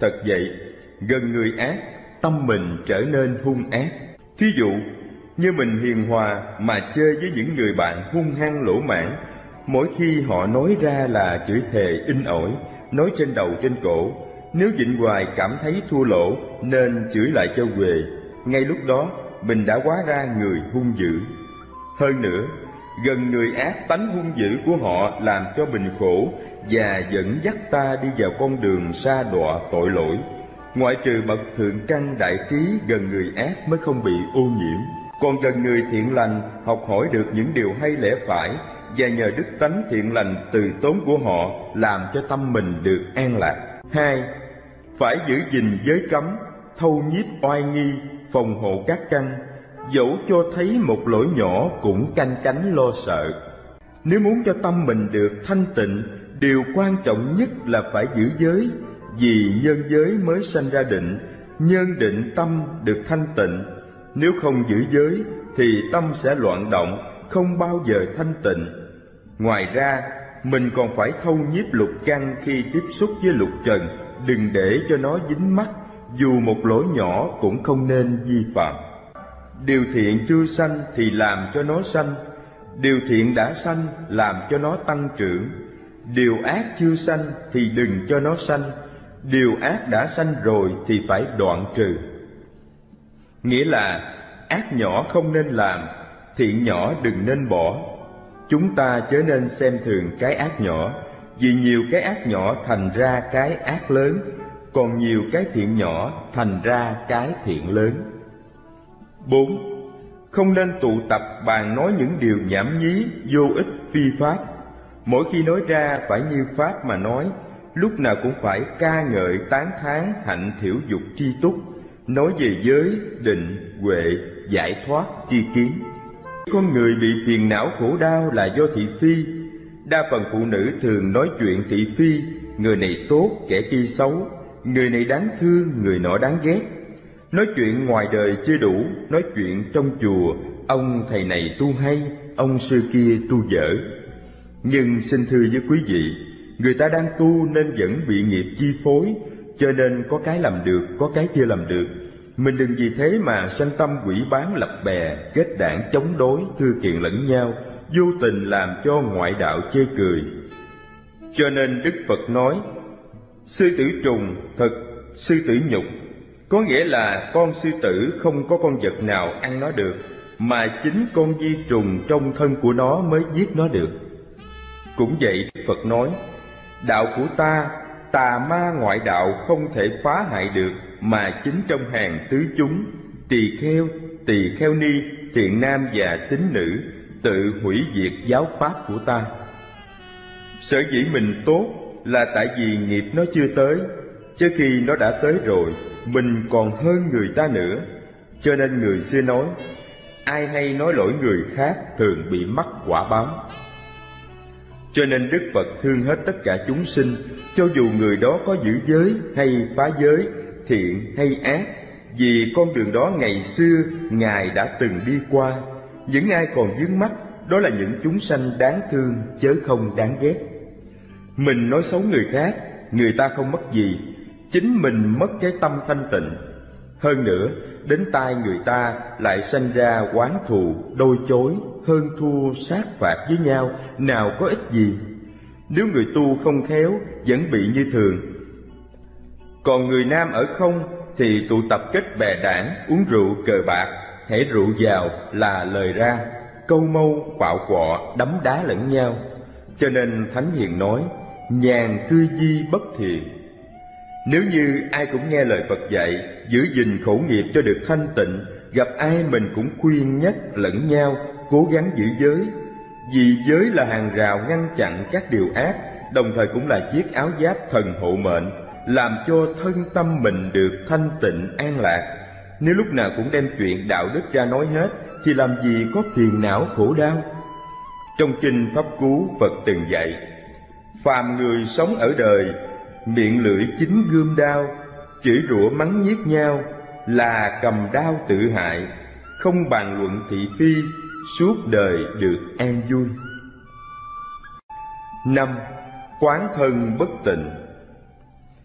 Thật vậy, gần người ác, tâm mình trở nên hung ác. Thí dụ, như mình hiền hòa mà chơi với những người bạn hung hăng lỗ mãn, mỗi khi họ nói ra là chửi thề in ỏi, nói trên đầu trên cổ, nếu vịnh hoài cảm thấy thua lỗ nên chửi lại cho quề, ngay lúc đó mình đã hóa ra người hung dữ. Hơn nữa, gần người ác, tánh hung dữ của họ làm cho mình khổ và dẫn dắt ta đi vào con đường sa đọa tội lỗi. Ngoại trừ bậc thượng căn đại trí, gần người ác mới không bị ô nhiễm. Còn gần người thiện lành, học hỏi được những điều hay lẽ phải, và nhờ đức tánh thiện lành từ tốn của họ làm cho tâm mình được an lạc. 2. Phải giữ gìn giới cấm, thâu nhiếp oai nghi, phòng hộ các căn, dẫu cho thấy một lỗi nhỏ cũng canh cánh lo sợ. Nếu muốn cho tâm mình được thanh tịnh, điều quan trọng nhất là phải giữ giới, vì nhân giới mới sanh ra định, nhân định tâm được thanh tịnh. Nếu không giữ giới thì tâm sẽ loạn động, không bao giờ thanh tịnh. Ngoài ra, mình còn phải thâu nhiếp lục căn khi tiếp xúc với lục trần, đừng để cho nó dính mắc, dù một lỗi nhỏ cũng không nên vi phạm. Điều thiện chưa sanh thì làm cho nó sanh, điều thiện đã sanh làm cho nó tăng trưởng. Điều ác chưa sanh thì đừng cho nó sanh, điều ác đã sanh rồi thì phải đoạn trừ. Nghĩa là ác nhỏ không nên làm, thiện nhỏ đừng nên bỏ. Chúng ta chớ nên xem thường cái ác nhỏ, vì nhiều cái ác nhỏ thành ra cái ác lớn, còn nhiều cái thiện nhỏ thành ra cái thiện lớn. 4. Không nên tụ tập bàn nói những điều nhảm nhí, vô ích, phi pháp. Mỗi khi nói ra phải như pháp mà nói, lúc nào cũng phải ca ngợi tán thán hạnh thiểu dục tri túc, nói về giới, định, huệ, giải thoát, tri kiến. Con người bị phiền não khổ đau là do thị phi. Đa phần phụ nữ thường nói chuyện thị phi, người này tốt, kẻ kia xấu, người này đáng thương, người nọ đáng ghét. Nói chuyện ngoài đời chưa đủ, nói chuyện trong chùa, ông thầy này tu hay, ông sư kia tu dở. Nhưng xin thưa với quý vị, người ta đang tu nên vẫn bị nghiệp chi phối, cho nên có cái làm được, có cái chưa làm được. Mình đừng vì thế mà sanh tâm quỷ bán lập bè, kết đảng chống đối, thư kiện lẫn nhau, vô tình làm cho ngoại đạo chê cười. Cho nên Đức Phật nói, sư tử trùng thật sư tử nhục, có nghĩa là con sư tử không có con vật nào ăn nó được, mà chính con vi trùng trong thân của nó mới giết nó được. Cũng vậy, Đức Phật nói, đạo của ta, tà ma ngoại đạo không thể phá hại được, mà chính trong hàng tứ chúng, tỳ kheo ni, thiện nam và tín nữ, tự hủy diệt giáo pháp của ta. Sở dĩ mình tốt là tại vì nghiệp nó chưa tới, chứ khi nó đã tới rồi, mình còn hơn người ta nữa. Cho nên người xưa nói, ai hay nói lỗi người khác thường bị mắc quả báo. Cho nên Đức Phật thương hết tất cả chúng sinh, cho dù người đó có giữ giới hay phá giới, thiện hay ác, vì con đường đó ngày xưa Ngài đã từng đi qua. Những ai còn vướng mắc, đó là những chúng sanh đáng thương, chớ không đáng ghét. Mình nói xấu người khác, người ta không mất gì, chính mình mất cái tâm thanh tịnh. Hơn nữa, đến tai người ta lại sanh ra oán thù, đôi chối, hơn thua, sát phạt với nhau, nào có ích gì. Nếu người tu không khéo, vẫn bị như thường. Còn người nam ở không thì tụ tập kết bè đảng, uống rượu cờ bạc, hễ rượu vào là lời ra, câu mâu, quạo quọ, đấm đá lẫn nhau. Cho nên Thánh Hiền nói, nhàn cư di bất thiện. Nếu như ai cũng nghe lời Phật dạy, giữ gìn khẩu nghiệp cho được thanh tịnh, gặp ai mình cũng khuyên nhắc lẫn nhau, cố gắng giữ giới. Vì giới là hàng rào ngăn chặn các điều ác, đồng thời cũng là chiếc áo giáp thần hộ mệnh, làm cho thân tâm mình được thanh tịnh an lạc. Nếu lúc nào cũng đem chuyện đạo đức ra nói hết, thì làm gì có phiền não khổ đau. Trong kinh Pháp Cú, Phật từng dạy, phàm người sống ở đời, miệng lưỡi chính gươm đao, chửi rủa mắng nhiếc nhau, là cầm đao tự hại, không bàn luận thị phi, suốt đời được an vui. 5. Quán thân bất tịnh.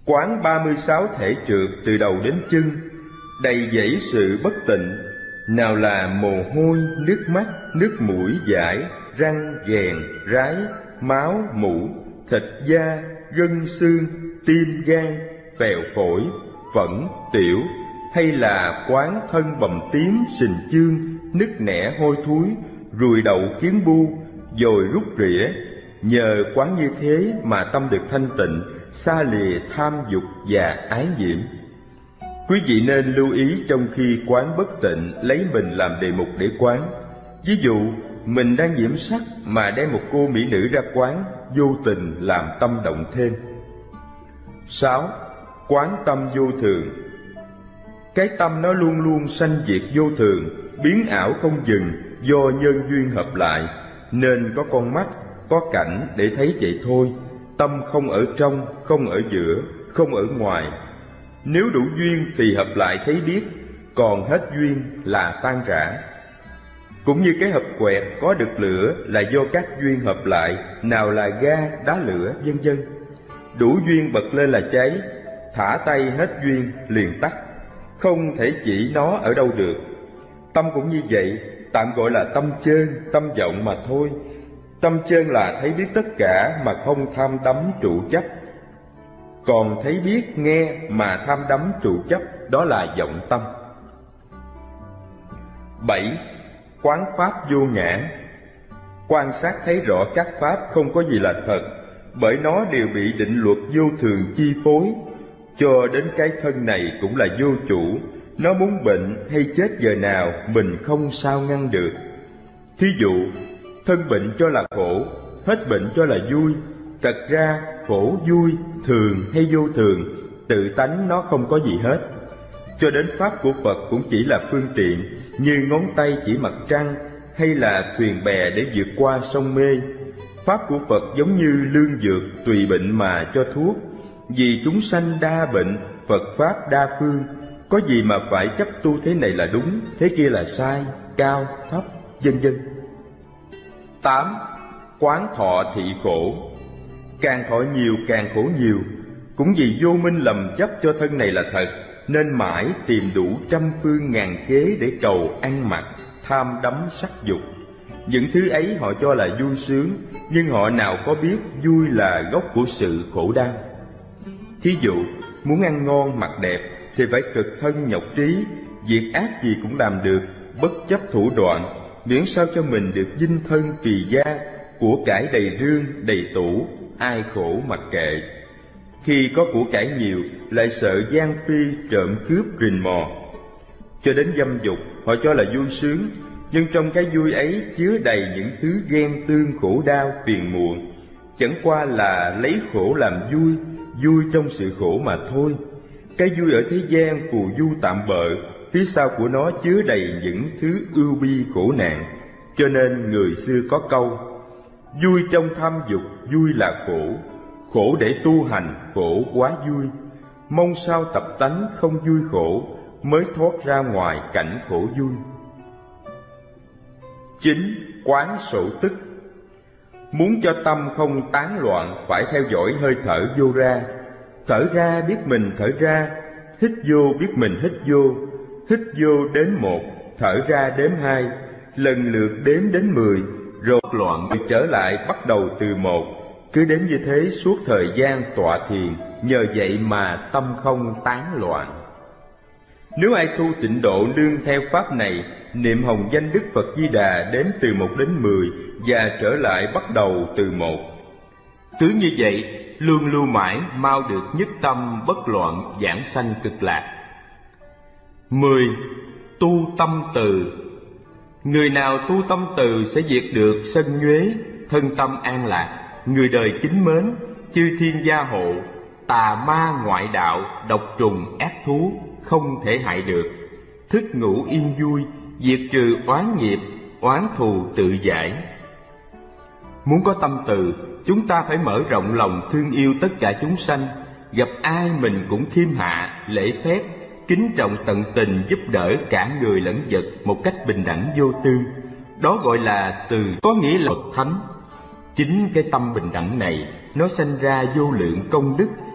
Quán 36 thể trượt từ đầu đến chân, đầy dẫy sự bất tịnh, nào là mồ hôi, nước mắt, nước mũi dãi, răng, ghèn, rái, máu, mủ, thịt da, gân xương, tim gan, phèo phổi, phẫn, tiểu, hay là quán thân bầm tím, sình chương, nứt nẻ hôi thối, ruồi đậu kiến bu, dồi rút rỉa. Nhờ quán như thế mà tâm được thanh tịnh, xa lìa tham dục và ái nhiễm. Quý vị nên lưu ý trong khi quán bất tịnh, lấy mình làm đề mục để quán. Ví dụ, mình đang nhiễm sắc mà đem một cô mỹ nữ ra quán, vô tình làm tâm động thêm. 6. Quán tâm vô thường. Cái tâm nó luôn luôn sanh diệt vô thường, biến ảo không dừng do nhân duyên hợp lại, nên có con mắt, có cảnh để thấy vậy thôi. Tâm không ở trong, không ở giữa, không ở ngoài. Nếu đủ duyên thì hợp lại thấy biết, còn hết duyên là tan rã. Cũng như cái hộp quẹt có được lửa là do các duyên hợp lại, nào là ga, đá lửa, vân vân. Đủ duyên bật lên là cháy, thả tay hết duyên liền tắt, không thể chỉ nó ở đâu được. Tâm cũng như vậy, tạm gọi là tâm chơn, tâm vọng mà thôi. Tâm chơn là thấy biết tất cả mà không tham đắm trụ chấp. Còn thấy biết nghe mà tham đắm trụ chấp, đó là vọng tâm. 7. Quán pháp vô ngã. Quan sát thấy rõ các pháp không có gì là thật, bởi nó đều bị định luật vô thường chi phối. Cho đến cái thân này cũng là vô chủ, nó muốn bệnh hay chết giờ nào mình không sao ngăn được. Thí dụ, thân bệnh cho là khổ, hết bệnh cho là vui. Thật ra khổ vui, thường hay vô thường, tự tánh nó không có gì hết. Cho đến pháp của Phật cũng chỉ là phương tiện, như ngón tay chỉ mặt trăng, hay là thuyền bè để vượt qua sông mê. Pháp của Phật giống như lương dược, tùy bệnh mà cho thuốc. Vì chúng sanh đa bệnh, Phật Pháp đa phương, có gì mà phải chấp tu thế này là đúng, thế kia là sai, cao, thấp, vân vân. 8. Quán thọ thị khổ. Càng thọ nhiều càng khổ nhiều, cũng vì vô minh lầm chấp cho thân này là thật, nên mãi tìm đủ trăm phương ngàn kế để cầu ăn mặc, tham đắm sắc dục. Những thứ ấy họ cho là vui sướng, nhưng họ nào có biết vui là gốc của sự khổ đau. Thí dụ, muốn ăn ngon mặc đẹp thì phải cực thân nhọc trí, việc ác gì cũng làm được, bất chấp thủ đoạn, miễn sao cho mình được dinh thân kỳ gia, của cải đầy rương, đầy tủ, ai khổ mặc kệ. Khi có của cải nhiều, lại sợ gian phi, trộm cướp, rình mò. Cho đến dâm dục, họ cho là vui sướng, nhưng trong cái vui ấy chứa đầy những thứ ghen tương, khổ đau, phiền muộn. Chẳng qua là lấy khổ làm vui, vui trong sự khổ mà thôi. Cái vui ở thế gian phù du tạm bợ, phía sau của nó chứa đầy những thứ ưu bi khổ nạn. Cho nên người xưa có câu: vui trong tham dục, vui là khổ, khổ để tu hành, khổ quá vui. Mong sao tập tánh không vui khổ, mới thoát ra ngoài cảnh khổ vui. 9. Quán sổ tức. Muốn cho tâm không tán loạn, phải theo dõi hơi thở vô ra. Thở ra biết mình thở ra, hít vô biết mình hít vô. Hít vô đếm 1, thở ra đếm 2, lần lượt đếm đến 10, rồi loạn trở lại bắt đầu từ 1. Cứ đếm như thế suốt thời gian tọa thiền, nhờ vậy mà tâm không tán loạn. Nếu ai tu tịnh độ nương theo pháp này, niệm hồng danh Đức Phật Di Đà đếm từ 1 đến 10 và trở lại bắt đầu từ 1. Cứ như vậy, luôn lưu mãi mau được nhất tâm bất loạn, giảng sanh cực lạc. 10. Tu tâm từ. Người nào tu tâm từ sẽ diệt được sân nhuế, thân tâm an lạc, người đời kính mến, chư thiên gia hộ, tà ma ngoại đạo, độc trùng ác thú không thể hại được, thức ngủ yên vui, diệt trừ oán nghiệp, oán thù tự giải. Muốn có tâm từ, chúng ta phải mở rộng lòng thương yêu tất cả chúng sanh, gặp ai mình cũng khiêm hạ, lễ phép, kính trọng tận tình giúp đỡ cả người lẫn vật một cách bình đẳng vô tư. Đó gọi là từ, có nghĩa là bậc thánh. Chính cái tâm bình đẳng này, nó sanh ra vô lượng công đức,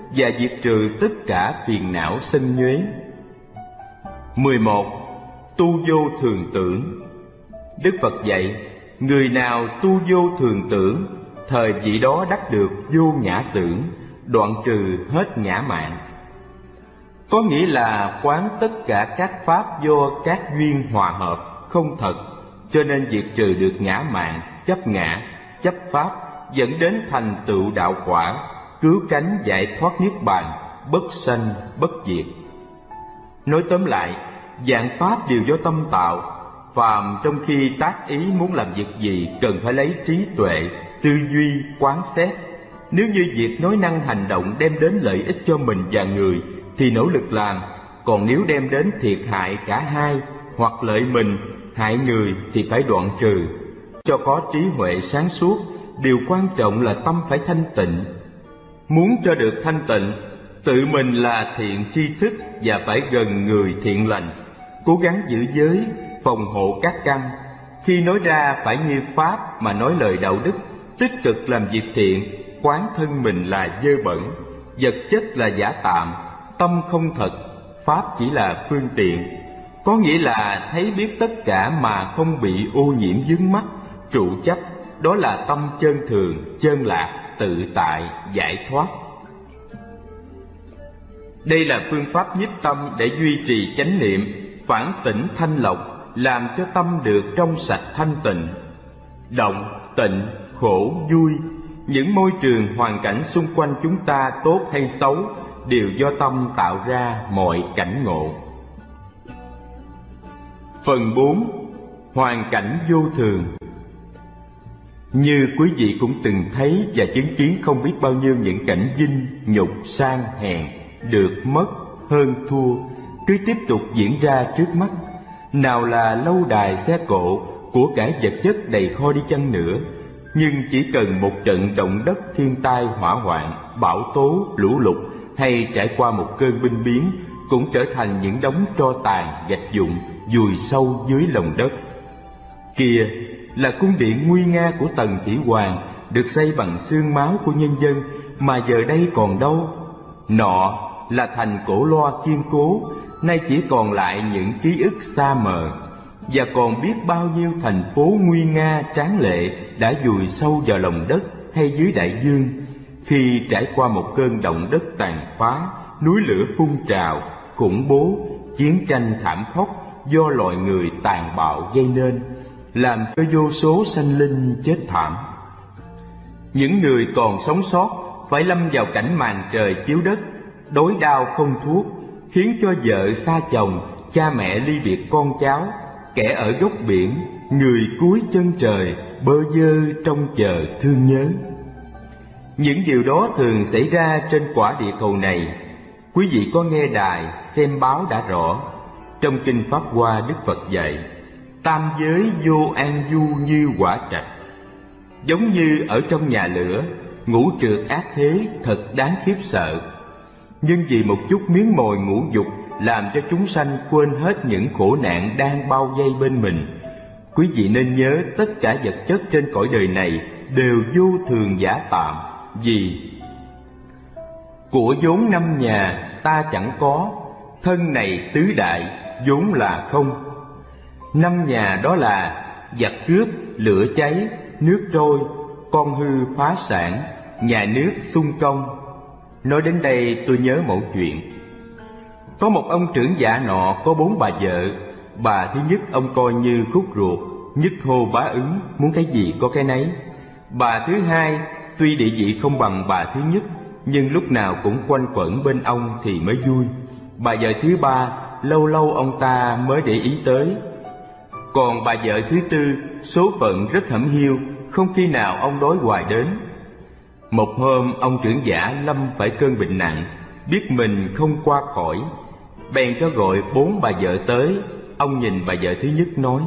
và diệt trừ tất cả phiền não sân nhuế. 11. Tu vô thường tưởng. Đức Phật dạy, người nào tu vô thường tưởng, thời vị đó đắc được vô ngã tưởng, đoạn trừ hết ngã mạn. Có nghĩa là quán tất cả các pháp do các duyên hòa hợp, không thật, cho nên diệt trừ được ngã mạn, chấp ngã, chấp pháp, dẫn đến thành tựu đạo quả, cứu cánh giải thoát niết bàn, bất sanh bất diệt. Nói tóm lại, vạn pháp đều do tâm tạo. Phàm trong khi tác ý muốn làm việc gì cần phải lấy trí tuệ, tư duy, quán xét. Nếu như việc nói năng hành động đem đến lợi ích cho mình và người thì nỗ lực làm, còn nếu đem đến thiệt hại cả hai hoặc lợi mình, hại người thì phải đoạn trừ. Cho có trí huệ sáng suốt, điều quan trọng là tâm phải thanh tịnh. Muốn cho được thanh tịnh, tự mình là thiện tri thức và phải gần người thiện lành, cố gắng giữ giới, phòng hộ các căn. Khi nói ra phải như pháp mà nói lời đạo đức, tích cực làm việc thiện, quán thân mình là dơ bẩn, vật chất là giả tạm, tâm không thật, pháp chỉ là phương tiện. Có nghĩa là thấy biết tất cả mà không bị ô nhiễm vướng mắc, trụ chấp, đó là tâm chân thường, chân lạc, tự tại, giải thoát. Đây là phương pháp nhiếp tâm để duy trì chánh niệm, phản tỉnh thanh lọc, làm cho tâm được trong sạch thanh tịnh. Động, tịnh, khổ, vui, những môi trường hoàn cảnh xung quanh chúng ta tốt hay xấu đều do tâm tạo ra mọi cảnh ngộ. Phần 4. Hoàn cảnh vô thường. Như quý vị cũng từng thấy và chứng kiến không biết bao nhiêu những cảnh vinh, nhục, sang, hèn, được, mất, hơn, thua cứ tiếp tục diễn ra trước mắt. Nào là lâu đài xe cộ, của cải vật chất đầy kho đi chăng nữa, nhưng chỉ cần một trận động đất, thiên tai, hỏa hoạn, bão tố, lũ lụt hay trải qua một cơn binh biến cũng trở thành những đống tro tàn, gạch vụn vùi sâu dưới lòng đất. Kia là cung điện nguy nga của Tần Thủy Hoàng, được xây bằng xương máu của nhân dân, mà giờ đây còn đâu. Nọ là thành cổ loa kiên cố, nay chỉ còn lại những ký ức xa mờ. Và còn biết bao nhiêu thành phố nguy nga tráng lệ đã vùi sâu vào lòng đất hay dưới đại dương, khi trải qua một cơn động đất tàn phá, núi lửa phun trào, khủng bố, chiến tranh thảm khốc do loài người tàn bạo gây nên, làm cho vô số sanh linh chết thảm. Những người còn sống sót phải lâm vào cảnh màn trời chiếu đất, đói đau không thuốc, khiến cho vợ xa chồng, cha mẹ ly biệt con cháu, kẻ ở góc biển, người cuối chân trời, bơ vơ trong chờ thương nhớ. Những điều đó thường xảy ra trên quả địa cầu này. Quý vị có nghe đài, xem báo đã rõ. Trong Kinh Pháp Hoa, Đức Phật dạy, tam giới vô an du như quả trạch. Giống như ở trong nhà lửa, ngũ trượt ác thế thật đáng khiếp sợ. Nhưng vì một chút miếng mồi ngũ dục làm cho chúng sanh quên hết những khổ nạn đang bao vây bên mình. Quý vị nên nhớ tất cả vật chất trên cõi đời này đều vô thường giả tạm. Vì của vốn 5 nhà ta chẳng có, thân này tứ đại vốn là không. 5 nhà đó là giặc cướp, lửa cháy, nước trôi, con hư phá sản, nhà nước xung công. Nói đến đây tôi nhớ một chuyện. Có một ông trưởng giả nọ có 4 bà vợ. Bà thứ nhất ông coi như khúc ruột, nhất hô bá ứng, muốn cái gì có cái nấy. Bà thứ hai tuy địa vị không bằng bà thứ nhất, nhưng lúc nào cũng quanh quẩn bên ông thì mới vui. Bà vợ thứ ba lâu lâu ông ta mới để ý tới. Còn bà vợ thứ tư số phận rất hẩm hiu, không khi nào ông đói hoài đến. Một hôm ông trưởng giả lâm phải cơn bệnh nặng, biết mình không qua khỏi, bèn cho gọi 4 bà vợ tới. Ông nhìn bà vợ thứ nhất nói: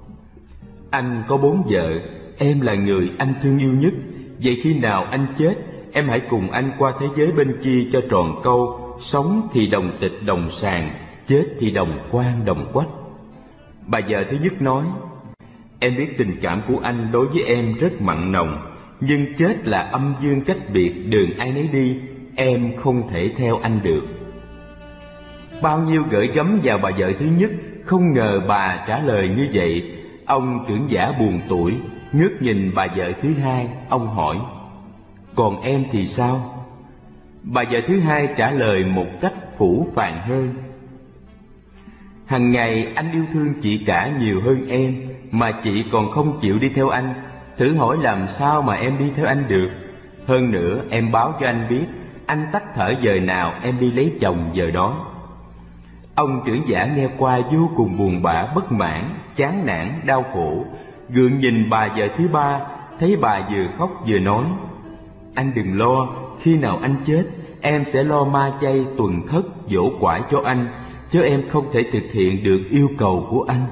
anh có 4 vợ, em là người anh thương yêu nhất. Vậy khi nào anh chết, em hãy cùng anh qua thế giới bên kia cho tròn câu. Sống thì đồng tịch đồng sàng, chết thì đồng quan đồng quách. Bà vợ thứ nhất nói: em biết tình cảm của anh đối với em rất mặn nồng, nhưng chết là âm dương cách biệt, đường ai nấy đi. em không thể theo anh được. Bao nhiêu gửi gắm vào bà vợ thứ nhất, không ngờ bà trả lời như vậy. Ông trưởng giả buồn tủi, ngước nhìn bà vợ thứ hai, ông hỏi: còn em thì sao? Bà vợ thứ hai trả lời một cách phũ phàng hơn: hằng ngày anh yêu thương chị cả nhiều hơn em, mà chị còn không chịu đi theo anh. Thử hỏi làm sao mà em đi theo anh được? Hơn nữa em báo cho anh biết, anh tắt thở giờ nào em đi lấy chồng giờ đó. Ông trưởng giả nghe qua vô cùng buồn bã, bất mãn, chán nản, đau khổ, gượng nhìn bà vợ thứ ba, thấy bà vừa khóc vừa nói: anh đừng lo, khi nào anh chết, em sẽ lo ma chay tuần thất dỗ quải cho anh, chứ em không thể thực hiện được yêu cầu của anh.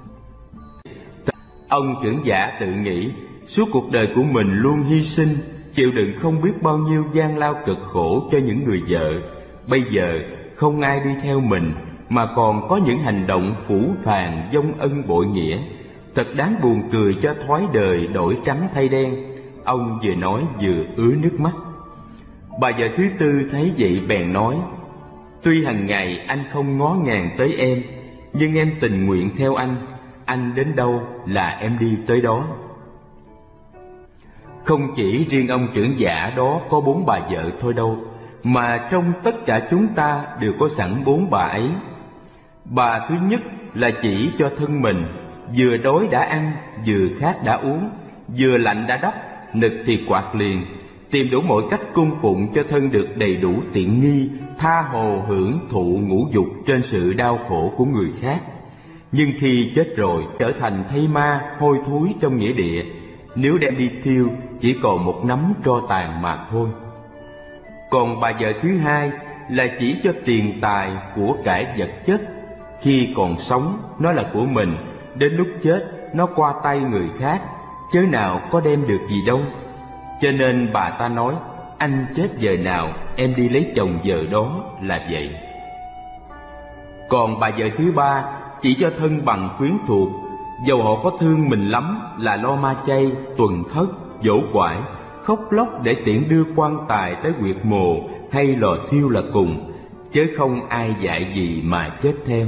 Ông trưởng giả tự nghĩ, suốt cuộc đời của mình luôn hy sinh, chịu đựng không biết bao nhiêu gian lao cực khổ cho những người vợ. Bây giờ không ai đi theo mình, mà còn có những hành động phũ phàng vong ân bội nghĩa, thật đáng buồn cười cho thói đời đổi trắng thay đen. Ông vừa nói vừa ứa nước mắt. Bà vợ thứ tư thấy vậy bèn nói: tuy hàng ngày anh không ngó ngàng tới em, nhưng em tình nguyện theo anh đến đâu là em đi tới đó. Không chỉ riêng ông trưởng giả đó có 4 bà vợ thôi đâu, mà trong tất cả chúng ta đều có sẵn 4 bà ấy. Bà thứ nhất là chỉ cho thân mình, vừa đói đã ăn, vừa khát đã uống, vừa lạnh đã đắp, nực thì quạt liền, tìm đủ mọi cách cung phụng cho thân được đầy đủ tiện nghi, tha hồ hưởng thụ ngũ dục trên sự đau khổ của người khác. Nhưng khi chết rồi trở thành thây ma hôi thối trong nghĩa địa, nếu đem đi thiêu chỉ còn một nắm tro tàn mà thôi. Còn bà vợ thứ hai là chỉ cho tiền tài của cải vật chất, khi còn sống nó là của mình, đến lúc chết nó qua tay người khác, chớ nào có đem được gì đâu. Cho nên bà ta nói: anh chết giờ nào em đi lấy chồng giờ đó là vậy. Còn bà vợ thứ ba chỉ cho thân bằng quyến thuộc, dầu họ có thương mình lắm là lo ma chay, tuần thất, dỗ quải, khóc lóc để tiễn đưa quan tài tới huyệt mồ hay lò thiêu là cùng, chớ không ai dạy gì mà chết theo.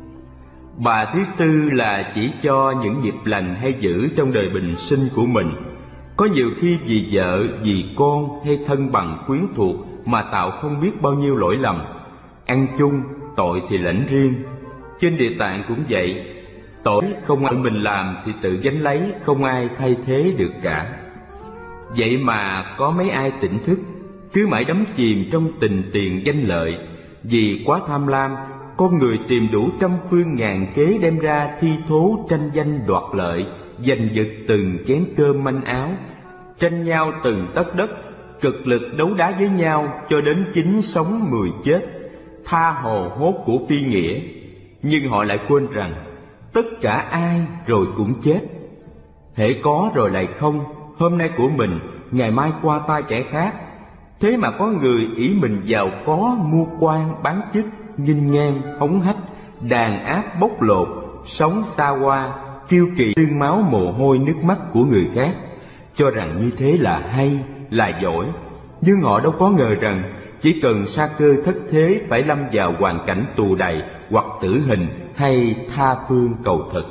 Bà thứ tư là chỉ cho những nghiệp lành hay dữ trong đời bình sinh của mình. Có nhiều khi vì vợ, vì con hay thân bằng quyến thuộc mà tạo không biết bao nhiêu lỗi lầm. Ăn chung, tội thì lãnh riêng. Trên Địa Tạng cũng vậy, tội không ai mình làm thì tự gánh lấy, không ai thay thế được cả. Vậy mà có mấy ai tỉnh thức, cứ mãi đắm chìm trong tình tiền danh lợi. Vì quá tham lam, con người tìm đủ trăm phương ngàn kế đem ra thi thố tranh danh đoạt lợi, giành giật từng chén cơm manh áo, tranh nhau từng tấc đất, cực lực đấu đá với nhau cho đến 9 sống 10 chết, tha hồ hốt của phi nghĩa. Nhưng họ lại quên rằng tất cả ai rồi cũng chết, hễ có rồi lại không, hôm nay của mình, ngày mai qua tay kẻ khác. Thế mà có người ỷ mình giàu có, mua quan bán chức, nghinh ngang hống hách, đàn áp bóc lột, sống xa hoa, kiêu kỳ xương máu mồ hôi nước mắt của người khác, cho rằng như thế là hay, là giỏi. Nhưng họ đâu có ngờ rằng chỉ cần sa cơ thất thế phải lâm vào hoàn cảnh tù đày hoặc tử hình hay tha phương cầu thực.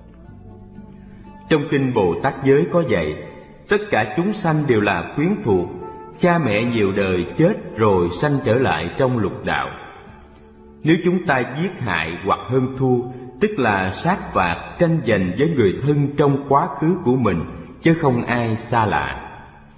Trong kinh Bồ Tát giới có dạy, tất cả chúng sanh đều là quyến thuộc, cha mẹ nhiều đời chết rồi sanh trở lại trong lục đạo. Nếu chúng ta giết hại hoặc hơn thua, tức là sát phạt tranh giành với người thân trong quá khứ của mình, chứ không ai xa lạ.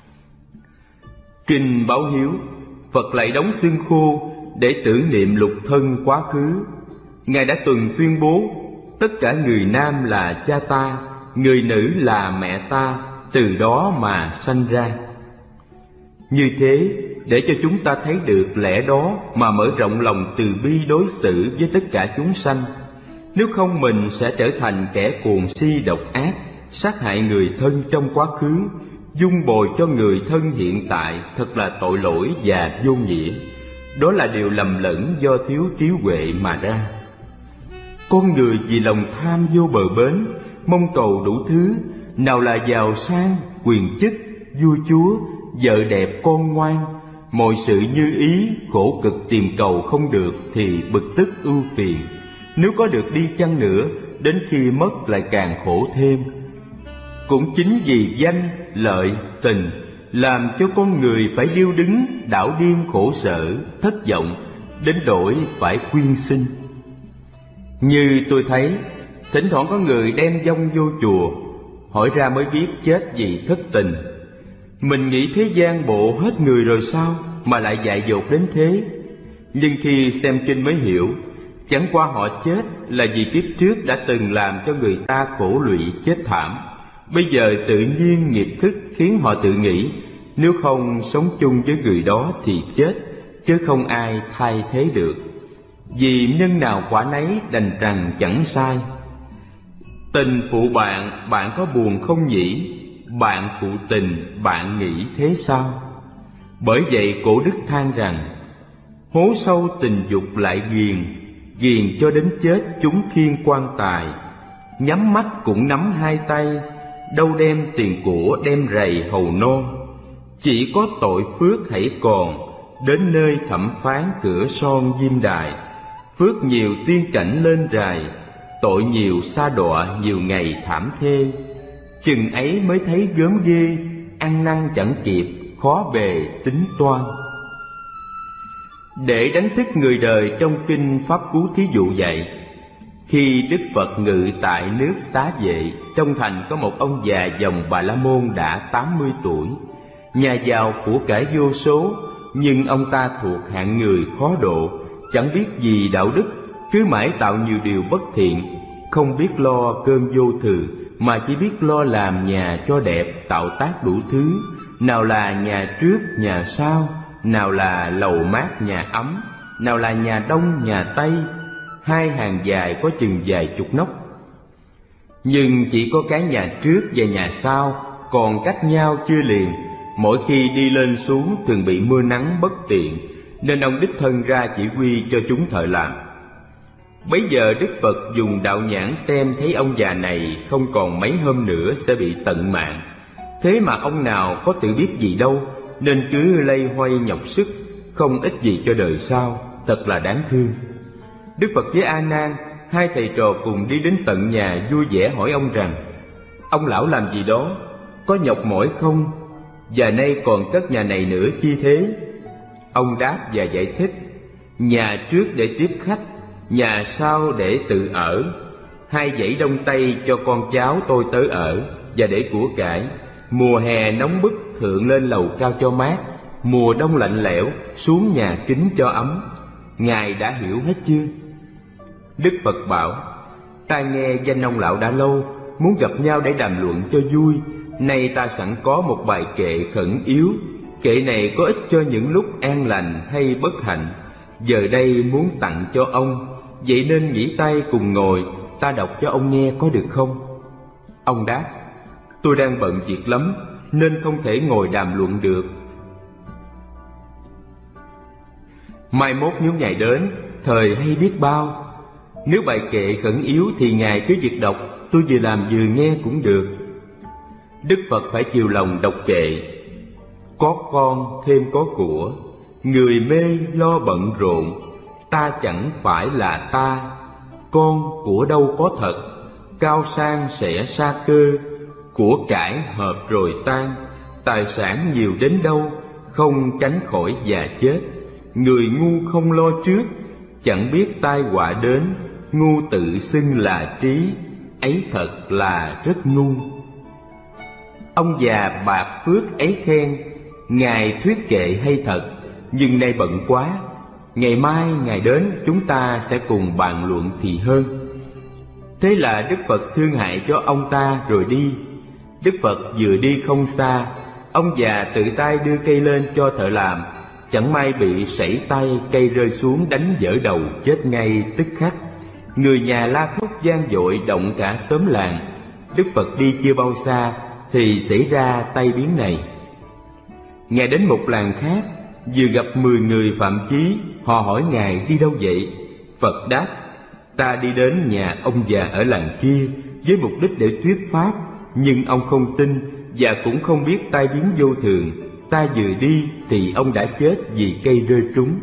Kinh báo hiếu, Phật lại đóng xương khô để tưởng niệm lục thân quá khứ. Ngài đã từng tuyên bố, tất cả người nam là cha ta, người nữ là mẹ ta, từ đó mà sanh ra. Như thế, để cho chúng ta thấy được lẽ đó mà mở rộng lòng từ bi đối xử với tất cả chúng sanh. Nếu không mình sẽ trở thành kẻ cuồng si độc ác, sát hại người thân trong quá khứ, dung bồi cho người thân hiện tại, thật là tội lỗi và vô nghĩa. Đó là điều lầm lẫn do thiếu trí huệ mà ra. Con người vì lòng tham vô bờ bến, mong cầu đủ thứ, nào là giàu sang, quyền chức, vua chúa, vợ đẹp con ngoan, mọi sự như ý, khổ cực tìm cầu không được thì bực tức ưu phiền. Nếu có được đi chăng nữa, đến khi mất lại càng khổ thêm. Cũng chính vì danh, lợi, tình làm cho con người phải điêu đứng, đảo điên khổ sở, thất vọng, đến đổi phải quyên sinh. Như tôi thấy, thỉnh thoảng có người đem vong vô chùa, hỏi ra mới biết chết vì thất tình. Mình nghĩ thế gian bộ hết người rồi sao mà lại dại dột đến thế? Nhưng khi xem kinh mới hiểu, chẳng qua họ chết là vì kiếp trước đã từng làm cho người ta khổ lụy chết thảm. Bây giờ tự nhiên nghiệp thức khiến họ tự nghĩ, nếu không sống chung với người đó thì chết, chứ không ai thay thế được. Vì nhân nào quả nấy, đành rằng chẳng sai. Tình phụ bạn, bạn có buồn không nhỉ? Bạn phụ tình, bạn nghĩ thế sao? Bởi vậy cổ đức than rằng, hố sâu tình dục lại ghiền, ghiền cho đến chết chúng khiêng quan tài. Nhắm mắt cũng nắm hai tay, đâu đem tiền của đem rầy hầu non. Chỉ có tội phước hãy còn, đến nơi thẩm phán cửa son diêm đài. Phước nhiều tiên cảnh lên rài, tội nhiều sa đọa nhiều ngày thảm thê. Chừng ấy mới thấy gớm ghê, ăn năn chẳng kịp, khó bề tính toan. Để đánh thức người đời, trong kinh Pháp Cú thí dụ dạy, khi Đức Phật ngự tại nước Xá Vệ, trong thành có một ông già dòng Bà La Môn đã 80 tuổi, nhà giàu của cải vô số, nhưng ông ta thuộc hạng người khó độ, chẳng biết gì đạo đức, cứ mãi tạo nhiều điều bất thiện, không biết lo cơm vô thường, mà chỉ biết lo làm nhà cho đẹp, tạo tác đủ thứ, nào là nhà trước nhà sau, nào là lầu mát nhà ấm, nào là nhà đông nhà tây, hai hàng dài có chừng vài chục nóc. Nhưng chỉ có cái nhà trước và nhà sau còn cách nhau chưa liền, mỗi khi đi lên xuống thường bị mưa nắng bất tiện, nên ông đích thân ra chỉ huy cho chúng thợ làm. Bấy giờ Đức Phật dùng đạo nhãn xem thấy ông già này không còn mấy hôm nữa sẽ bị tận mạng. Thế mà ông nào có tự biết gì đâu, nên cứ loay hoay nhọc sức, không ích gì cho đời sau, thật là đáng thương. Đức Phật với A Nan, hai thầy trò cùng đi đến tận nhà vui vẻ hỏi ông rằng: ông lão làm gì đó, có nhọc mỏi không, và nay còn cất nhà này nữa chi thế? Ông đáp và giải thích: nhà trước để tiếp khách, nhà sau để tự ở. Hai dãy đông tây cho con cháu tôi tới ở, và để của cải. Mùa hè nóng bức thượng lên lầu cao cho mát, mùa đông lạnh lẽo xuống nhà kính cho ấm. Ngài đã hiểu hết chưa? Đức Phật bảo: ta nghe danh ông lão đã lâu, muốn gặp nhau để đàm luận cho vui. Nay ta sẵn có một bài kệ khẩn yếu. Kệ này có ích cho những lúc an lành hay bất hạnh, giờ đây muốn tặng cho ông, vậy nên nghỉ tay cùng ngồi, ta đọc cho ông nghe có được không? Ông đáp: tôi đang bận việc lắm, nên không thể ngồi đàm luận được. Mai mốt nếu Ngài đến, thời hay biết bao. Nếu bài kệ khẩn yếu thì Ngài cứ việc đọc, tôi vừa làm vừa nghe cũng được. Đức Phật phải chiều lòng đọc kệ: có con thêm có của, người mê lo bận rộn, ta chẳng phải là ta. Con của đâu có thật, cao sang sẽ sa cơ, của cải hợp rồi tan, tài sản nhiều đến đâu, không tránh khỏi già chết. Người ngu không lo trước, chẳng biết tai họa đến, ngu tự xưng là trí, ấy thật là rất ngu. Ông già bạc phước ấy khen: Ngài thuyết kệ hay thật, nhưng nay bận quá, ngày mai Ngài đến chúng ta sẽ cùng bàn luận thì hơn. Thế là Đức Phật thương hại cho ông ta rồi đi. Đức Phật vừa đi không xa, ông già tự tay đưa cây lên cho thợ làm, chẳng may bị sẩy tay, cây rơi xuống đánh vỡ đầu chết ngay tức khắc. Người nhà la thúc gian dội động cả xóm làng. Đức Phật đi chưa bao xa thì xảy ra tai biến này. Ngài đến một làng khác, vừa gặp 10 người phạm chí. Họ hỏi Ngài đi đâu vậy? Phật đáp: ta đi đến nhà ông già ở làng kia với mục đích để thuyết pháp, nhưng ông không tin và cũng không biết tai biến vô thường. ta vừa đi thì ông đã chết vì cây rơi trúng.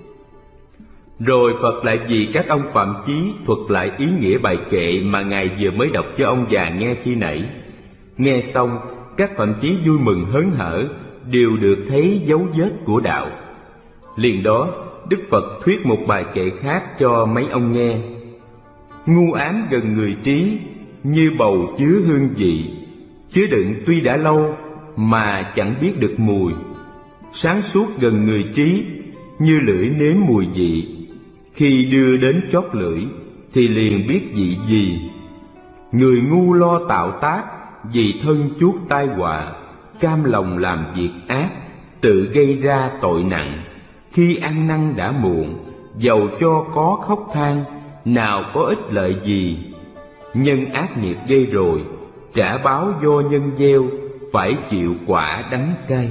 Rồi Phật lại vì các ông Phạm Chí thuật lại ý nghĩa bài kệ mà Ngài vừa mới đọc cho ông già nghe khi nãy. Nghe xong, các Phạm Chí vui mừng hớn hở, đều được thấy dấu vết của đạo. Liền đó, Đức Phật thuyết một bài kệ khác cho mấy ông nghe. Ngu ám gần người trí, như bầu chứa hương vị, chứa đựng tuy đã lâu mà chẳng biết được mùi. Sáng suốt gần người trí, như lưỡi nếm mùi vị, khi đưa đến chót lưỡi thì liền biết vị gì. Người ngu lo tạo tác, vì thân chuốc tai họa, cam lòng làm việc ác, tự gây ra tội nặng. Khi ăn năn đã muộn, dầu cho có khóc than, nào có ích lợi gì. Nhân ác nghiệp gây rồi, trả báo do nhân gieo, phải chịu quả đắng cay.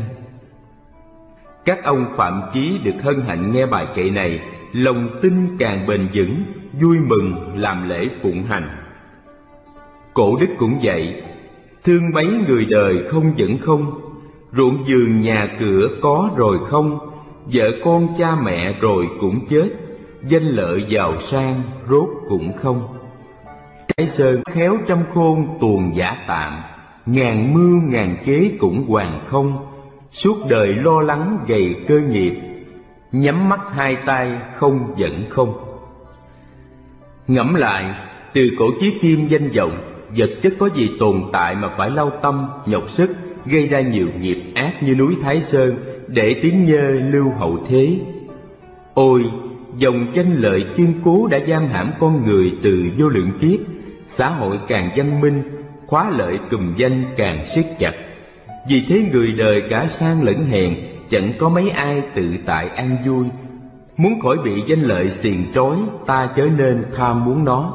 Các ông Phạm Chí được hân hạnh nghe bài kệ này, lòng tin càng bền vững, vui mừng làm lễ phụng hành. Cổ đức cũng vậy, thương mấy người đời không vẫn không, ruộng vườn nhà cửa có rồi không, vợ con cha mẹ rồi cũng chết, danh lợi giàu sang rốt cũng không. Cái sơn khéo trăm khôn tuồng giả tạm, ngàn mưu ngàn kế cũng hoàn không. Suốt đời lo lắng gầy cơ nghiệp, nhắm mắt hai tay không vẫn không. Ngẫm lại, từ cổ chí kim danh vọng, vật chất có gì tồn tại mà phải lao tâm, nhọc sức, gây ra nhiều nghiệp ác như núi Thái Sơn, để tiếng nhơ lưu hậu thế. Ôi, dòng danh lợi kiên cố đã giam hãm con người từ vô lượng kiếp, xã hội càng văn minh, khóa lợi cùm danh càng siết chặt. Vì thế người đời cả sang lẫn hèn, chẳng có mấy ai tự tại an vui. Muốn khỏi bị danh lợi xiềng trói, ta chớ nên tham muốn nó.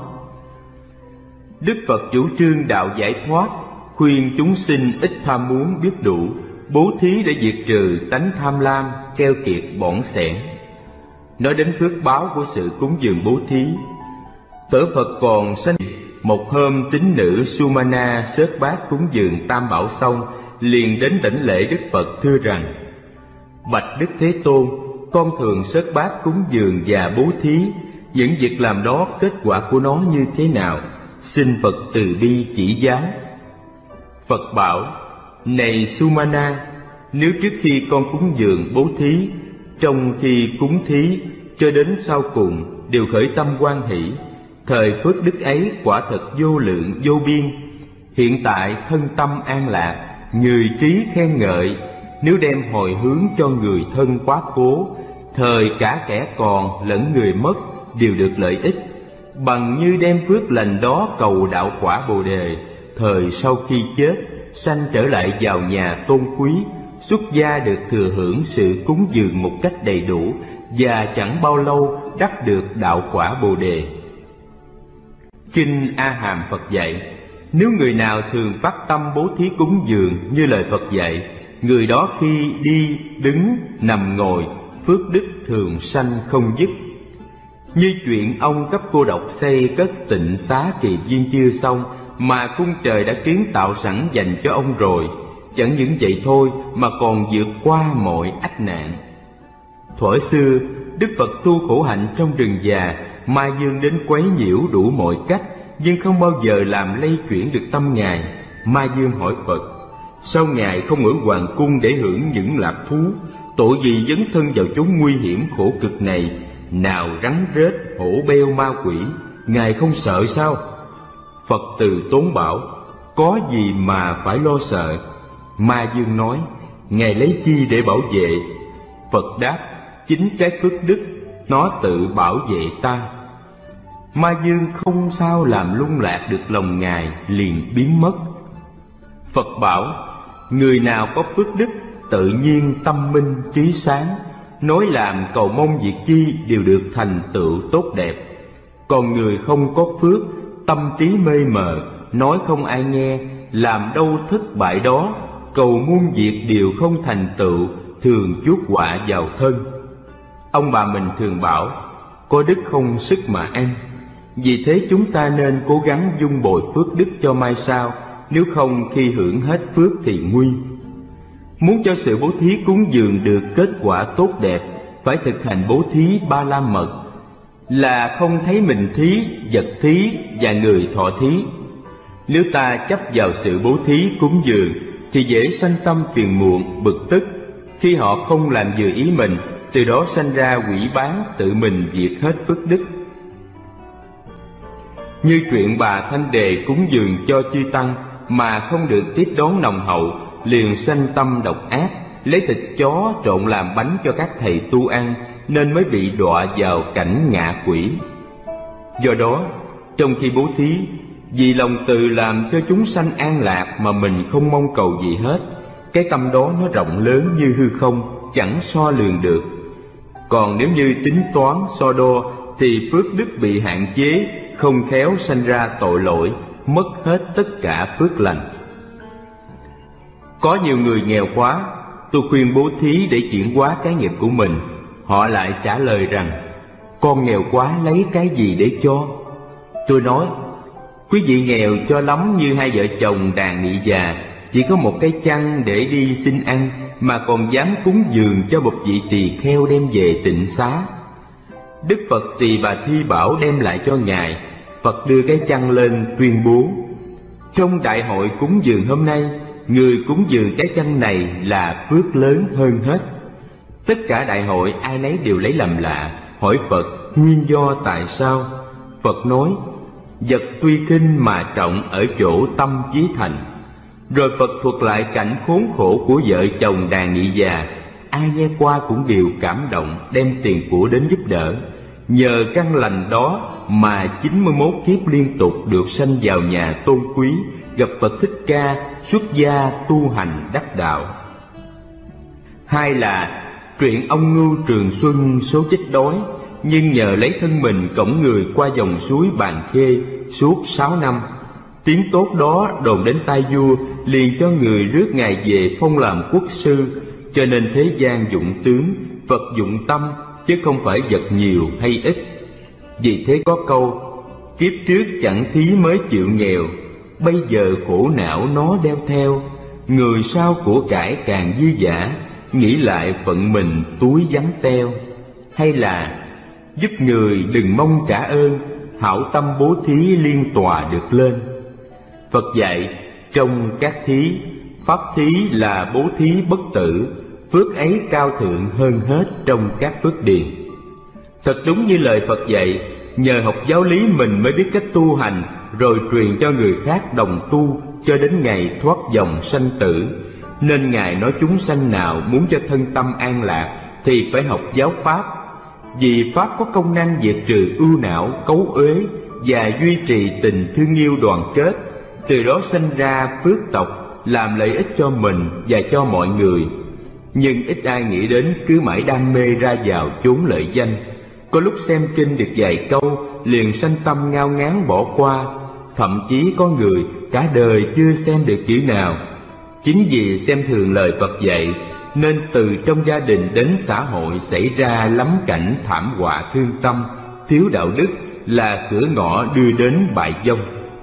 Đức Phật chủ trương đạo giải thoát, khuyên chúng sinh ít tham muốn biết đủ, bố thí để diệt trừ tánh tham lam, keo kiệt bỏn sẻn. Nói đến phước báo của sự cúng dường bố thí, Tổ Phật còn sanh một hôm tín nữ Sumana xớt bát cúng dường Tam Bảo xong, liền đến đảnh lễ Đức Phật thưa rằng: Bạch Đức Thế Tôn, con thường xớt bát cúng dường và bố thí, những việc làm đó kết quả của nó như thế nào? Xin Phật từ bi chỉ giáo. Phật bảo: Này Sumana, nếu trước khi con cúng dường bố thí, trong khi cúng thí cho đến sau cùng đều khởi tâm hoan hỷ, thời phước đức ấy quả thật vô lượng vô biên. Hiện tại thân tâm an lạc, người trí khen ngợi, nếu đem hồi hướng cho người thân quá cố, thời cả kẻ còn lẫn người mất đều được lợi ích, bằng như đem phước lành đó cầu đạo quả Bồ Đề, thời sau khi chết sanh trở lại vào nhà tôn quý, xuất gia được thừa hưởng sự cúng dường một cách đầy đủ, và chẳng bao lâu đắc được đạo quả Bồ Đề. Kinh A Hàm Phật dạy, nếu người nào thường phát tâm bố thí cúng dường như lời Phật dạy, người đó khi đi, đứng, nằm ngồi, phước đức thường sanh không dứt. Như chuyện ông cấp cô độc xây cất tịnh xá Kỳ Viên chưa xong, mà cung trời đã kiến tạo sẵn dành cho ông rồi. Chẳng những vậy thôi mà còn vượt qua mọi ách nạn. Thuở xưa, Đức Phật tu khổ hạnh trong rừng già, Ma Dương đến quấy nhiễu đủ mọi cách, nhưng không bao giờ làm lay chuyển được tâm Ngài. Ma Dương hỏi Phật: sao Ngài không ở hoàng cung để hưởng những lạc thú? Tội gì dấn thân vào chốn nguy hiểm khổ cực này? Nào rắn rết, hổ beo, ma quỷ, Ngài không sợ sao? Phật từ tốn bảo: có gì mà phải lo sợ? Ma Dương nói: Ngài lấy chi để bảo vệ? Phật đáp: chính cái phước đức, nó tự bảo vệ ta. Ma Dương không sao làm lung lạc được lòng Ngài, liền biến mất. Phật bảo: người nào có phước đức, tự nhiên tâm minh trí sáng, nói làm cầu mong việc chi đều được thành tựu tốt đẹp. Còn người không có phước, tâm trí mê mờ, nói không ai nghe, làm đâu thất bại đó, cầu muôn việc đều không thành tựu, thường chuốc họa vào thân. Ông bà mình thường bảo: có đức không sức mà ăn. Vì thế chúng ta nên cố gắng dung bồi phước đức cho mai sau, nếu không khi hưởng hết phước thì nguy. Muốn cho sự bố thí cúng dường được kết quả tốt đẹp, phải thực hành bố thí ba la mật, là không thấy mình thí, vật thí và người thọ thí. Nếu ta chấp vào sự bố thí cúng dường thì dễ sanh tâm phiền muộn, bực tức. Khi họ không làm vừa ý mình, từ đó sanh ra quỷ bán, tự mình diệt hết phước đức. Như chuyện bà Thanh Đề cúng dường cho chư tăng mà không được tiếp đón nồng hậu, liền sanh tâm độc ác, lấy thịt chó trộn làm bánh cho các thầy tu ăn, nên mới bị đọa vào cảnh ngạ quỷ. Do đó, trong khi bố thí, vì lòng từ làm cho chúng sanh an lạc mà mình không mong cầu gì hết, cái tâm đó nó rộng lớn như hư không, chẳng so lường được. Còn nếu như tính toán so đo thì phước đức bị hạn chế, không khéo sanh ra tội lỗi, mất hết tất cả phước lành. Có nhiều người nghèo quá, tôi khuyên bố thí để chuyển hóa cái nghiệp của mình. Họ lại trả lời rằng, con nghèo quá lấy cái gì để cho? Tôi nói, quý vị nghèo cho lắm như hai vợ chồng đàn nị già, chỉ có một cái chăn để đi xin ăn mà còn dám cúng dường cho một vị tỳ kheo đem về tịnh xá. Đức Phật Tỳ Bà Thi Bảo đem lại cho Ngài. Phật đưa cái chăn lên tuyên bố, trong đại hội cúng dường hôm nay, người cúng dường cái chăn này là phước lớn hơn hết. Tất cả đại hội ai nấy đều lấy làm lạ, hỏi Phật nguyên do tại sao. Phật nói, vật tuy khinh mà trọng ở chỗ tâm chí thành. Rồi Phật thuật lại cảnh khốn khổ của vợ chồng đàn nị già. Ai nghe qua cũng đều cảm động, đem tiền của đến giúp đỡ. Nhờ căn lành đó mà 91 kiếp liên tục được sanh vào nhà tôn quý, gặp Phật Thích Ca, xuất gia tu hành đắc đạo. Hai là chuyện ông Ngưu Trường Xuân số chết đói, nhưng nhờ lấy thân mình cõng người qua dòng suối Bàn Khê suốt 6 năm. Tiếng tốt đó đồn đến tai vua, liền cho người rước Ngài về phong làm quốc sư. Cho nên thế gian dụng tướng, Phật dụng tâm, chứ không phải vật nhiều hay ít. Vì thế có câu, kiếp trước chẳng thí mới chịu nghèo, bây giờ khổ não nó đeo theo. Người sau của cải càng dư dả, nghĩ lại phận mình túi vắng teo. Hay là giúp người đừng mong trả ơn, hảo tâm bố thí liên tòa được lên. Phật dạy trong các thí, pháp thí là bố thí bất tử, phước ấy cao thượng hơn hết trong các phước điền. Thật đúng như lời Phật dạy, nhờ học giáo lý mình mới biết cách tu hành, rồi truyền cho người khác đồng tu cho đến ngày thoát dòng sanh tử. Nên Ngài nói chúng sanh nào muốn cho thân tâm an lạc thì phải học giáo pháp, vì pháp có công năng diệt trừ ưu não, cấu uế và duy trì tình thương yêu đoàn kết. Từ đó sanh ra phước tộc, làm lợi ích cho mình và cho mọi người. Nhưng ít ai nghĩ đến cứ mãi đam mê ra vào chốn lợi danh. Có lúc xem kinh được vài câu liền sanh tâm ngao ngán bỏ qua. Thậm chí có người cả đời chưa xem được chữ nào. Chính vì xem thường lời Phật dạy, nên từ trong gia đình đến xã hội xảy ra lắm cảnh thảm họa thương tâm, thiếu đạo đức là cửa ngõ đưa đến bại vong.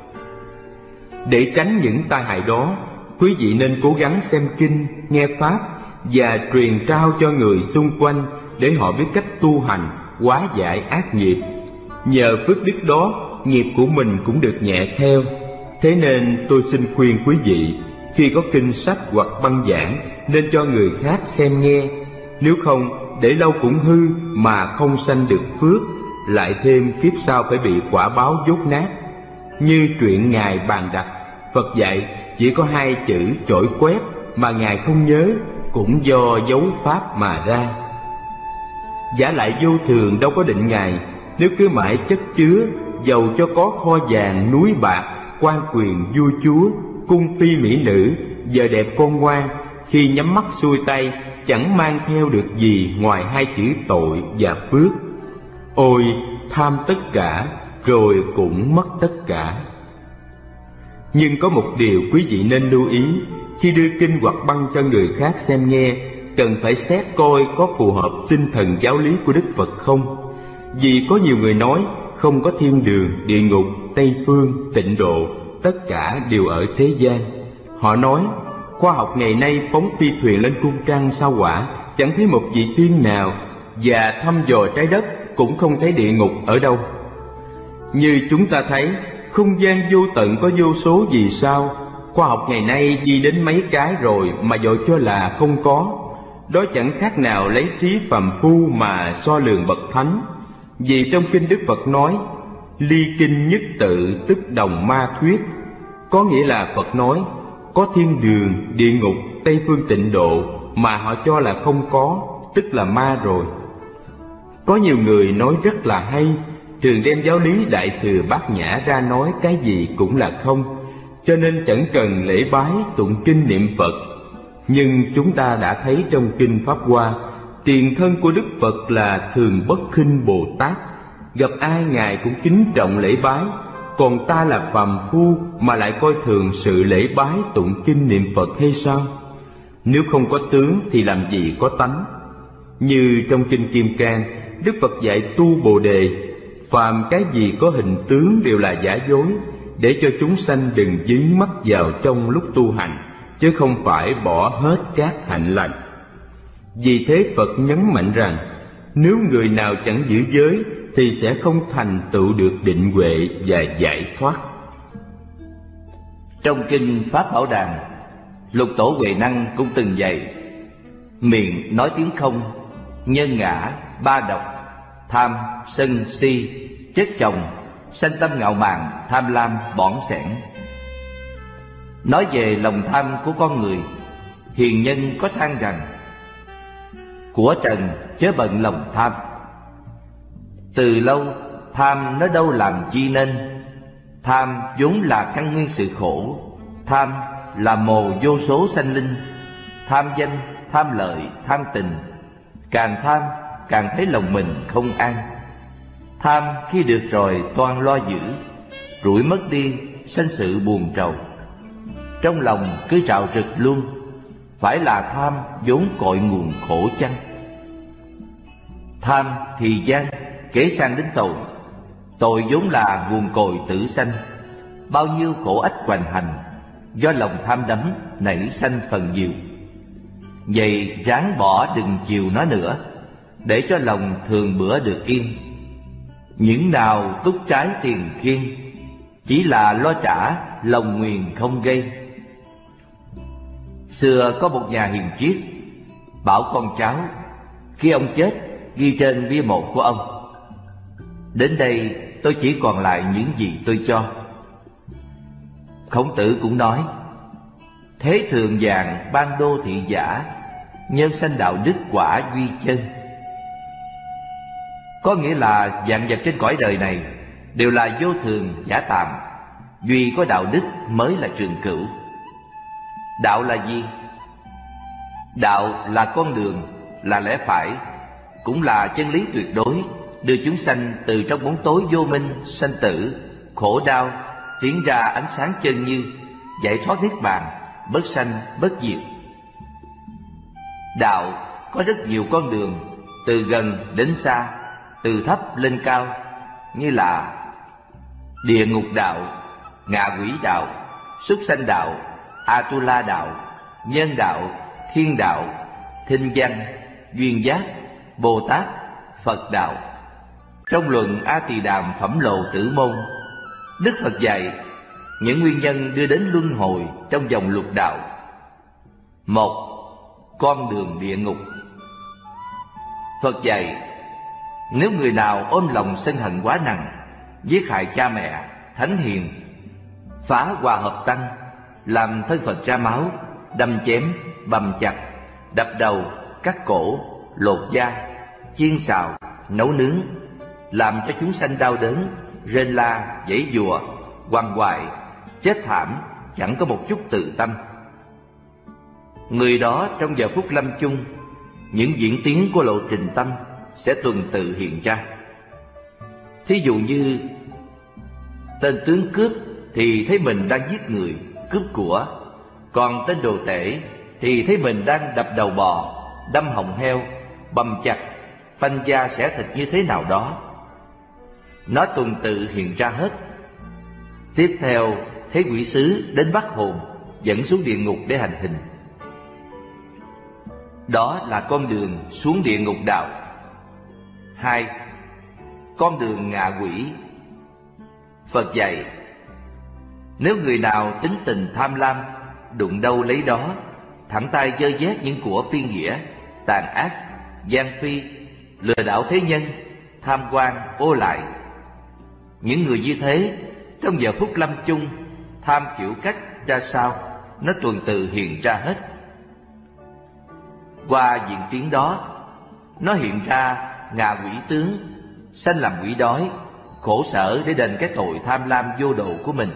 Để tránh những tai hại đó, quý vị nên cố gắng xem kinh, nghe pháp và truyền trao cho người xung quanh để họ biết cách tu hành, hóa giải ác nghiệp. Nhờ phước đức đó, nghiệp của mình cũng được nhẹ theo. Thế nên tôi xin khuyên quý vị, khi có kinh sách hoặc băng giảng nên cho người khác xem nghe. Nếu không, để lâu cũng hư mà không sanh được phước, lại thêm kiếp sau phải bị quả báo dốt nát. Như truyện Ngài Bàn Đặc, Phật dạy chỉ có 2 chữ chổi quét mà Ngài không nhớ, cũng do dấu pháp mà ra. Giả lại vô thường đâu có định ngày, nếu cứ mãi chất chứa, dầu cho có kho vàng núi bạc, quan quyền vua chúa, cung phi mỹ nữ, vợ đẹp con ngoan, khi nhắm mắt xuôi tay chẳng mang theo được gì ngoài 2 chữ tội và phước. Ôi tham tất cả rồi cũng mất tất cả. Nhưng có một điều quý vị nên lưu ý, khi đưa kinh hoặc băng cho người khác xem nghe, cần phải xét coi có phù hợp tinh thần giáo lý của Đức Phật không. Vì có nhiều người nói không có thiên đường, địa ngục, Tây phương, tịnh độ, tất cả đều ở thế gian. Họ nói Khoa học ngày nay phóng phi thuyền lên cung trăng sao Hỏa, chẳng thấy một vị tiên nào, và thăm dò trái đất cũng không thấy địa ngục ở đâu. Như chúng ta thấy, không gian vô tận có vô số vì sao. Khoa học ngày nay đi đến mấy cái rồi mà vội cho là không có. Đó chẳng khác nào lấy trí phàm phu mà so lường bậc thánh. Vì trong kinh Đức Phật nói, ly kinh nhất tự tức đồng ma thuyết, có nghĩa là Phật nói có thiên đường, địa ngục, Tây phương tịnh độ mà họ cho là không có, tức là ma rồi. Có nhiều người nói rất là hay, thường đem giáo lý Đại Thừa Bát Nhã ra nói cái gì cũng là không, cho nên chẳng cần lễ bái tụng kinh niệm Phật. Nhưng chúng ta đã thấy trong kinh Pháp Hoa, tiền thân của Đức Phật là Thường Bất Khinh Bồ Tát, gặp ai Ngài cũng kính trọng lễ bái. Còn ta là phàm phu mà lại coi thường sự lễ bái tụng kinh niệm Phật hay sao? Nếu không có tướng thì làm gì có tánh? Như trong kinh Kim Cang, Đức Phật dạy tu Bồ Đề, phàm cái gì có hình tướng đều là giả dối, để cho chúng sanh đừng dính mắc vào trong lúc tu hành, chứ không phải bỏ hết các hạnh lành. Vì thế Phật nhấn mạnh rằng, nếu người nào chẳng giữ giới thì sẽ không thành tựu được định huệ và giải thoát. Trong kinh Pháp Bảo Đàn, Lục Tổ Huệ Năng cũng từng dạy: miệng nói tiếng không, nhân ngã, ba độc, tham, sân, si, chất chồng, sanh tâm ngạo mạn, tham lam, bỏn sẻn. Nói về lòng tham của con người, hiền nhân có than rằng: của trần chớ bận lòng tham. Từ lâu tham nó đâu làm chi nên. Tham vốn là căn nguyên sự khổ. Tham là mồ vô số sanh linh. Tham danh, tham lợi, tham tình. Càng tham càng thấy lòng mình không an. Tham khi được rồi toan lo giữ, rủi mất đi sanh sự buồn trầu. Trong lòng cứ trào rực luôn, phải là tham vốn cội nguồn khổ chăng? Tham thì gian kể sang đến tội. Tội vốn là nguồn cội tử sanh. Bao nhiêu khổ ách hoành hành, do lòng tham đắm nảy sanh phần nhiều. Vậy ráng bỏ đừng chiều nó nữa, để cho lòng thường bữa được yên. Những nào túc trái tiền khiên, chỉ là lo trả lòng nguyền không gây. Xưa có một nhà hiền triết bảo con cháu khi ông chết ghi trên bia mộ của ông: đến đây tôi chỉ còn lại những gì tôi cho. Khổng Tử cũng nói: thế thường vàng ban đô thị giả, nhân sanh đạo đức quả duy chân. Có nghĩa là vạn vật trên cõi đời này đều là vô thường giả tạm, duy có đạo đức mới là trường cửu. Đạo là gì? Đạo là con đường, là lẽ phải, cũng là chân lý tuyệt đối, đưa chúng sanh từ trong bóng tối vô minh, sanh tử, khổ đau, tiến ra ánh sáng chân như, giải thoát niết bàn, bất sanh bất diệt. Đạo có rất nhiều con đường, từ gần đến xa, từ thấp lên cao, như là địa ngục đạo, ngạ quỷ đạo, súc sanh đạo, Atula đạo, nhân đạo, thiên đạo, thinh văn, duyên giác, Bồ Tát, Phật đạo. Trong luận A Tỳ Đàm Phẩm Lộ Tử Môn, Đức Phật dạy những nguyên nhân đưa đến luân hồi trong dòng lục đạo. 1. Con đường địa ngục. Phật dạy nếu người nào ôm lòng sân hận quá nặng, giết hại cha mẹ, thánh hiền, phá hòa hợp tăng, làm thân Phật ra máu, đâm chém, bầm chặt, đập đầu, cắt cổ, lột da, chiên xào, nấu nướng, làm cho chúng sanh đau đớn, rên la, giãy giụa, quằn quại, chết thảm, chẳng có một chút tự tâm. Người đó trong giờ phút lâm chung, những diễn tiến của lộ trình tâm sẽ tuần tự hiện ra. Thí dụ như tên tướng cướp thì thấy mình đang giết người, cướp của, còn tên đồ tể thì thấy mình đang đập đầu bò, đâm họng heo, bầm chặt, phanh da xẻ thịt như thế nào đó. Nó tuần tự hiện ra hết. Tiếp theo thấy quỷ sứ đến bắt hồn, dẫn xuống địa ngục để hành hình. Đó là con đường xuống địa ngục đạo. 2. Con đường ngạ quỷ. Phật dạy, nếu người nào tính tình tham lam, đụng đâu lấy đó, thẳng tay dơ vét những của phi nghĩa, tàn ác, gian phi, lừa đảo thế nhân, tham quan, ô lại. Những người như thế, trong giờ phút lâm chung, tham kiểu cách ra sao, nó tuần tự hiện ra hết. Qua diễn tiến đó, nó hiện ra ngạ quỷ tướng, sanh làm quỷ đói, khổ sở để đền cái tội tham lam vô độ của mình.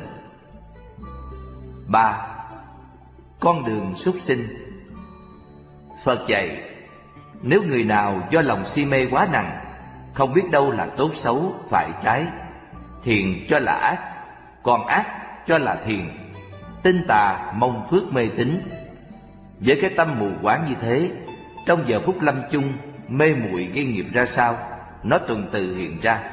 3. Con đường súc sinh. Phật dạy, nếu người nào do lòng si mê quá nặng, không biết đâu là tốt xấu, phải trái, thiện cho là ác, còn ác cho là thiện, tin tà mong phước mê tín, với cái tâm mù quáng như thế, trong giờ phút lâm chung, mê muội gây nghiệp ra sao, nó tuần tự hiện ra.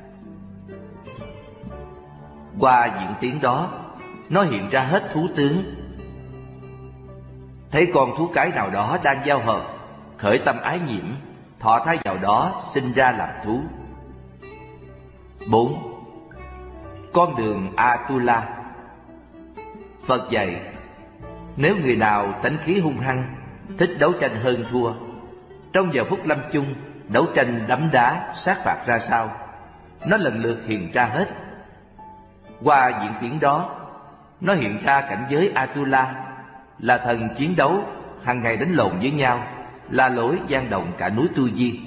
Qua diễn tiến đó, nó hiện ra hết thú tướng. Thấy con thú cái nào đó đang giao hợp, khởi tâm ái nhiễm, thọ thai vào đó, sinh ra làm thú. 4. Con đường Atula. Phật dạy, nếu người nào tánh khí hung hăng, thích đấu tranh hơn thua, trong giờ phút lâm chung, đấu tranh đấm đá, sát phạt ra sao, nó lần lượt hiện ra hết. Qua diễn tiến đó, nó hiện ra cảnh giới Atula, là thần chiến đấu, hàng ngày đánh lộn với nhau, la lối gian động cả núi Tu Di.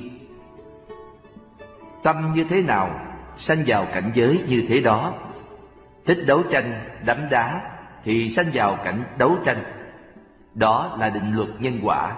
Tâm như thế nào, sanh vào cảnh giới như thế đó. Thích đấu tranh, đấm đá, thì sanh vào cảnh đấu tranh. Đó là định luật nhân quả.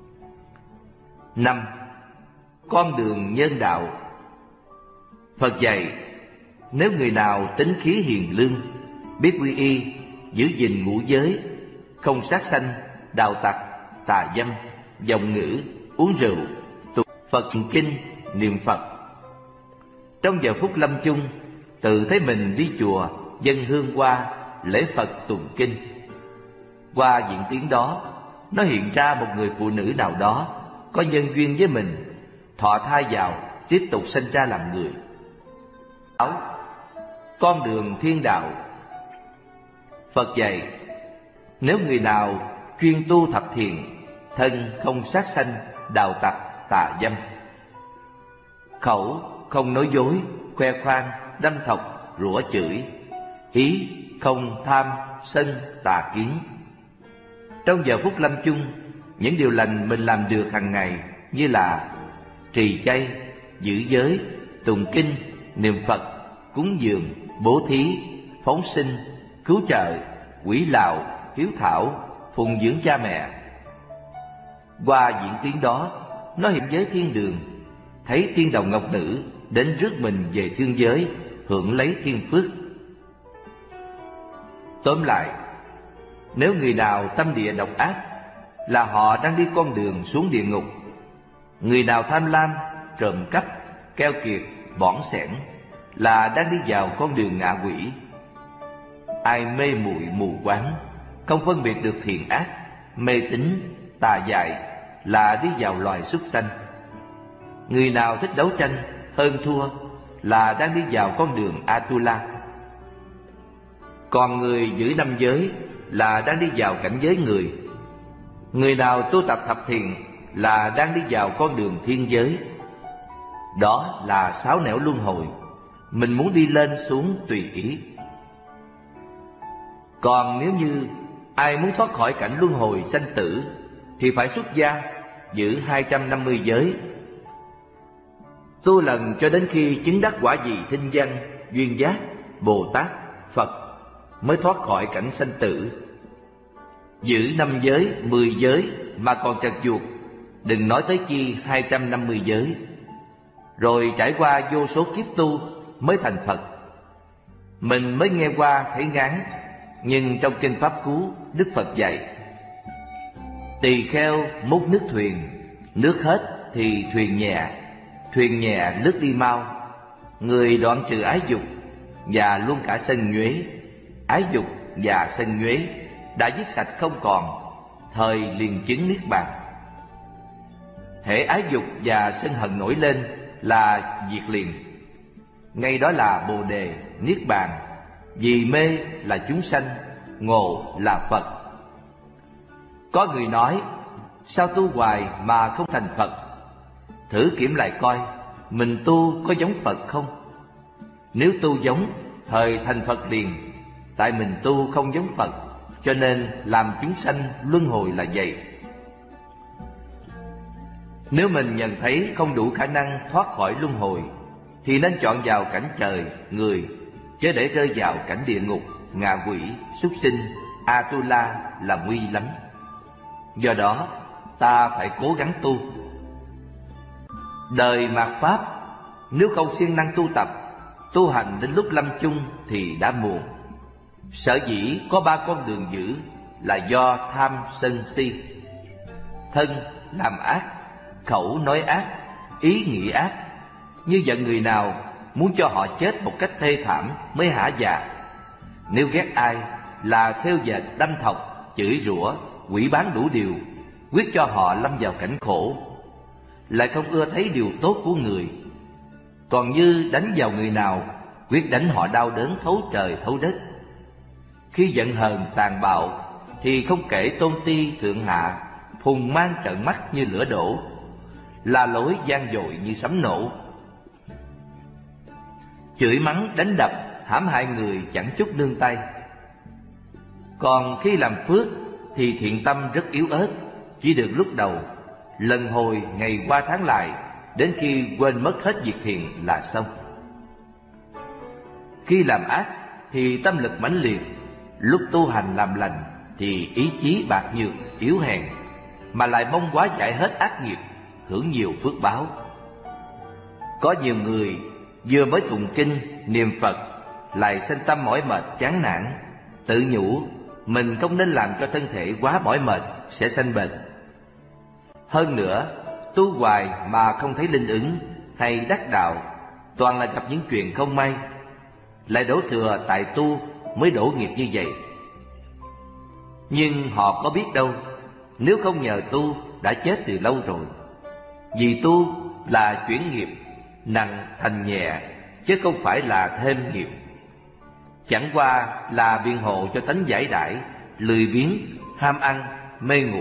5. Con đường nhân đạo. Phật dạy, nếu người nào tính khí hiền lương, biết quy y, giữ gìn ngũ giới, không sát sanh, đào tặc, tà dâm, vọng ngữ, uống rượu, tụng Phật kinh, niệm Phật, trong giờ phút lâm chung, tự thấy mình đi chùa, dâng hương qua, lễ Phật tụng kinh. Qua diễn tiến đó, nó hiện ra một người phụ nữ nào đó có nhân duyên với mình, thọ thai vào, tiếp tục sinh ra làm người. 6. Con đường thiên đạo. Phật dạy, nếu người nào chuyên tu thập thiện, thân không sát sanh, đào tặc, tà dâm, khẩu không nói dối, khoe khoang, đâm thọc, rủa chửi, ý không tham, sân, tà kiến, trong giờ phút lâm chung, những điều lành mình làm được hàng ngày như là trì chay, giữ giới, tụng kinh, niệm Phật, cúng dường, bố thí, phóng sinh, cứu trợ, quỷ lạo, hiếu thảo, phụng dưỡng cha mẹ. Qua diễn tiến đó, nó hiện giới thiên đường, thấy tiên đồng ngọc nữ đến rước mình về thiên giới, hưởng lấy thiên phước. Tóm lại, nếu người nào tâm địa độc ác, là họ đang đi con đường xuống địa ngục. Người nào tham lam, trộm cắp, keo kiệt, bỏn xẻn, là đang đi vào con đường ngạ quỷ. Ai mê muội mù quáng, không phân biệt được thiện ác, mê tín, tà dại, là đi vào loài súc sanh. Người nào thích đấu tranh, hơn thua, là đang đi vào con đường Atula. Còn người giữ năm giới là đang đi vào cảnh giới người. Người nào tu tập thập thiện là đang đi vào con đường thiên giới. Đó là 6 nẻo luân hồi, mình muốn đi lên xuống tùy ý. Còn nếu như ai muốn thoát khỏi cảnh luân hồi sanh tử, thì phải xuất gia, giữ 250 giới, tu lần cho đến khi chứng đắc quả vị thinh văn, duyên giác, Bồ Tát, Phật, mới thoát khỏi cảnh sanh tử. Giữ 5 giới, 10 giới mà còn trật chuột, đừng nói tới chi 250 giới. Rồi trải qua vô số kiếp tu mới thành Phật. Mình mới nghe qua thấy ngán, nhưng trong kinh Pháp Cú, Đức Phật dạy: tỳ kheo múc nước thuyền, nước hết thì thuyền nhẹ lướt đi mau. Người đoạn trừ ái dục và luôn cả sân nhuế, ái dục và sân nhuế, đã giết sạch không còn, thời liền chứng niết bàn. Hễ ái dục và sân hận nổi lên là diệt liền. Ngay đó là Bồ đề, niết bàn. Vì mê là chúng sanh, ngộ là Phật. Có người nói, sao tu hoài mà không thành Phật? Thử kiểm lại coi, mình tu có giống Phật không? Nếu tu giống, thời thành Phật liền. Tại mình tu không giống Phật, cho nên làm chúng sanh luân hồi là vậy. Nếu mình nhận thấy không đủ khả năng thoát khỏi luân hồi, thì nên chọn vào cảnh trời, người, chớ để rơi vào cảnh địa ngục, ngạ quỷ, súc sinh, Atula là nguy lắm. Do đó, ta phải cố gắng tu. Đời mạt Pháp, nếu không siêng năng tu tập, tu hành đến lúc lâm chung thì đã muộn. Sở dĩ có 3 con đường dữ là do tham sân si. Thân làm ác, khẩu nói ác, ý nghĩ ác. Như giận người nào, muốn cho họ chết một cách thê thảm mới hả dạ. Nếu ghét ai là theo dệt đâm thọc, chửi rủa, quỷ bán đủ điều, quyết cho họ lâm vào cảnh khổ. Lại không ưa thấy điều tốt của người. Còn như đánh vào người nào, quyết đánh họ đau đớn thấu trời thấu đất. Khi giận hờn tàn bạo thì không kể tôn ti thượng hạ, phùng mang trợn mắt như lửa đổ, la lối gian dội như sấm nổ. Chửi mắng đánh đập hãm hại người chẳng chút nương tay. Còn khi làm phước thì thiện tâm rất yếu ớt, chỉ được lúc đầu, lần hồi ngày qua tháng lại, đến khi quên mất hết việc thiện là xong. Khi làm ác thì tâm lực mãnh liệt, lúc tu hành làm lành thì ý chí bạc nhược, yếu hèn, mà lại mong quá giải hết ác nghiệp, hưởng nhiều phước báo. Có nhiều người vừa mới tụng kinh, niệm Phật, lại sanh tâm mỏi mệt, chán nản, tự nhủ mình không nên làm cho thân thể quá mỏi mệt, sẽ sanh bệnh. Hơn nữa, tu hoài mà không thấy linh ứng hay đắc đạo, toàn là gặp những chuyện không may. Lại đổ thừa tại tu mới đổ nghiệp như vậy. Nhưng họ có biết đâu, nếu không nhờ tu đã chết từ lâu rồi. Vì tu là chuyển nghiệp, nặng thành nhẹ, chứ không phải là thêm nghiệp. Chẳng qua là biện hộ cho tánh giải đãi, lười biếng, ham ăn, mê ngủ.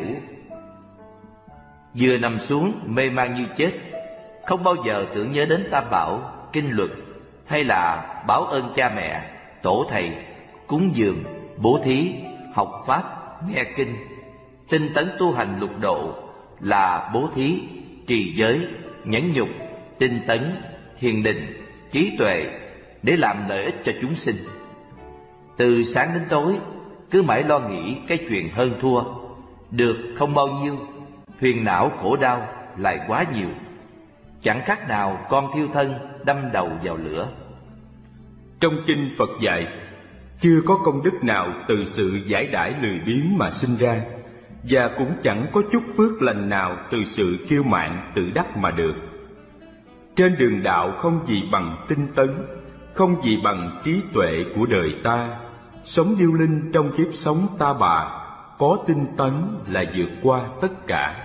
Vừa nằm xuống mê man như chết, không bao giờ tưởng nhớ đến Tam Bảo, kinh luật, hay là báo ơn cha mẹ, tổ thầy, cúng dường, bố thí, học pháp, nghe kinh, tinh tấn tu hành lục độ là bố thí, trì giới, nhẫn nhục, tinh tấn, thiền định, trí tuệ để làm lợi ích cho chúng sinh. Từ sáng đến tối cứ mãi lo nghĩ cái chuyện hơn thua, được không bao nhiêu, phiền não khổ đau lại quá nhiều, chẳng khác nào con thiêu thân đâm đầu vào lửa. Trong kinh Phật dạy, chưa có công đức nào từ sự giải đãi lười biếng mà sinh ra, và cũng chẳng có chút phước lành nào từ sự kiêu mạn tự đắc mà được. Trên đường đạo không gì bằng tinh tấn, không gì bằng trí tuệ của đời ta. Sống điêu linh trong kiếp sống ta bà, có tinh tấn là vượt qua tất cả.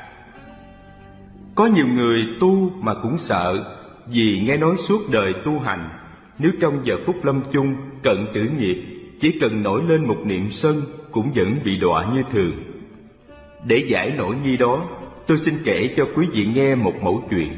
Có nhiều người tu mà cũng sợ, vì nghe nói suốt đời tu hành, nếu trong giờ phút lâm chung cận tử nghiệp, chỉ cần nổi lên một niệm sân cũng vẫn bị đọa như thường. Để giải nỗi nghi đó, tôi xin kể cho quý vị nghe một mẩu chuyện.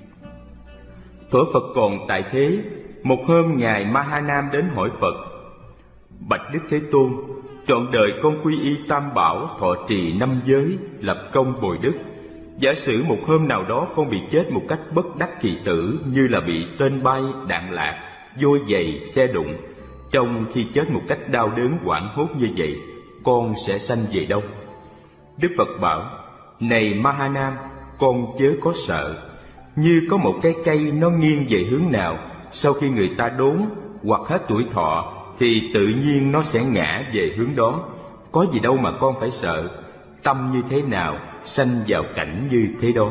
Thuở Phật còn tại thế, một hôm Ngài Mahanam đến hỏi Phật: Bạch Đức Thế Tôn, trọn đời con quy y Tam Bảo, thọ trì 5 giới, lập công bồi đức. Giả sử một hôm nào đó con bị chết một cách bất đắc kỳ tử, như là bị tên bay, đạn lạc, vôi giày, xe đụng. Trong khi chết một cách đau đớn hoảng hốt như vậy, con sẽ sanh về đâu? Đức Phật bảo: Này Mahanam, con chớ có sợ. Như có một cái cây nó nghiêng về hướng nào, sau khi người ta đốn hoặc hết tuổi thọ, thì tự nhiên nó sẽ ngã về hướng đó. Có gì đâu mà con phải sợ. Tâm như thế nào, sanh vào cảnh như thế đó.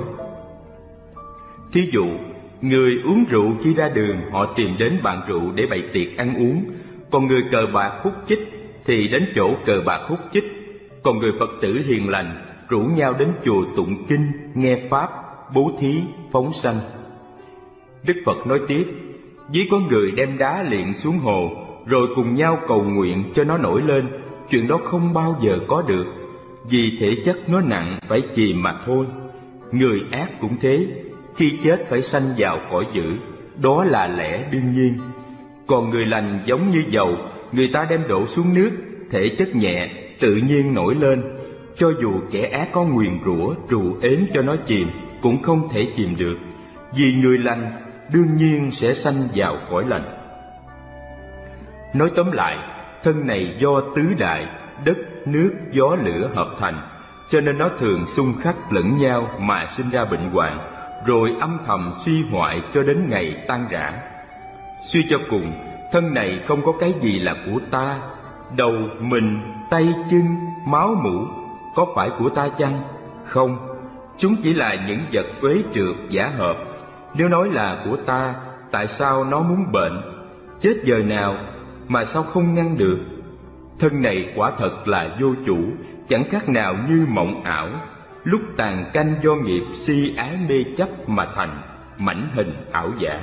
Thí dụ, người uống rượu khi ra đường, họ tìm đến bàn rượu để bày tiệc ăn uống. Còn người cờ bạc hút chích thì đến chỗ cờ bạc hút chích. Còn người Phật tử hiền lành rủ nhau đến chùa tụng kinh, nghe pháp, bố thí, phóng sanh. Đức Phật nói tiếp, ví có người đem đá liệng xuống hồ, rồi cùng nhau cầu nguyện cho nó nổi lên. Chuyện đó không bao giờ có được, vì thể chất nó nặng phải chìm mà thôi. Người ác cũng thế, khi chết phải sanh vào cõi dữ, đó là lẽ đương nhiên. Còn người lành giống như dầu, người ta đem đổ xuống nước, thể chất nhẹ, tự nhiên nổi lên. Cho dù kẻ ác có nguyền rủa, trù ếm cho nó chìm, cũng không thể chìm được, vì người lành đương nhiên sẽ sanh vào cõi lành. Nói tóm lại, thân này do tứ đại, đất, nước, gió, lửa hợp thành, cho nên nó thường xung khắc lẫn nhau mà sinh ra bệnh hoạn, rồi âm thầm suy hoại cho đến ngày tan rã. Suy cho cùng, thân này không có cái gì là của ta. Đầu, mình, tay, chân, máu mủ có phải của ta chăng? Không, chúng chỉ là những vật uế trượt giả hợp. Nếu nói là của ta, tại sao nó muốn bệnh, chết giờ nào mà sao không ngăn được? Thân này quả thật là vô chủ, chẳng khác nào như mộng ảo, lúc tàn canh do nghiệp si ái mê chấp mà thành, mảnh hình ảo giả.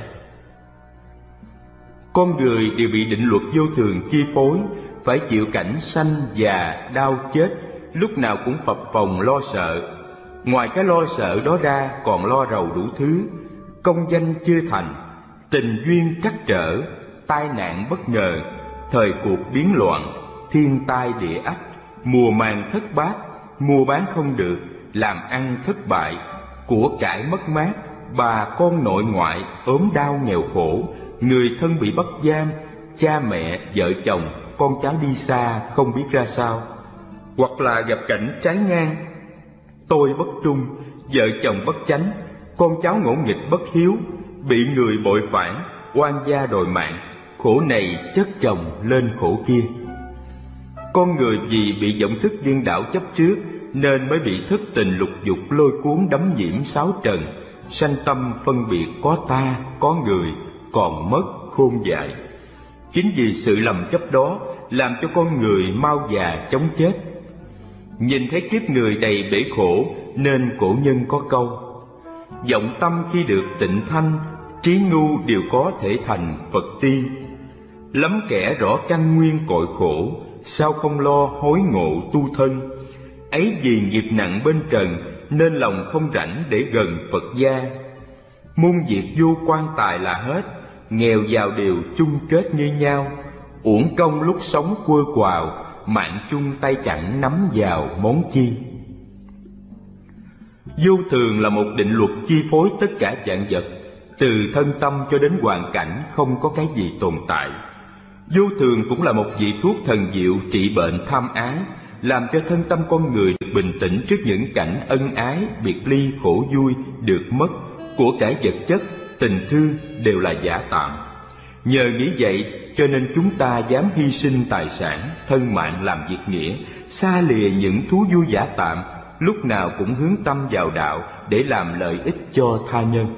Con người đều bị định luật vô thường chi phối, phải chịu cảnh sanh già đau chết, lúc nào cũng phập phồng lo sợ. Ngoài cái lo sợ đó ra còn lo rầu đủ thứ: công danh chưa thành, tình duyên trắc trở, tai nạn bất ngờ, thời cuộc biến loạn, thiên tai địa ách, mùa màng thất bát, mua bán không được, làm ăn thất bại, của cải mất mát, bà con nội ngoại ốm đau nghèo khổ, người thân bị bắt giam, cha mẹ, vợ chồng, con cháu đi xa không biết ra sao. Hoặc là gặp cảnh trái ngang, tôi bất trung, vợ chồng bất chánh, con cháu ngỗ nghịch bất hiếu, bị người bội phản, oan gia đòi mạng, khổ này chất chồng lên khổ kia. Con người vì bị vọng thức điên đảo chấp trước nên mới bị thất tình lục dục lôi cuốn đắm nhiễm sáu trần, sanh tâm phân biệt có ta, có người, còn mất khôn dại. Chính vì sự lầm chấp đó làm cho con người mau già chóng chết. Nhìn thấy kiếp người đầy bể khổ nên cổ nhân có câu: vọng tâm khi được tịnh thanh, trí ngu đều có thể thành Phật tiên. Lắm kẻ rõ căn nguyên cội khổ, sao không lo hối ngộ tu thân. Ấy vì nghiệp nặng bên trần, nên lòng không rảnh để gần Phật gia. Muôn việc vô quan tài là hết, nghèo giàu đều chung kết như nhau. Uổng công lúc sống quơ quào, mạng chung tay chẳng nắm vào món chi. Vô thường là một định luật chi phối tất cả vạn vật, từ thân tâm cho đến hoàn cảnh không có cái gì tồn tại. Vô thường cũng là một vị thuốc thần diệu trị bệnh tham ái, làm cho thân tâm con người được bình tĩnh trước những cảnh ân ái, biệt ly, khổ vui, được mất, của cải vật chất, tình thương đều là giả tạm. Nhờ nghĩ vậy cho nên chúng ta dám hy sinh tài sản, thân mạng làm việc nghĩa, xa lìa những thú vui giả tạm, lúc nào cũng hướng tâm vào đạo để làm lợi ích cho tha nhân.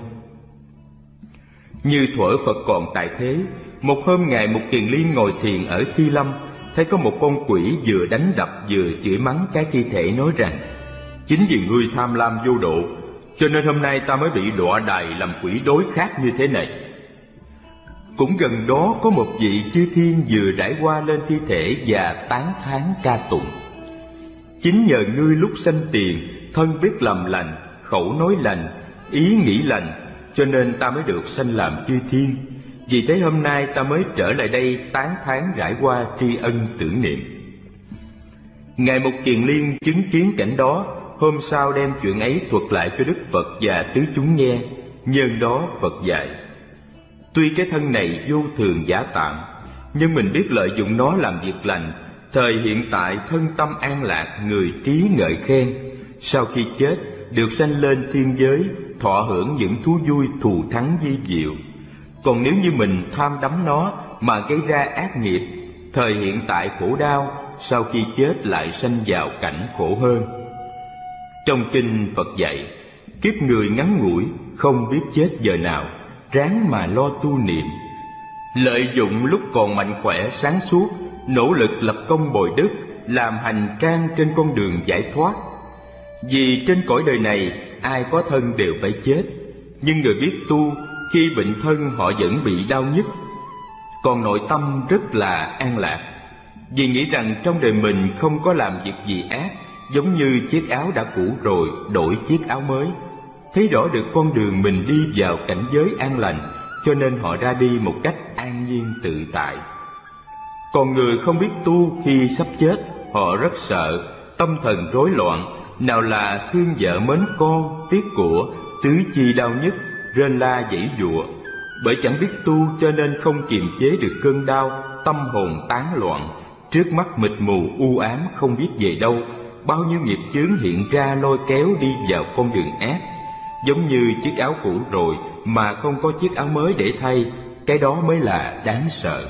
Như thuở Phật còn tại thế, một hôm Ngài Mục Kiền Liên ngồi thiền ở Thi Lâm, thấy có một con quỷ vừa đánh đập vừa chửi mắng cái thi thể, nói rằng: chính vì ngươi tham lam vô độ, cho nên hôm nay ta mới bị đọa đày làm quỷ đối khác như thế này. Cũng gần đó có một vị chư thiên vừa trải qua lên thi thể và tán thán ca tụng: chính nhờ ngươi lúc sanh tiền, thân biết làm lành, khẩu nói lành, ý nghĩ lành, cho nên ta mới được sanh làm chư thiên. Vì thế hôm nay ta mới trở lại đây tán thán rải qua tri ân tưởng niệm. Ngài Mục Kiền Liên chứng kiến cảnh đó, hôm sau đem chuyện ấy thuật lại cho Đức Phật và tứ chúng nghe. Nhân đó Phật dạy: tuy cái thân này vô thường giả tạm, nhưng mình biết lợi dụng nó làm việc lành, thời hiện tại thân tâm an lạc, người trí ngợi khen. Sau khi chết được sanh lên thiên giới, thọ hưởng những thú vui thù thắng vi diệu. Còn nếu như mình tham đắm nó mà gây ra ác nghiệp, thời hiện tại khổ đau, sau khi chết lại sanh vào cảnh khổ hơn. Trong kinh Phật dạy, kiếp người ngắn ngủi, không biết chết giờ nào, ráng mà lo tu niệm. Lợi dụng lúc còn mạnh khỏe sáng suốt, nỗ lực lập công bồi đức, làm hành trang trên con đường giải thoát. Vì trên cõi đời này ai có thân đều phải chết, nhưng người biết tu khi bệnh thân họ vẫn bị đau nhức, còn nội tâm rất là an lạc, vì nghĩ rằng trong đời mình không có làm việc gì ác, giống như chiếc áo đã cũ rồi đổi chiếc áo mới. Thấy rõ được con đường mình đi vào cảnh giới an lành, cho nên họ ra đi một cách an nhiên tự tại. Còn người không biết tu khi sắp chết, họ rất sợ, tâm thần rối loạn, nào là thương vợ mến con, tiếc của, tứ chi đau nhức, rên la giãy giụa. Bởi chẳng biết tu cho nên không kiềm chế được cơn đau, tâm hồn tán loạn, trước mắt mịt mù u ám không biết về đâu. Bao nhiêu nghiệp chướng hiện ra lôi kéo đi vào con đường ác. Giống như chiếc áo cũ rồi mà không có chiếc áo mới để thay, cái đó mới là đáng sợ.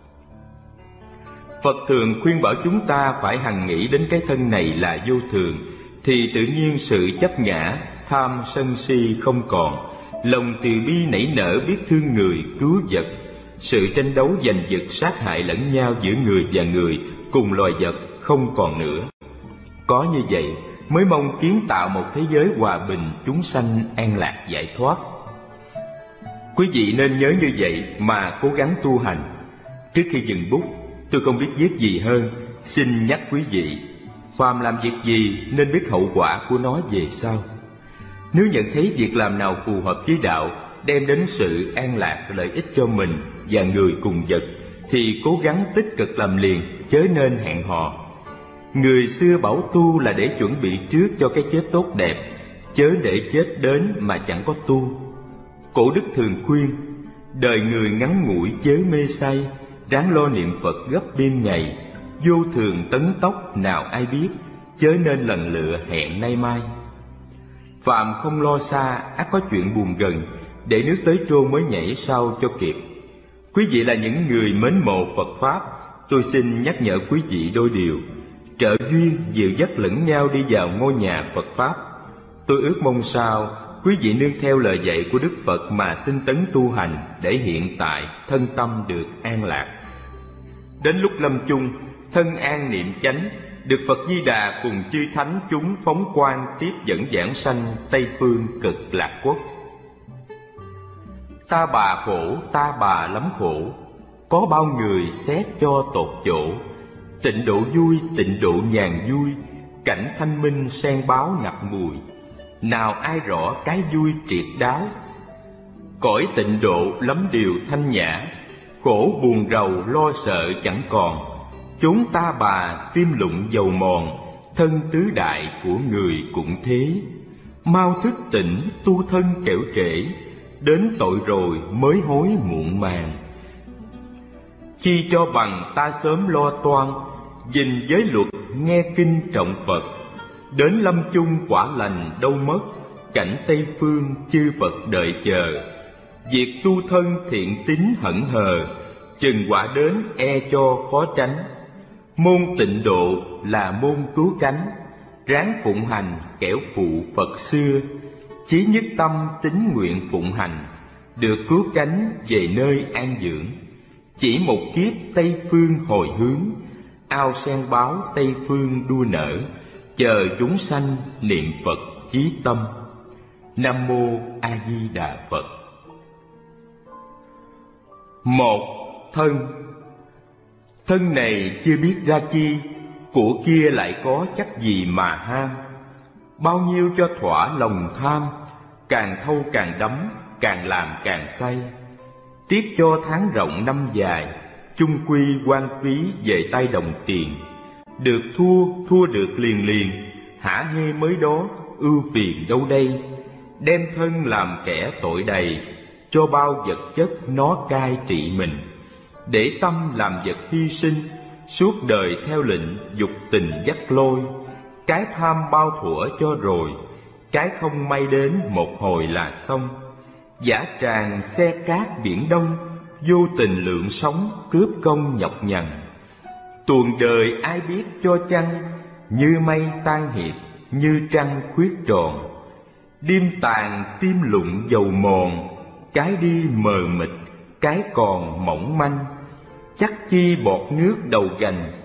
Phật thường khuyên bảo chúng ta phải hằng nghĩ đến cái thân này là vô thường, thì tự nhiên sự chấp ngã, tham sân si không còn, lòng từ bi nảy nở biết thương người, cứu vật. Sự tranh đấu giành giật sát hại lẫn nhau giữa người và người, cùng loài vật không còn nữa. Có như vậy mới mong kiến tạo một thế giới hòa bình, chúng sanh an lạc giải thoát. Quý vị nên nhớ như vậy mà cố gắng tu hành. Trước khi dừng bút, tôi không biết viết gì hơn, xin nhắc quý vị, phàm làm việc gì nên biết hậu quả của nó về sau. Nếu nhận thấy việc làm nào phù hợp với đạo, đem đến sự an lạc lợi ích cho mình và người cùng vật, thì cố gắng tích cực làm liền, chớ nên hẹn hò. Người xưa bảo tu là để chuẩn bị trước cho cái chết tốt đẹp, chớ để chết đến mà chẳng có tu. Cổ đức thường khuyên, đời người ngắn ngủi chớ mê say, ráng lo niệm Phật gấp đêm ngày, vô thường tấn tốc nào ai biết, chớ nên lần lựa hẹn nay mai. Phạm không lo xa, ắt có chuyện buồn gần, để nước tới trôn mới nhảy sau cho kịp. Quý vị là những người mến mộ Phật Pháp, tôi xin nhắc nhở quý vị đôi điều. Trợ duyên dìu dắt lẫn nhau đi vào ngôi nhà Phật Pháp. Tôi ước mong sao quý vị nương theo lời dạy của Đức Phật mà tinh tấn tu hành, để hiện tại thân tâm được an lạc. Đến lúc lâm chung, thân an niệm chánh, được Phật Di Đà cùng chư thánh chúng phóng quang tiếp dẫn giảng sanh Tây phương cực lạc quốc. Ta bà khổ, ta bà lắm khổ, có bao người xét cho tột chỗ. Tịnh độ vui, tịnh độ nhàn vui, cảnh thanh minh sen báo ngập mùi. Nào ai rõ cái vui triệt đáo, cõi tịnh độ lắm điều thanh nhã, khổ buồn rầu lo sợ chẳng còn. Chốn ta bà tim lụng dầu mòn, thân tứ đại của người cũng thế. Mau thức tỉnh tu thân kẻo trễ, đến tội rồi mới hối muộn màng. Chi cho bằng ta sớm lo toan, gìn giới luật nghe kinh trọng Phật. Đến lâm chung quả lành đâu mất, cảnh Tây phương chư Phật đợi chờ. Việc tu thân thiện tín hững hờ, chừng quả đến e cho khó tránh. Môn tịnh độ là môn cứu cánh, ráng phụng hành kẻo phụ Phật xưa. Chí nhất tâm tín nguyện phụng hành, được cứu cánh về nơi an dưỡng. Chỉ một kiếp Tây phương hồi hướng, ao sen báo Tây phương đua nở. Chờ chúng sanh niệm Phật chí tâm. Nam mô A Di Đà Phật. 1. Thân. Thân này chưa biết ra chi, của kia lại có chắc gì mà ham. Bao nhiêu cho thỏa lòng tham, càng thâu càng đắm, càng làm càng say. Tiếc cho tháng rộng năm dài, chung quy quan phí về tay đồng tiền. Được thua, thua được liền liền, hả hê mới đó, ưu phiền đâu đây. Đem thân làm kẻ tội đầy, cho bao vật chất nó cai trị mình. Để tâm làm vật hy sinh, suốt đời theo lệnh dục tình dắt lôi. Cái tham bao thuở cho rồi, cái không may đến một hồi là xong. Dã tràng xe cát biển đông, vô tình lượng sống cướp công nhọc nhằn. Tuồng đời ai biết cho chăng, như mây tan hiệp, như trăng khuyết tròn. Đêm tàn tim lụng dầu mòn, cái đi mờ mịt, cái còn mỏng manh. Chắc chi bọt nước đầu gành,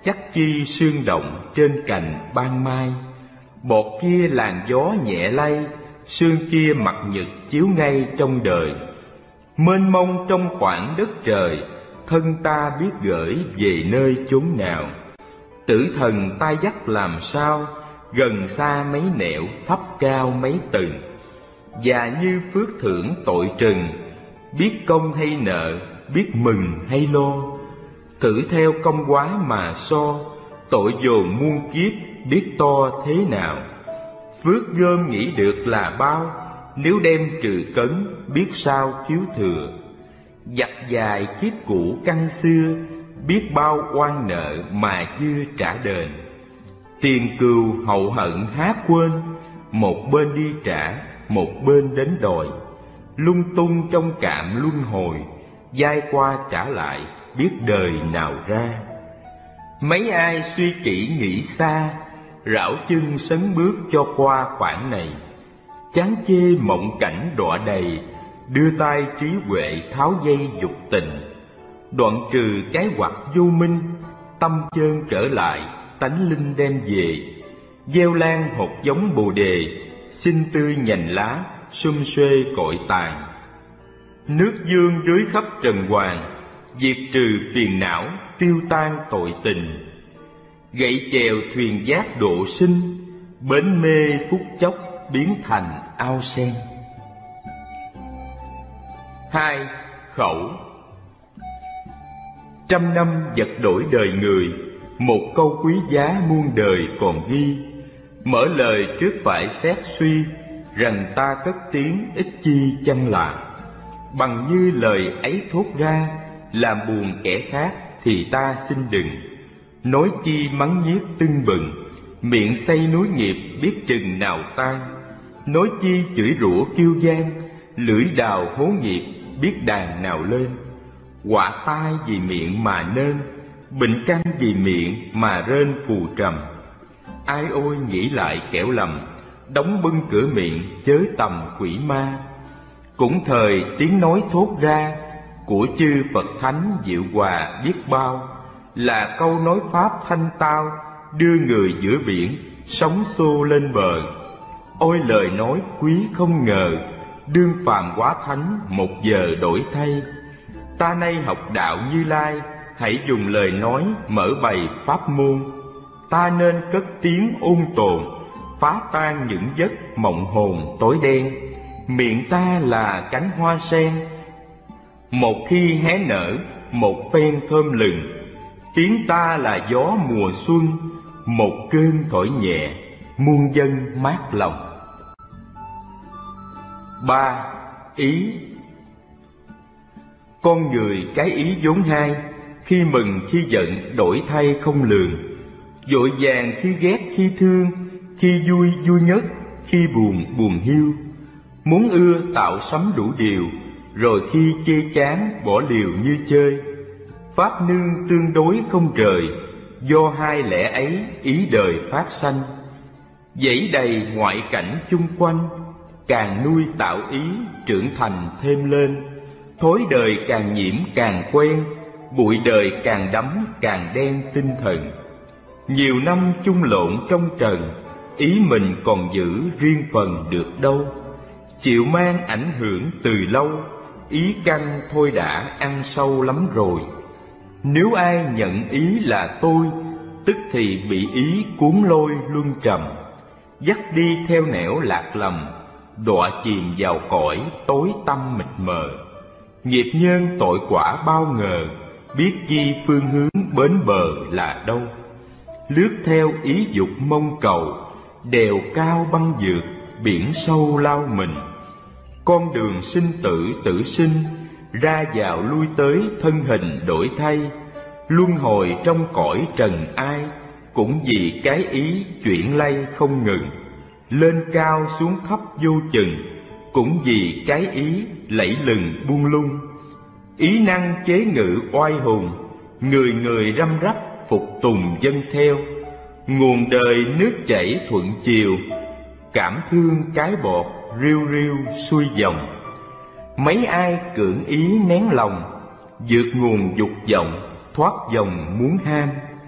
chắc chi sương động trên cành ban mai. Bọt kia làn gió nhẹ lay, sương kia mặt nhật chiếu ngay trong đời. Mênh mông trong khoảng đất trời, thân ta biết gửi về nơi chốn nào. Tử thần ta dắt làm sao, gần xa mấy nẻo, thấp cao mấy tầng. Và như phước thưởng tội trừng, biết công hay nợ, biết mừng hay lo. Thử theo công quá mà so, tội dồn muôn kiếp biết to thế nào. Phước gom nghĩ được là bao, nếu đem trừ cấn biết sao thiếu thừa. Dặt dài kiếp cũ căn xưa, biết bao oan nợ mà chưa trả đền. Tiền cừu hậu hận há quên, một bên đi trả, một bên đến đòi. Lung tung trong cạm luân hồi, dai qua trả lại biết đời nào ra. Mấy ai suy kỹ nghĩ xa, rảo chân sấn bước cho qua khoảng này. Chán chê mộng cảnh đọa đầy, đưa tay trí huệ tháo dây dục tình. Đoạn trừ cái hoặc vô minh, tâm chơn trở lại tánh linh đem về. Gieo lan hột giống bồ đề, xinh tươi nhành lá sum xuê cội tàn. Nước dương rưới khắp trần hoàng, diệt trừ phiền não tiêu tan tội tình. Gậy chèo thuyền giác độ sinh, bến mê phút chốc biến thành ao sen. 2. Khẩu. Trăm năm vật đổi đời người, một câu quý giá muôn đời còn ghi. Mở lời trước phải xét suy, rằng ta cất tiếng ít chi chăng là. Bằng như lời ấy thốt ra, làm buồn kẻ khác thì ta xin đừng. Nói chi mắng nhiếc tưng bừng, miệng xây núi nghiệp biết chừng nào tan. Nói chi chửi rủa kiêu gian, lưỡi đào hố nghiệp biết đàn nào lên. Họa tai vì miệng mà nên, bệnh căn vì miệng mà rên phù trầm. Ai ôi nghĩ lại kẻo lầm, đóng bưng cửa miệng chớ tầm quỷ ma. Cũng thời tiếng nói thốt ra, của chư Phật Thánh diệu hòa biết bao. Là câu nói pháp thanh tao, đưa người giữa biển, sóng xô lên bờ. Ôi lời nói quý không ngờ, đương phàm quá thánh một giờ đổi thay. Ta nay học đạo Như Lai, hãy dùng lời nói mở bày pháp môn. Ta nên cất tiếng ôn tồn, phá tan những giấc mộng hồn tối đen. Miệng ta là cánh hoa sen, một khi hé nở một phen thơm lừng. Tiếng ta là gió mùa xuân, một cơn thổi nhẹ muôn dân mát lòng. 3. Ý. Con người cái ý vốn hai, khi mừng khi giận đổi thay không lường. Vội vàng khi ghét khi thương, khi vui vui nhất, khi buồn buồn hiu. Muốn ưa tạo sắm đủ điều, rồi khi chê chán bỏ liều như chơi. Pháp nương tương đối không rời, do hai lẽ ấy ý đời phát sanh. Dãy đầy ngoại cảnh chung quanh, càng nuôi tạo ý trưởng thành thêm lên. Thối đời càng nhiễm càng quen, bụi đời càng đắm càng đen tinh thần. Nhiều năm chung lộn trong trần, ý mình còn giữ riêng phần được đâu. Chịu mang ảnh hưởng từ lâu, ý căn thôi đã ăn sâu lắm rồi. Nếu ai nhận ý là tôi, tức thì bị ý cuốn lôi luân trầm, dắt đi theo nẻo lạc lầm, đọa chìm vào cõi tối tăm mịt mờ. Nghiệp nhân tội quả bao ngờ, biết chi phương hướng bến bờ là đâu. Lướt theo ý dục mong cầu, đèo cao băng vượt, biển sâu lao mình. Con đường sinh tử tử sinh, ra vào lui tới thân hình đổi thay. Luân hồi trong cõi trần ai, cũng vì cái ý chuyển lay không ngừng. Lên cao xuống thấp vô chừng, cũng vì cái ý lẫy lừng buông lung. Ý năng chế ngự oai hùng, người người răm rắp phục tùng dân theo. Nguồn đời nước chảy thuận chiều, cảm thương cái bọt riu riu xuôi dòng. Mấy ai cưỡng ý nén lòng, vượt nguồn dục vọng thoát dòng muốn ham.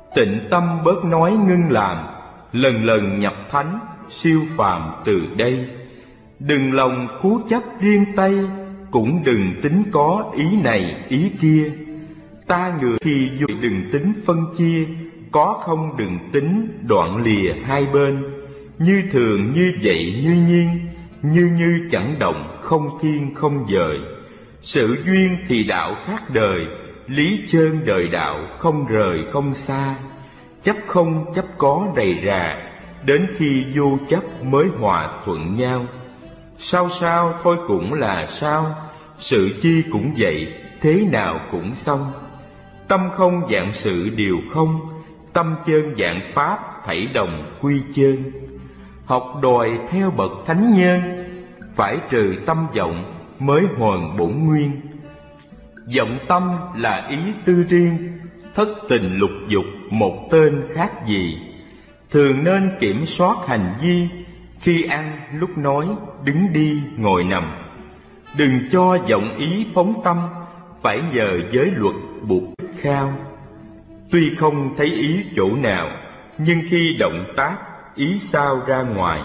Tịnh tâm bớt nói ngưng làm, lần lần nhập thánh, siêu phàm từ đây. Đừng lòng cố chấp riêng tay, cũng đừng tính có ý này ý kia. Ta người thì dù đừng tính phân chia, có không đừng tính đoạn lìa hai bên. Như thường như vậy như nhiên, như chẳng động không thiên không dời. Sự duyên thì đạo khác đời, lý chơn đời đạo không rời không xa. Chấp không chấp có đầy rà, đến khi vô chấp mới hòa thuận nhau. Sao sao thôi cũng là sao, sự chi cũng vậy, thế nào cũng xong. Tâm không dạng sự điều không, tâm chơn dạng pháp thảy đồng quy chơn. Học đòi theo bậc thánh nhân, phải trừ tâm vọng mới hoàn bổn nguyên. Vọng tâm là ý tư riêng, thất tình lục dục một tên khác gì. Thường nên kiểm soát hành vi, khi ăn lúc nói, đứng đi ngồi nằm. Đừng cho vọng ý phóng tâm, phải nhờ giới luật buộc khao. Tuy không thấy ý chỗ nào, nhưng khi động tác ý sao ra ngoài.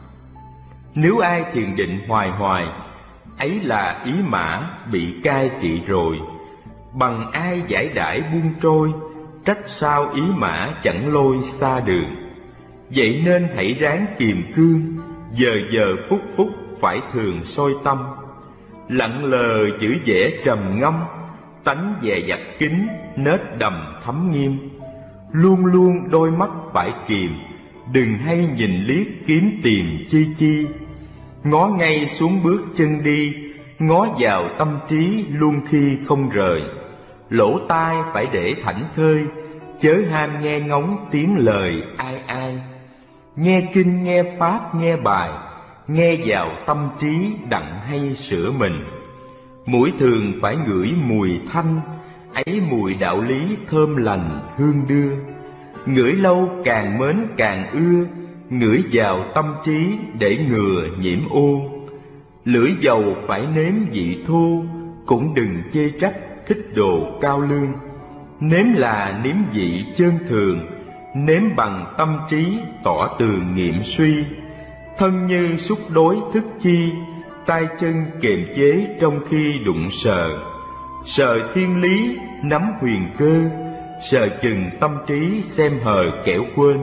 Nếu ai thiền định hoài hoài, ấy là ý mã bị cai trị rồi. Bằng ai giải đãi buông trôi, trách sao ý mã chẳng lôi xa đường. Vậy nên hãy ráng kiềm cương, giờ giờ phút phút phải thường soi tâm. Lặng lờ giữ vẻ trầm ngâm, tánh dè dặt kín, nết đầm thấm nghiêm. Luôn luôn đôi mắt phải kìm, đừng hay nhìn liếc kiếm tìm chi chi. Ngó ngay xuống bước chân đi, ngó vào tâm trí luôn khi không rời. Lỗ tai phải để thảnh thơi, chớ ham nghe ngóng tiếng lời ai ai. Nghe kinh nghe pháp nghe bài, nghe vào tâm trí đặng hay sửa mình. Mũi thường phải ngửi mùi thanh, ấy mùi đạo lý thơm lành hương đưa. Ngửi lâu càng mến càng ưa, ngửi vào tâm trí để ngừa nhiễm ô. Lưỡi dầu phải nếm vị thô, cũng đừng chê trách thích đồ cao lương. Nếm là nếm vị chơn thường, nếm bằng tâm trí tỏ tường nghiệm suy. Thân như xúc đối thức chi, tay chân kiềm chế trong khi đụng sờ. Sờ thiên lý nắm huyền cơ, sờ chừng tâm trí xem hờ kẻo quên.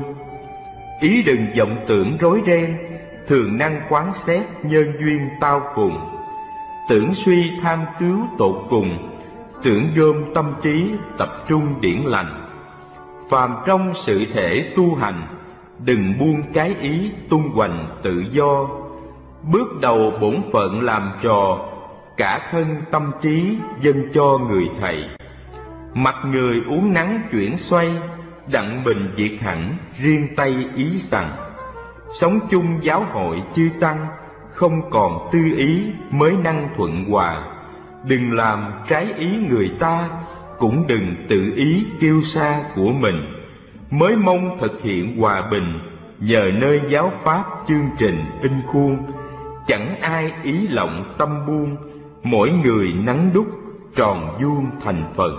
Ý đừng vọng tưởng rối ren, thường năng quán xét nhân duyên tao cùng. Tưởng suy tham cứu tột cùng, tưởng gom tâm trí tập trung điển lành. Phàm trong sự thể tu hành, đừng buông cái ý tung hoành tự do. Bước đầu bổn phận làm trò, cả thân tâm trí dâng cho người thầy. Mặt người uống nắng chuyển xoay, đặng bình diệt hẳn riêng tay ý sằng. Sống chung giáo hội chư tăng, không còn tư ý mới năng thuận hòa. Đừng làm trái ý người ta, cũng đừng tự ý kêu xa của mình. Mới mong thực hiện hòa bình, nhờ nơi giáo pháp chương trình in khuôn. Chẳng ai ý lộng tâm buông, mỗi người nắng đúc tròn vuông thành phần.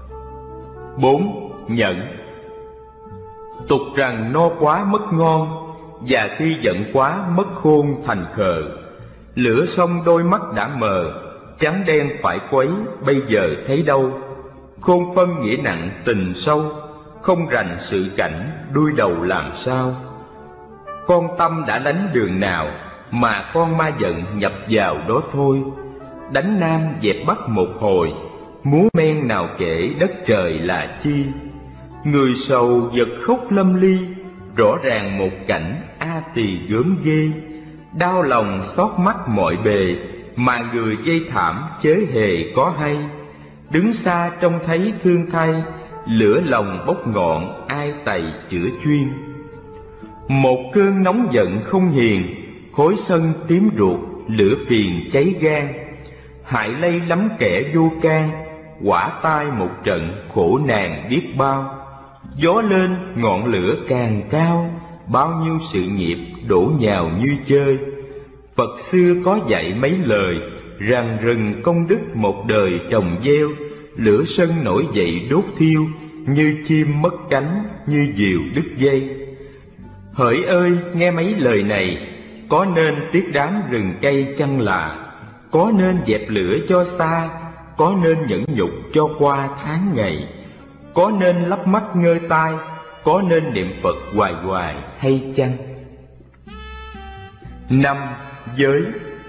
4. Nhẫn. Tục rằng no quá mất ngon, và khi giận quá mất khôn thành khờ. Lửa xong đôi mắt đã mờ, trắng đen phải quấy bây giờ thấy đâu. Khôn phân nghĩa nặng tình sâu, không rành sự cảnh đuôi đầu làm sao. Con tâm đã đánh đường nào, mà con ma giận nhập vào đó thôi. Đánh nam dẹp bắc một hồi, múa men nào kể đất trời là chi. Người sầu giật khóc lâm ly, rõ ràng một cảnh a tỳ gớm ghê. Đau lòng xót mắt mọi bề, mà người dây thảm chớ hề có hay. Đứng xa trông thấy thương thay, lửa lòng bốc ngọn ai tày chữa chuyên. Một cơn nóng giận không hiền, khối sân tím ruột, lửa phiền cháy gan. Hại lây lắm kẻ vô can, quả tai một trận khổ nàng biết bao. Gió lên ngọn lửa càng cao, bao nhiêu sự nghiệp đổ nhào như chơi. Phật xưa có dạy mấy lời, rằng rừng công đức một đời trồng gieo. Lửa sân nổi dậy đốt thiêu, như chim mất cánh, như diều đứt dây. Hỡi ơi, nghe mấy lời này, có nên tiếc đám rừng cây chăng là, có nên dẹp lửa cho xa, có nên nhẫn nhục cho qua tháng ngày, có nên lắp mắt ngơ tai, có nên niệm Phật hoài hoài hay chăng? 5. Giới.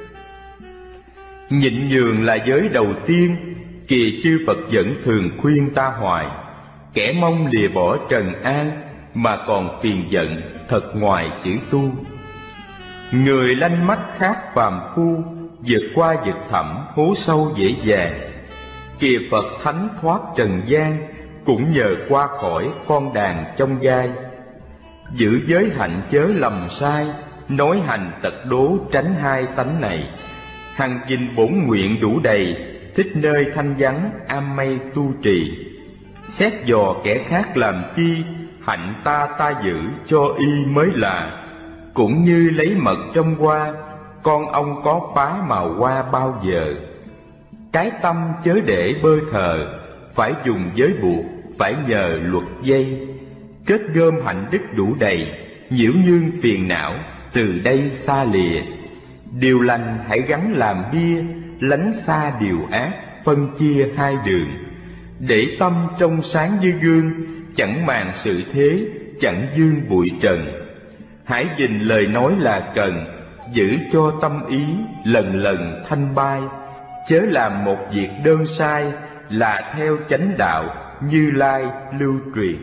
Nhịn nhường là giới đầu tiên, kìa chư Phật vẫn thường khuyên ta hoài. Kẻ mong lìa bỏ trần an, mà còn phiền giận thật ngoài chữ tu. Người lanh mắt khác phàm phu, vượt qua vực thẳm hố sâu dễ dàng. Kìa Phật thánh thoát trần gian, cũng nhờ qua khỏi con đàn trong gai. Giữ giới hạnh chớ lầm sai, nói hành tật đố tránh hai tánh này. Hằng gìn bổn nguyện đủ đầy, thích nơi thanh vắng am mây tu trì. Xét dò kẻ khác làm chi, hạnh ta giữ cho y mới là. Cũng như lấy mật trong hoa, con ong có phá màu hoa bao giờ. Cái tâm chớ để bơ thờ, phải dùng giới buộc, phải nhờ luật dây. Kết gom hạnh đức đủ đầy, nhiễu nhương phiền não, từ đây xa lìa. Điều lành hãy gắn làm bia, lánh xa điều ác, phân chia hai đường. Để tâm trong sáng như gương, chẳng màng sự thế, chẳng dương bụi trần. Hãy gìn lời nói là cần, giữ cho tâm ý lần lần thanh bay. Chớ làm một việc đơn sai, là theo chánh đạo Như Lai lưu truyền.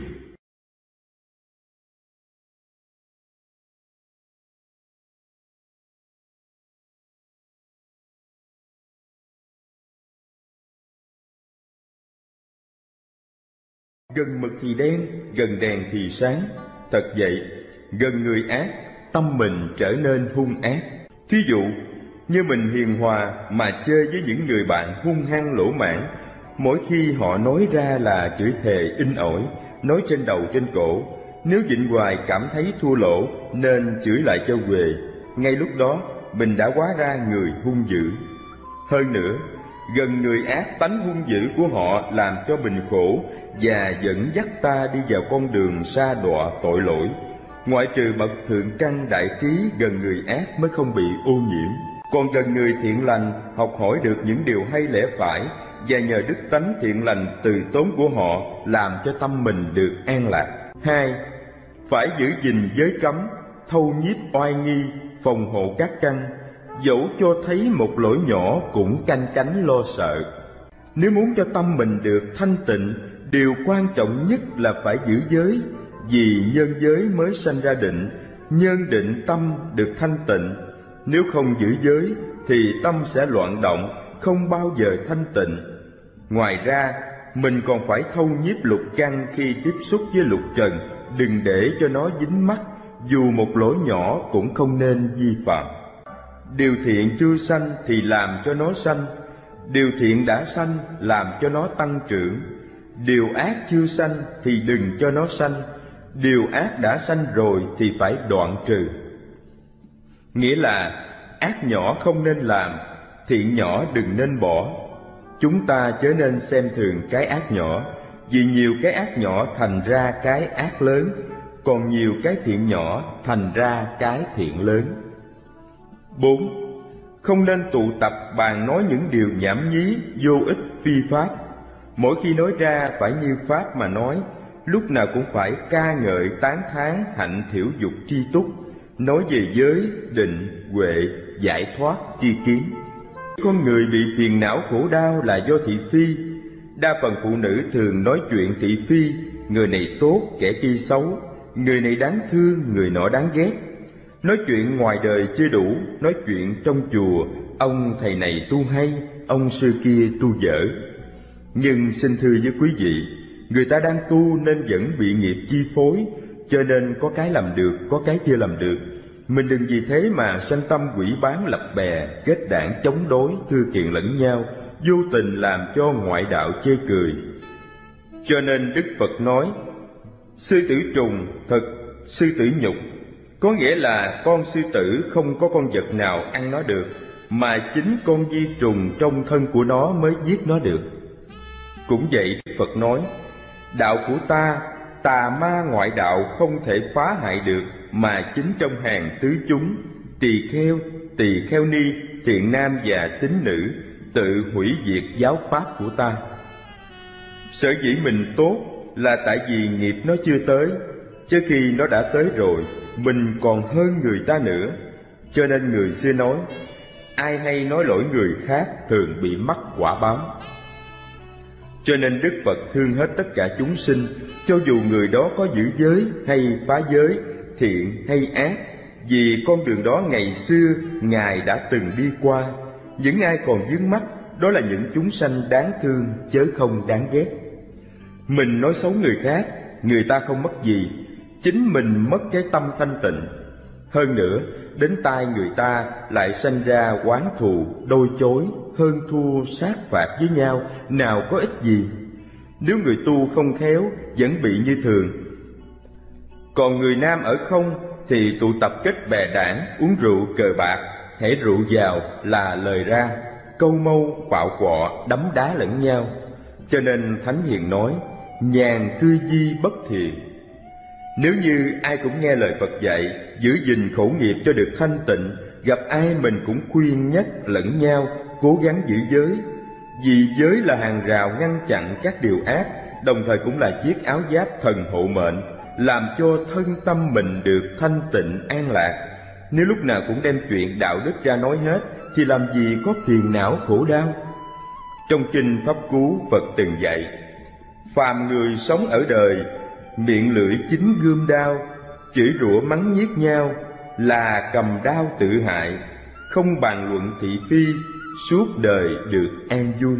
Gần mực thì đen, gần đèn thì sáng. Thật vậy, gần người ác, tâm mình trở nên hung ác. Thí dụ, như mình hiền hòa mà chơi với những người bạn hung hăng lỗ mãn, mỗi khi họ nói ra là chửi thề in ỏi, nói trên đầu trên cổ. Nếu nhịn hoài cảm thấy thua lỗ nên chửi lại cho huề. Ngay lúc đó mình đã hóa ra người hung dữ. Hơn nữa, gần người ác, tánh hung dữ của họ làm cho mình khổ và dẫn dắt ta đi vào con đường sa đọa tội lỗi. Ngoại trừ bậc thượng căn đại trí, gần người ác mới không bị ô nhiễm. Còn gần người thiện lành, học hỏi được những điều hay lẽ phải, và nhờ đức tánh thiện lành từ tốn của họ làm cho tâm mình được an lạc. 2. Phải giữ gìn giới cấm, thâu nhiếp oai nghi, phòng hộ các căn, dẫu cho thấy một lỗi nhỏ cũng canh cánh lo sợ. Nếu muốn cho tâm mình được thanh tịnh, điều quan trọng nhất là phải giữ giới, vì nhân giới mới sanh ra định, nhân định tâm được thanh tịnh. Nếu không giữ giới thì tâm sẽ loạn động, không bao giờ thanh tịnh. Ngoài ra, mình còn phải thâu nhiếp lục căn khi tiếp xúc với lục trần, đừng để cho nó dính mắc, dù một lỗi nhỏ cũng không nên vi phạm. Điều thiện chưa sanh thì làm cho nó sanh, điều thiện đã sanh làm cho nó tăng trưởng. Điều ác chưa sanh thì đừng cho nó sanh, điều ác đã sanh rồi thì phải đoạn trừ. Nghĩa là ác nhỏ không nên làm, thiện nhỏ đừng nên bỏ. Chúng ta chớ nên xem thường cái ác nhỏ, vì nhiều cái ác nhỏ thành ra cái ác lớn, còn nhiều cái thiện nhỏ thành ra cái thiện lớn. 4. Không nên tụ tập bàn nói những điều nhảm nhí, vô ích, phi pháp. Mỗi khi nói ra phải như pháp mà nói, lúc nào cũng phải ca ngợi tán thán hạnh thiểu dục tri túc, nói về giới, định, huệ, giải thoát, tri kiến. Con người bị phiền não khổ đau là do thị phi. Đa phần phụ nữ thường nói chuyện thị phi, người này tốt, kẻ kia xấu, người này đáng thương, người nọ đáng ghét. Nói chuyện ngoài đời chưa đủ, nói chuyện trong chùa, ông thầy này tu hay, ông sư kia tu dở. Nhưng xin thưa với quý vị, người ta đang tu nên vẫn bị nghiệp chi phối, cho nên có cái làm được, có cái chưa làm được. Mình đừng vì thế mà sanh tâm quỷ bán lập bè, kết đảng chống đối, thư kiện lẫn nhau, vô tình làm cho ngoại đạo chê cười. Cho nên Đức Phật nói, sư tử trùng thật sư tử nhục, có nghĩa là con sư tử không có con vật nào ăn nó được, mà chính con vi trùng trong thân của nó mới giết nó được. Cũng vậy, Đức Phật nói, Đạo của ta, tà ma ngoại đạo không thể phá hại được, mà chính trong hàng tứ chúng, tỳ kheo ni, thiện nam và tín nữ, tự hủy diệt giáo pháp của ta. Sở dĩ mình tốt là tại vì nghiệp nó chưa tới, chứ khi nó đã tới rồi, mình còn hơn người ta nữa. Cho nên người xưa nói, ai hay nói lỗi người khác thường bị mắc quả báo. Cho nên Đức Phật thương hết tất cả chúng sinh, cho dù người đó có giữ giới hay phá giới, thiện hay ác, vì con đường đó ngày xưa Ngài đã từng đi qua. Những ai còn vướng mắc, đó là những chúng sanh đáng thương chớ không đáng ghét. Mình nói xấu người khác, người ta không mất gì, chính mình mất cái tâm thanh tịnh. Hơn nữa, đến tai người ta lại sanh ra oán thù, đôi chối, hơn thua sát phạt với nhau, nào có ích gì. Nếu người tu không khéo, vẫn bị như thường. Còn người nam ở không thì tụ tập kết bè đảng, uống rượu cờ bạc, hễ rượu vào là lời ra, câu mâu, quạo quọ, đấm đá lẫn nhau. Cho nên Thánh Hiền nói, nhàn cư di bất thiện. Nếu như ai cũng nghe lời Phật dạy, giữ gìn khẩu nghiệp cho được thanh tịnh, gặp ai mình cũng khuyên nhắc lẫn nhau, cố gắng giữ giới. Vì giới là hàng rào ngăn chặn các điều ác, đồng thời cũng là chiếc áo giáp thần hộ mệnh, làm cho thân tâm mình được thanh tịnh an lạc. Nếu lúc nào cũng đem chuyện đạo đức ra nói hết, thì làm gì có phiền não khổ đau. Trong kinh Pháp Cú, Phật từng dạy, phàm người sống ở đời, miệng lưỡi chính gươm đao, chửi rủa mắng nhiếc nhau, là cầm đao tự hại, không bàn luận thị phi, suốt đời được an vui.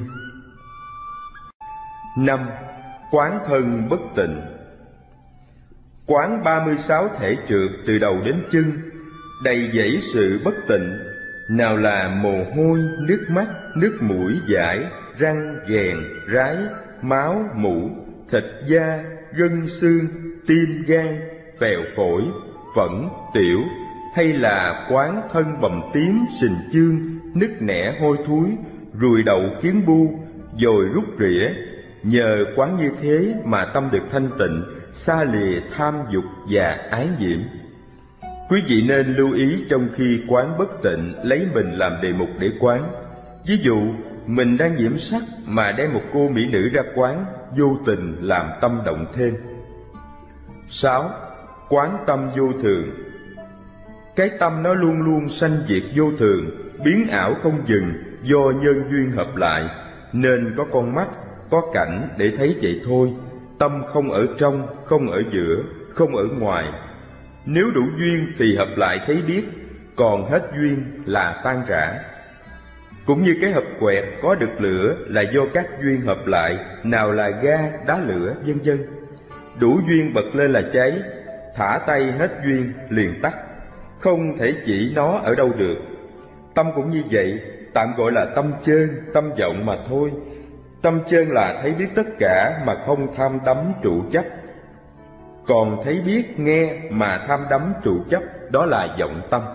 5. Quán thân bất tịnh. Quán 36 thể trượt từ đầu đến chân, đầy dẫy sự bất tịnh, nào là mồ hôi, nước mắt, nước mũi dãi, răng, ghèn, rái, máu, mủ, thịt da, gân xương, tim gan, phèo phổi, phẫn, tiểu, hay là quán thân bầm tím, sình chương, nứt nẻ hôi thối, ruồi đậu kiến bu, dồi rút rỉa. Nhờ quán như thế mà tâm được thanh tịnh, xa lìa tham dục và ái nhiễm. Quý vị nên lưu ý trong khi quán bất tịnh, lấy mình làm đề mục để quán. Ví dụ, mình đang nhiễm sắc mà đem một cô mỹ nữ ra quán, vô tình làm tâm động thêm. 6. Quán tâm vô thường. Cái tâm nó luôn luôn sanh diệt vô thường, biến ảo không dừng, do nhân duyên hợp lại, nên có con mắt, có cảnh để thấy vậy thôi. Tâm không ở trong, không ở giữa, không ở ngoài. Nếu đủ duyên thì hợp lại thấy biết, còn hết duyên là tan rã. Cũng như cái hộp quẹt có được lửa là do các duyên hợp lại, nào là ga, đá lửa, vân vân. Đủ duyên bật lên là cháy, thả tay hết duyên liền tắt, không thể chỉ nó ở đâu được. Tâm cũng như vậy, tạm gọi là tâm chơn, tâm vọng mà thôi. Tâm chơn là thấy biết tất cả mà không tham đắm trụ chấp. Còn thấy biết nghe mà tham đắm trụ chấp, đó là vọng tâm.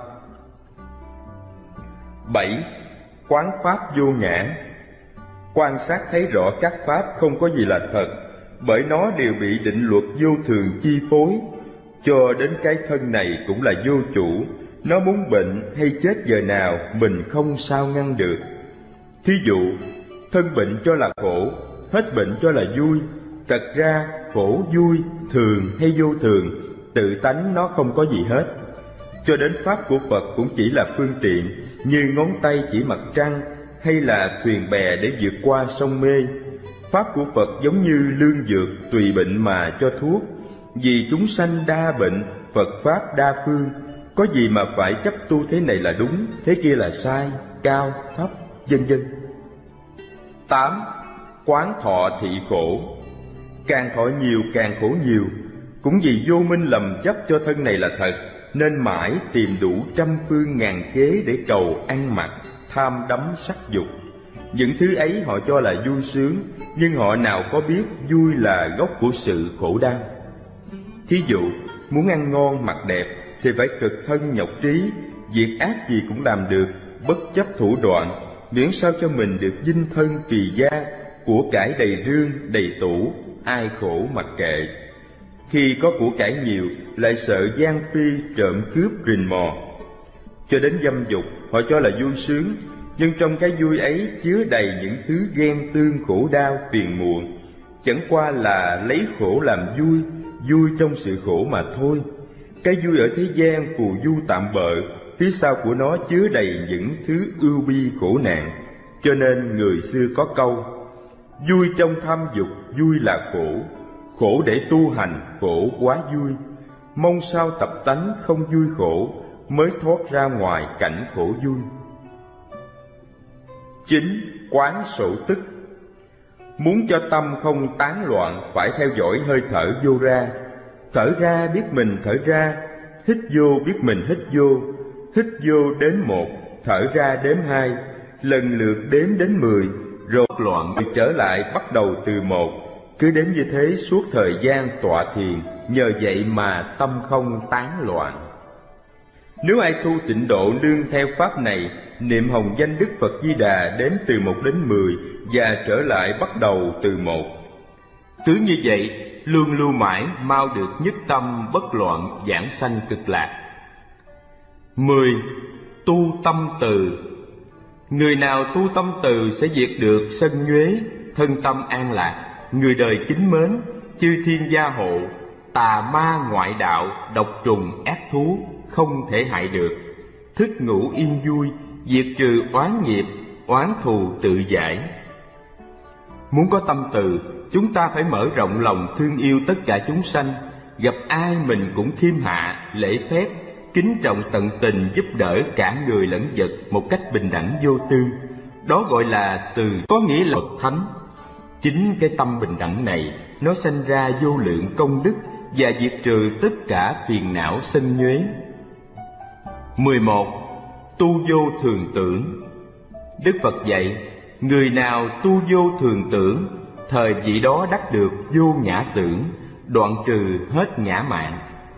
7. Quán pháp vô ngã. Quan sát thấy rõ các pháp không có gì là thật, bởi nó đều bị định luật vô thường chi phối. Cho đến cái thân này cũng là vô chủ, nó muốn bệnh hay chết giờ nào mình không sao ngăn được. Thí dụ, thân bệnh cho là khổ, hết bệnh cho là vui. Thật ra khổ vui, thường hay vô thường, tự tánh nó không có gì hết. Cho đến pháp của Phật cũng chỉ là phương tiện, như ngón tay chỉ mặt trăng, hay là thuyền bè để vượt qua sông mê. Pháp của Phật giống như lương dược, tùy bệnh mà cho thuốc. Vì chúng sanh đa bệnh, Phật pháp đa phương, có gì mà phải chấp tu thế này là đúng, thế kia là sai, cao, thấp, vân vân. 8. Quán thọ thị khổ. Càng thọ nhiều càng khổ nhiều. Cũng vì vô minh lầm chấp cho thân này là thật, nên mãi tìm đủ trăm phương ngàn kế để cầu ăn mặc, tham đắm sắc dục. Những thứ ấy họ cho là vui sướng, nhưng họ nào có biết vui là gốc của sự khổ đau. Thí dụ, muốn ăn ngon mặc đẹp thì phải cực thân nhọc trí, việc ác gì cũng làm được, bất chấp thủ đoạn, miễn sao cho mình được dinh thân kỳ gia, của cải đầy rương đầy tủ, ai khổ mặc kệ. Khi có của cải nhiều, lại sợ gian phi, trộm cướp, rình mò. Cho đến dâm dục, họ cho là vui sướng, nhưng trong cái vui ấy chứa đầy những thứ ghen tương, khổ đau, phiền muộn. Chẳng qua là lấy khổ làm vui, vui trong sự khổ mà thôi. Cái vui ở thế gian phù du tạm bợ, phía sau của nó chứa đầy những thứ ưu bi khổ nạn. Cho nên người xưa có câu: vui trong tham dục, vui là khổ, khổ để tu hành, khổ quá vui. Mong sao tập tánh không vui khổ, mới thoát ra ngoài cảnh khổ vui. 9. Quán sổ tức. Muốn cho tâm không tán loạn, phải theo dõi hơi thở vô ra. Thở ra biết mình thở ra, hít vô biết mình hít vô. Hít vô đếm 1, thở ra đếm 2, lần lượt đếm đến 10, rồi loạn trở lại bắt đầu từ 1. Cứ đếm như thế suốt thời gian tọa thiền, nhờ vậy mà tâm không tán loạn. Nếu ai tu tịnh độ nương theo pháp này, niệm hồng danh Đức Phật Di Đà đếm từ 1 đến 10 và trở lại bắt đầu từ 1. Cứ như vậy, luôn lưu mãi mau được nhất tâm bất loạn, giảng sanh cực lạc. 10. Tu tâm từ. Người nào tu tâm từ sẽ diệt được sân nhuế, thân tâm an lạc, người đời kính mến, chư thiên gia hộ, tà ma ngoại đạo, độc trùng ác thú không thể hại được. Thức ngủ yên vui, diệt trừ oán nghiệp, oán thù tự giải. Muốn có tâm từ, chúng ta phải mở rộng lòng thương yêu tất cả chúng sanh, gặp ai mình cũng khiêm hạ, lễ phép, kính trọng tận tình giúp đỡ cả người lẫn vật một cách bình đẳng vô tư. Đó gọi là từ, có nghĩa là bậc thánh. Chính cái tâm bình đẳng này, nó sanh ra vô lượng công đức và diệt trừ tất cả phiền não sân nhuế. 11. Tu vô thường tưởng. Đức Phật dạy, người nào tu vô thường tưởng, thời vị đó đắc được vô ngã tưởng, đoạn trừ hết ngã mạn.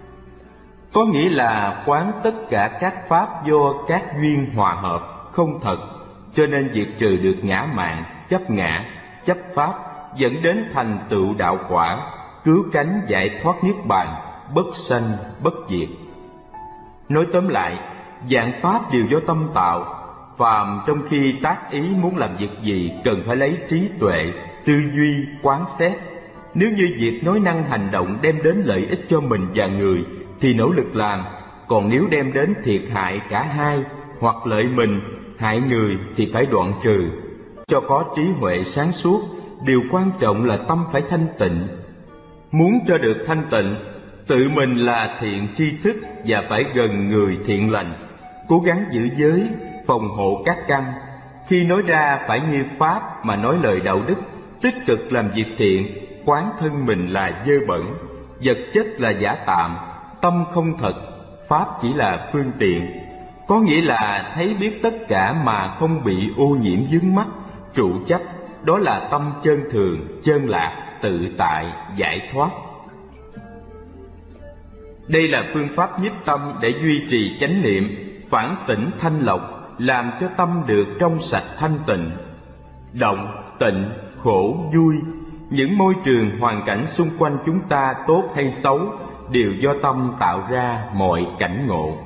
Có nghĩa là quán tất cả các pháp do các duyên hòa hợp, không thật, cho nên diệt trừ được ngã mạn, chấp ngã, chấp pháp, dẫn đến thành tựu đạo quả, cứu cánh giải thoát niết bàn, bất sanh bất diệt. Nói tóm lại, vạn pháp đều do tâm tạo. Phàm trong khi tác ý muốn làm việc gì cần phải lấy trí tuệ, tư duy, quán xét. Nếu như việc nói năng hành động đem đến lợi ích cho mình và người thì nỗ lực làm, còn nếu đem đến thiệt hại cả hai hoặc lợi mình, hại người thì phải đoạn trừ. Cho có trí huệ sáng suốt, điều quan trọng là tâm phải thanh tịnh. Muốn cho được thanh tịnh, tự mình là thiện tri thức và phải gần người thiện lành, cố gắng giữ giới, phòng hộ các căn. Khi nói ra phải như pháp mà nói lời đạo đức, tích cực làm việc thiện, quán thân mình là dơ bẩn, vật chất là giả tạm, tâm không thật, pháp chỉ là phương tiện. Có nghĩa là thấy biết tất cả mà không bị ô nhiễm vướng mắc, trụ chấp, đó là tâm chân thường, chân lạc, tự tại, giải thoát. Đây là phương pháp nhiếp tâm để duy trì chánh niệm, phản tỉnh thanh lọc, làm cho tâm được trong sạch thanh tịnh. Động, tịnh, khổ, vui, những môi trường hoàn cảnh xung quanh chúng ta tốt hay xấu đều do tâm tạo ra mọi cảnh ngộ.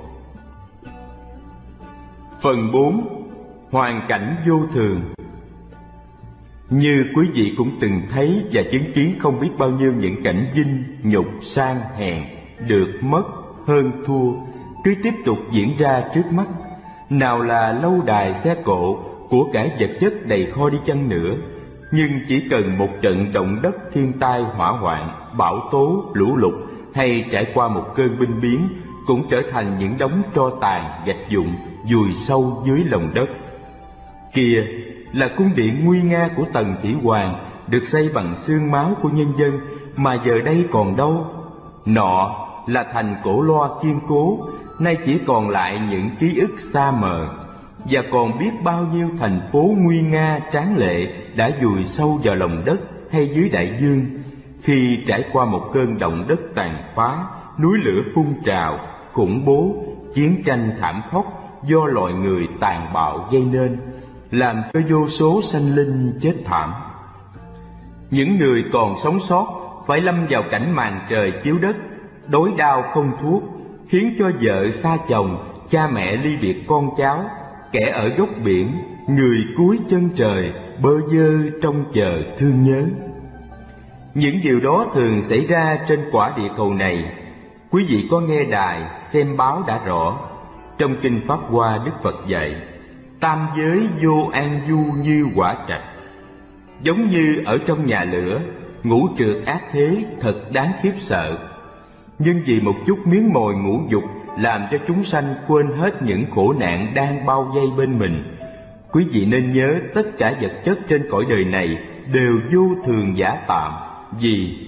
Phần 4. Hoàn cảnh vô thường. Như quý vị cũng từng thấy và chứng kiến không biết bao nhiêu những cảnh vinh, nhục, sang, hèn, được, mất, hơn, thua cứ tiếp tục diễn ra trước mắt. Nào là lâu đài xe cộ, của cải vật chất đầy kho đi chăng nữa, nhưng chỉ cần một trận động đất, thiên tai, hỏa hoạn, bão tố, lũ lụt hay trải qua một cơn binh biến cũng trở thành những đống tro tàn, gạch vụn vùi sâu dưới lòng đất. Kia là cung điện nguy nga của Tần Thủy Hoàng, được xây bằng xương máu của nhân dân, mà giờ đây còn đâu. Nọ là thành cổ loa kiên cố, nay chỉ còn lại những ký ức xa mờ. Và còn biết bao nhiêu thành phố nguy nga tráng lệ đã vùi sâu vào lòng đất hay dưới đại dương, khi trải qua một cơn động đất tàn phá, núi lửa phun trào, khủng bố, chiến tranh thảm khốc do loài người tàn bạo gây nên, làm cho vô số sanh linh chết thảm. Những người còn sống sót phải lâm vào cảnh màn trời chiếu đất, đói đau không thuốc, khiến cho vợ xa chồng, cha mẹ ly biệt con cháu, kẻ ở góc biển, người cuối chân trời, bơ vơ trông chờ thương nhớ. Những điều đó thường xảy ra trên quả địa cầu này. Quý vị có nghe đài, xem báo đã rõ. Trong Kinh Pháp Hoa, Đức Phật dạy, tam giới vô an du như quả trạch. Giống như ở trong nhà lửa, ngũ trượt ác thế thật đáng khiếp sợ. Nhưng vì một chút miếng mồi ngũ dục làm cho chúng sanh quên hết những khổ nạn đang bao vây bên mình. Quý vị nên nhớ tất cả vật chất trên cõi đời này đều vô thường giả tạm. Vì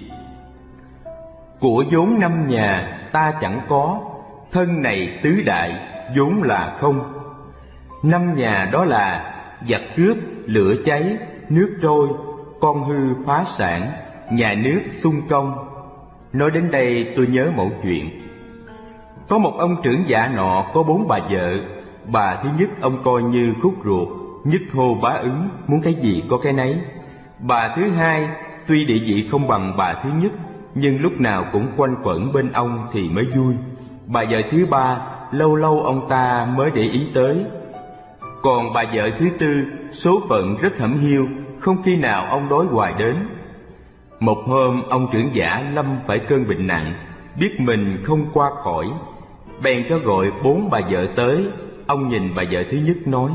của vốn 5 nhà ta chẳng có, thân này tứ đại vốn là không. 5 nhà đó là giặc cướp, lửa cháy, nước trôi, con hư phá sản, nhà nước xung công. Nói đến đây tôi nhớ một chuyện. Có một ông trưởng giả nọ có 4 bà vợ. Bà thứ nhất ông coi như khúc ruột, nhất hô bá ứng, muốn cái gì có cái nấy. Bà thứ hai tuy địa vị không bằng bà thứ nhất, nhưng lúc nào cũng quanh quẩn bên ông thì mới vui. Bà vợ thứ ba lâu lâu ông ta mới để ý tới. Còn bà vợ thứ tư số phận rất hẩm hiu, không khi nào ông đói hoài đến. Một hôm ông trưởng giả lâm phải cơn bệnh nặng, biết mình không qua khỏi, bèn cho gọi 4 bà vợ tới. Ông nhìn bà vợ thứ nhất nói: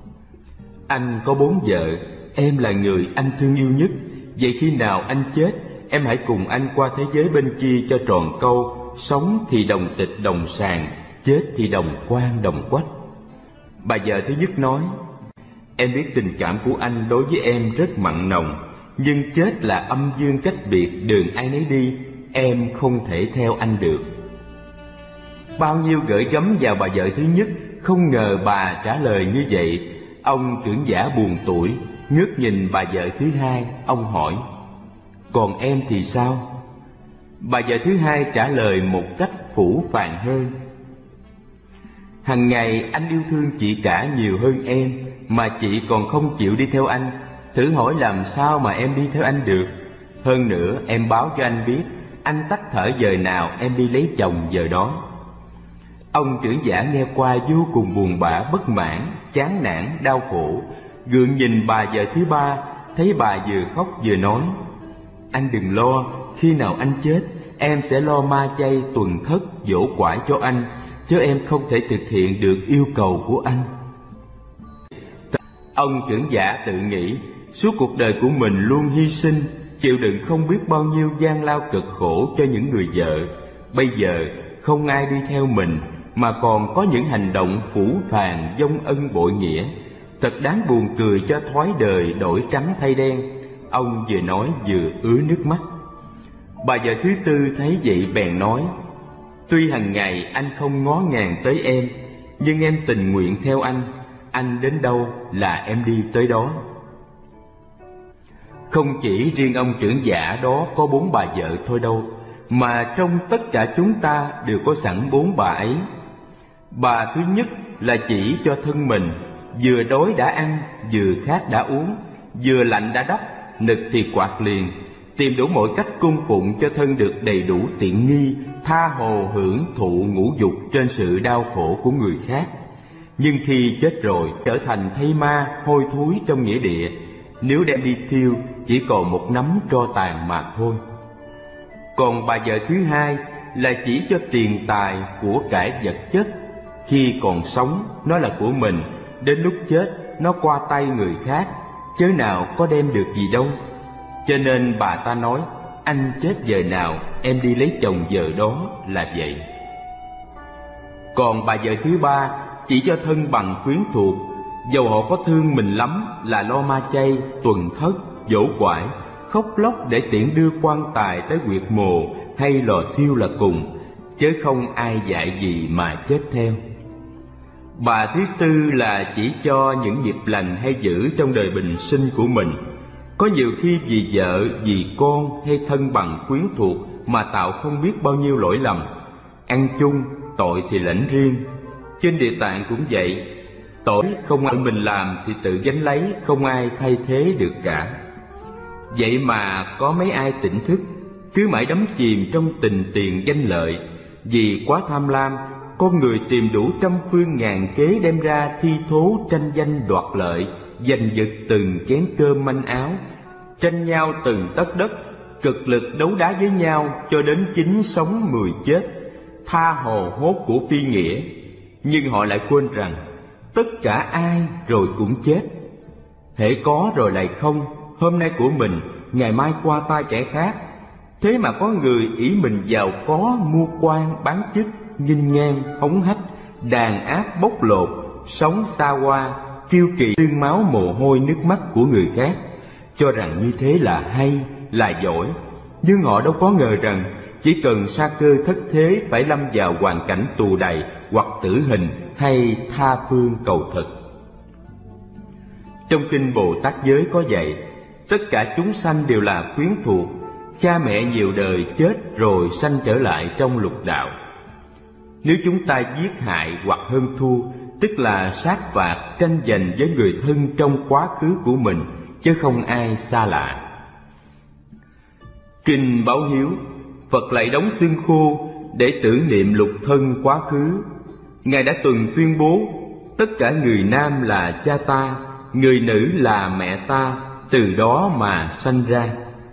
anh có 4 vợ, em là người anh thương yêu nhất. Vậy khi nào anh chết, em hãy cùng anh qua thế giới bên kia cho tròn câu. Sống thì đồng tịch đồng sàng, chết thì đồng quan đồng quách. Bà vợ thứ nhất nói: em biết tình cảm của anh đối với em rất mặn nồng, nhưng chết là âm dương cách biệt, đường ai nấy đi, em không thể theo anh được. Bao nhiêu gửi gắm vào bà vợ thứ nhất, không ngờ bà trả lời như vậy. Ông trưởng giả buồn tủi, ngước nhìn bà vợ thứ hai. Ông hỏi: còn em thì sao? Bà vợ thứ hai trả lời một cách phũ phàng hơn: hằng ngày anh yêu thương chị cả nhiều hơn em, mà chị còn không chịu đi theo anh. Thử hỏi làm sao mà em đi theo anh được? Hơn nữa em báo cho anh biết, anh tắt thở giờ nào em đi lấy chồng giờ đó. Ông trưởng giả nghe qua vô cùng buồn bã, bất mãn, chán nản, đau khổ, gượng nhìn bà vợ thứ ba, thấy bà vừa khóc vừa nói: anh đừng lo, khi nào anh chết, em sẽ lo ma chay, tuần thất, dỗ quải cho anh, chứ em không thể thực hiện được yêu cầu của anh. Ông trưởng giả tự nghĩ, suốt cuộc đời của mình luôn hy sinh, chịu đựng không biết bao nhiêu gian lao cực khổ cho những người vợ. Bây giờ không ai đi theo mình, mà còn có những hành động phũ phàng, vong ân bội nghĩa. Thật đáng buồn cười cho thói đời đổi trắng thay đen. Ông vừa nói vừa ứa nước mắt. Bà vợ thứ tư thấy vậy bèn nói: tuy hàng ngày anh không ngó ngàng tới em, nhưng em tình nguyện theo anh đến đâu là em đi tới đó. Không chỉ riêng ông trưởng giả đó có 4 bà vợ thôi đâu, mà trong tất cả chúng ta đều có sẵn 4 bà ấy. Bà thứ nhất là chỉ cho thân mình, vừa đói đã ăn, vừa khát đã uống, vừa lạnh đã đắp, nực thì quạt liền, tìm đủ mọi cách cung phụng cho thân được đầy đủ tiện nghi, tha hồ hưởng thụ ngũ dục trên sự đau khổ của người khác. Nhưng khi chết rồi trở thành thây ma hôi thối trong nghĩa địa, nếu đem đi thiêu chỉ còn một nắm tro tàn mà thôi. Còn bà vợ thứ hai là chỉ cho tiền tài của cải vật chất. Khi còn sống nó là của mình, đến lúc chết nó qua tay người khác, chớ nào có đem được gì đâu. Cho nên bà ta nói: anh chết giờ nào em đi lấy chồng giờ đó, là vậy. Còn bà vợ thứ ba chỉ cho thân bằng quyến thuộc, dầu họ có thương mình lắm là lo ma chay, tuần thất, dỗ quải, khóc lóc để tiễn đưa quan tài tới huyệt mồ hay lò thiêu là cùng, chớ không ai dạy gì mà chết theo. Bà thứ tư là chỉ cho những nghiệp lành hay dữ trong đời bình sinh của mình. Có nhiều khi vì vợ, vì con hay thân bằng quyến thuộc mà tạo không biết bao nhiêu lỗi lầm. Ăn chung, tội thì lãnh riêng. Trên Địa Tạng cũng vậy, tội không ai mình làm thì tự gánh lấy, không ai thay thế được cả. Vậy mà có mấy ai tỉnh thức, cứ mãi đắm chìm trong tình tiền danh lợi. Vì quá tham lam, con người tìm đủ trăm phương ngàn kế đem ra thi thố tranh danh đoạt lợi, giành giật từng chén cơm manh áo, tranh nhau từng tấc đất, cực lực đấu đá với nhau cho đến 9 sống 10 chết, tha hồ hốt của phi nghĩa. Nhưng họ lại quên rằng tất cả ai rồi cũng chết, hễ có rồi lại không, hôm nay của mình, ngày mai qua tay kẻ khác. Thế mà có người ỷ mình giàu có, mua quan bán chức, nghinh ngang hống hách, đàn áp bóc lột, sống xa hoa, kiêu kỳ xương máu mồ hôi nước mắt của người khác, cho rằng như thế là hay, là giỏi. Nhưng họ đâu có ngờ rằng chỉ cần sa cơ thất thế phải lâm vào hoàn cảnh tù đày hoặc tử hình hay tha phương cầu thực. Trong kinh Bồ Tát giới có dạy, tất cả chúng sanh đều là quyến thuộc, cha mẹ nhiều đời chết rồi sanh trở lại trong lục đạo. Nếu chúng ta giết hại hoặc hơn thua, tức là sát phạt tranh giành với người thân trong quá khứ của mình, chứ không ai xa lạ. Kinh báo hiếu, Phật lại đóng xương khô để tưởng niệm lục thân quá khứ. Ngài đã từng tuyên bố, tất cả người nam là cha ta, người nữ là mẹ ta, từ đó mà sanh ra.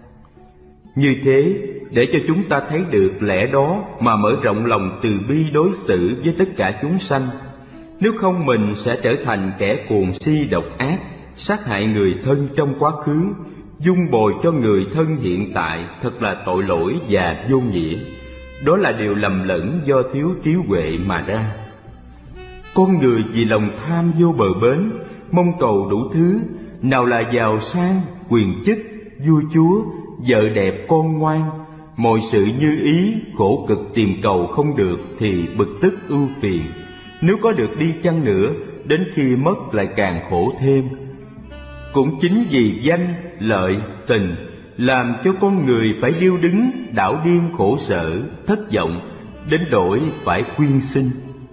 Như thế, để cho chúng ta thấy được lẽ đó mà mở rộng lòng từ bi đối xử với tất cả chúng sanh. Nếu không mình sẽ trở thành kẻ cuồng si độc ác, sát hại người thân trong quá khứ, dung bồi cho người thân hiện tại, thật là tội lỗi và vô nghĩa. Đó là điều lầm lẫn do thiếu trí huệ mà ra. Con người vì lòng tham vô bờ bến, mong cầu đủ thứ, nào là giàu sang, quyền chức, vua chúa, vợ đẹp con ngoan, mọi sự như ý, khổ cực tìm cầu không được thì bực tức ưu phiền. Nếu có được đi chăng nữa, đến khi mất lại càng khổ thêm. Cũng chính vì danh, lợi, tình làm cho con người phải điêu đứng, đảo điên khổ sở, thất vọng, đến đổi phải quyên sinh.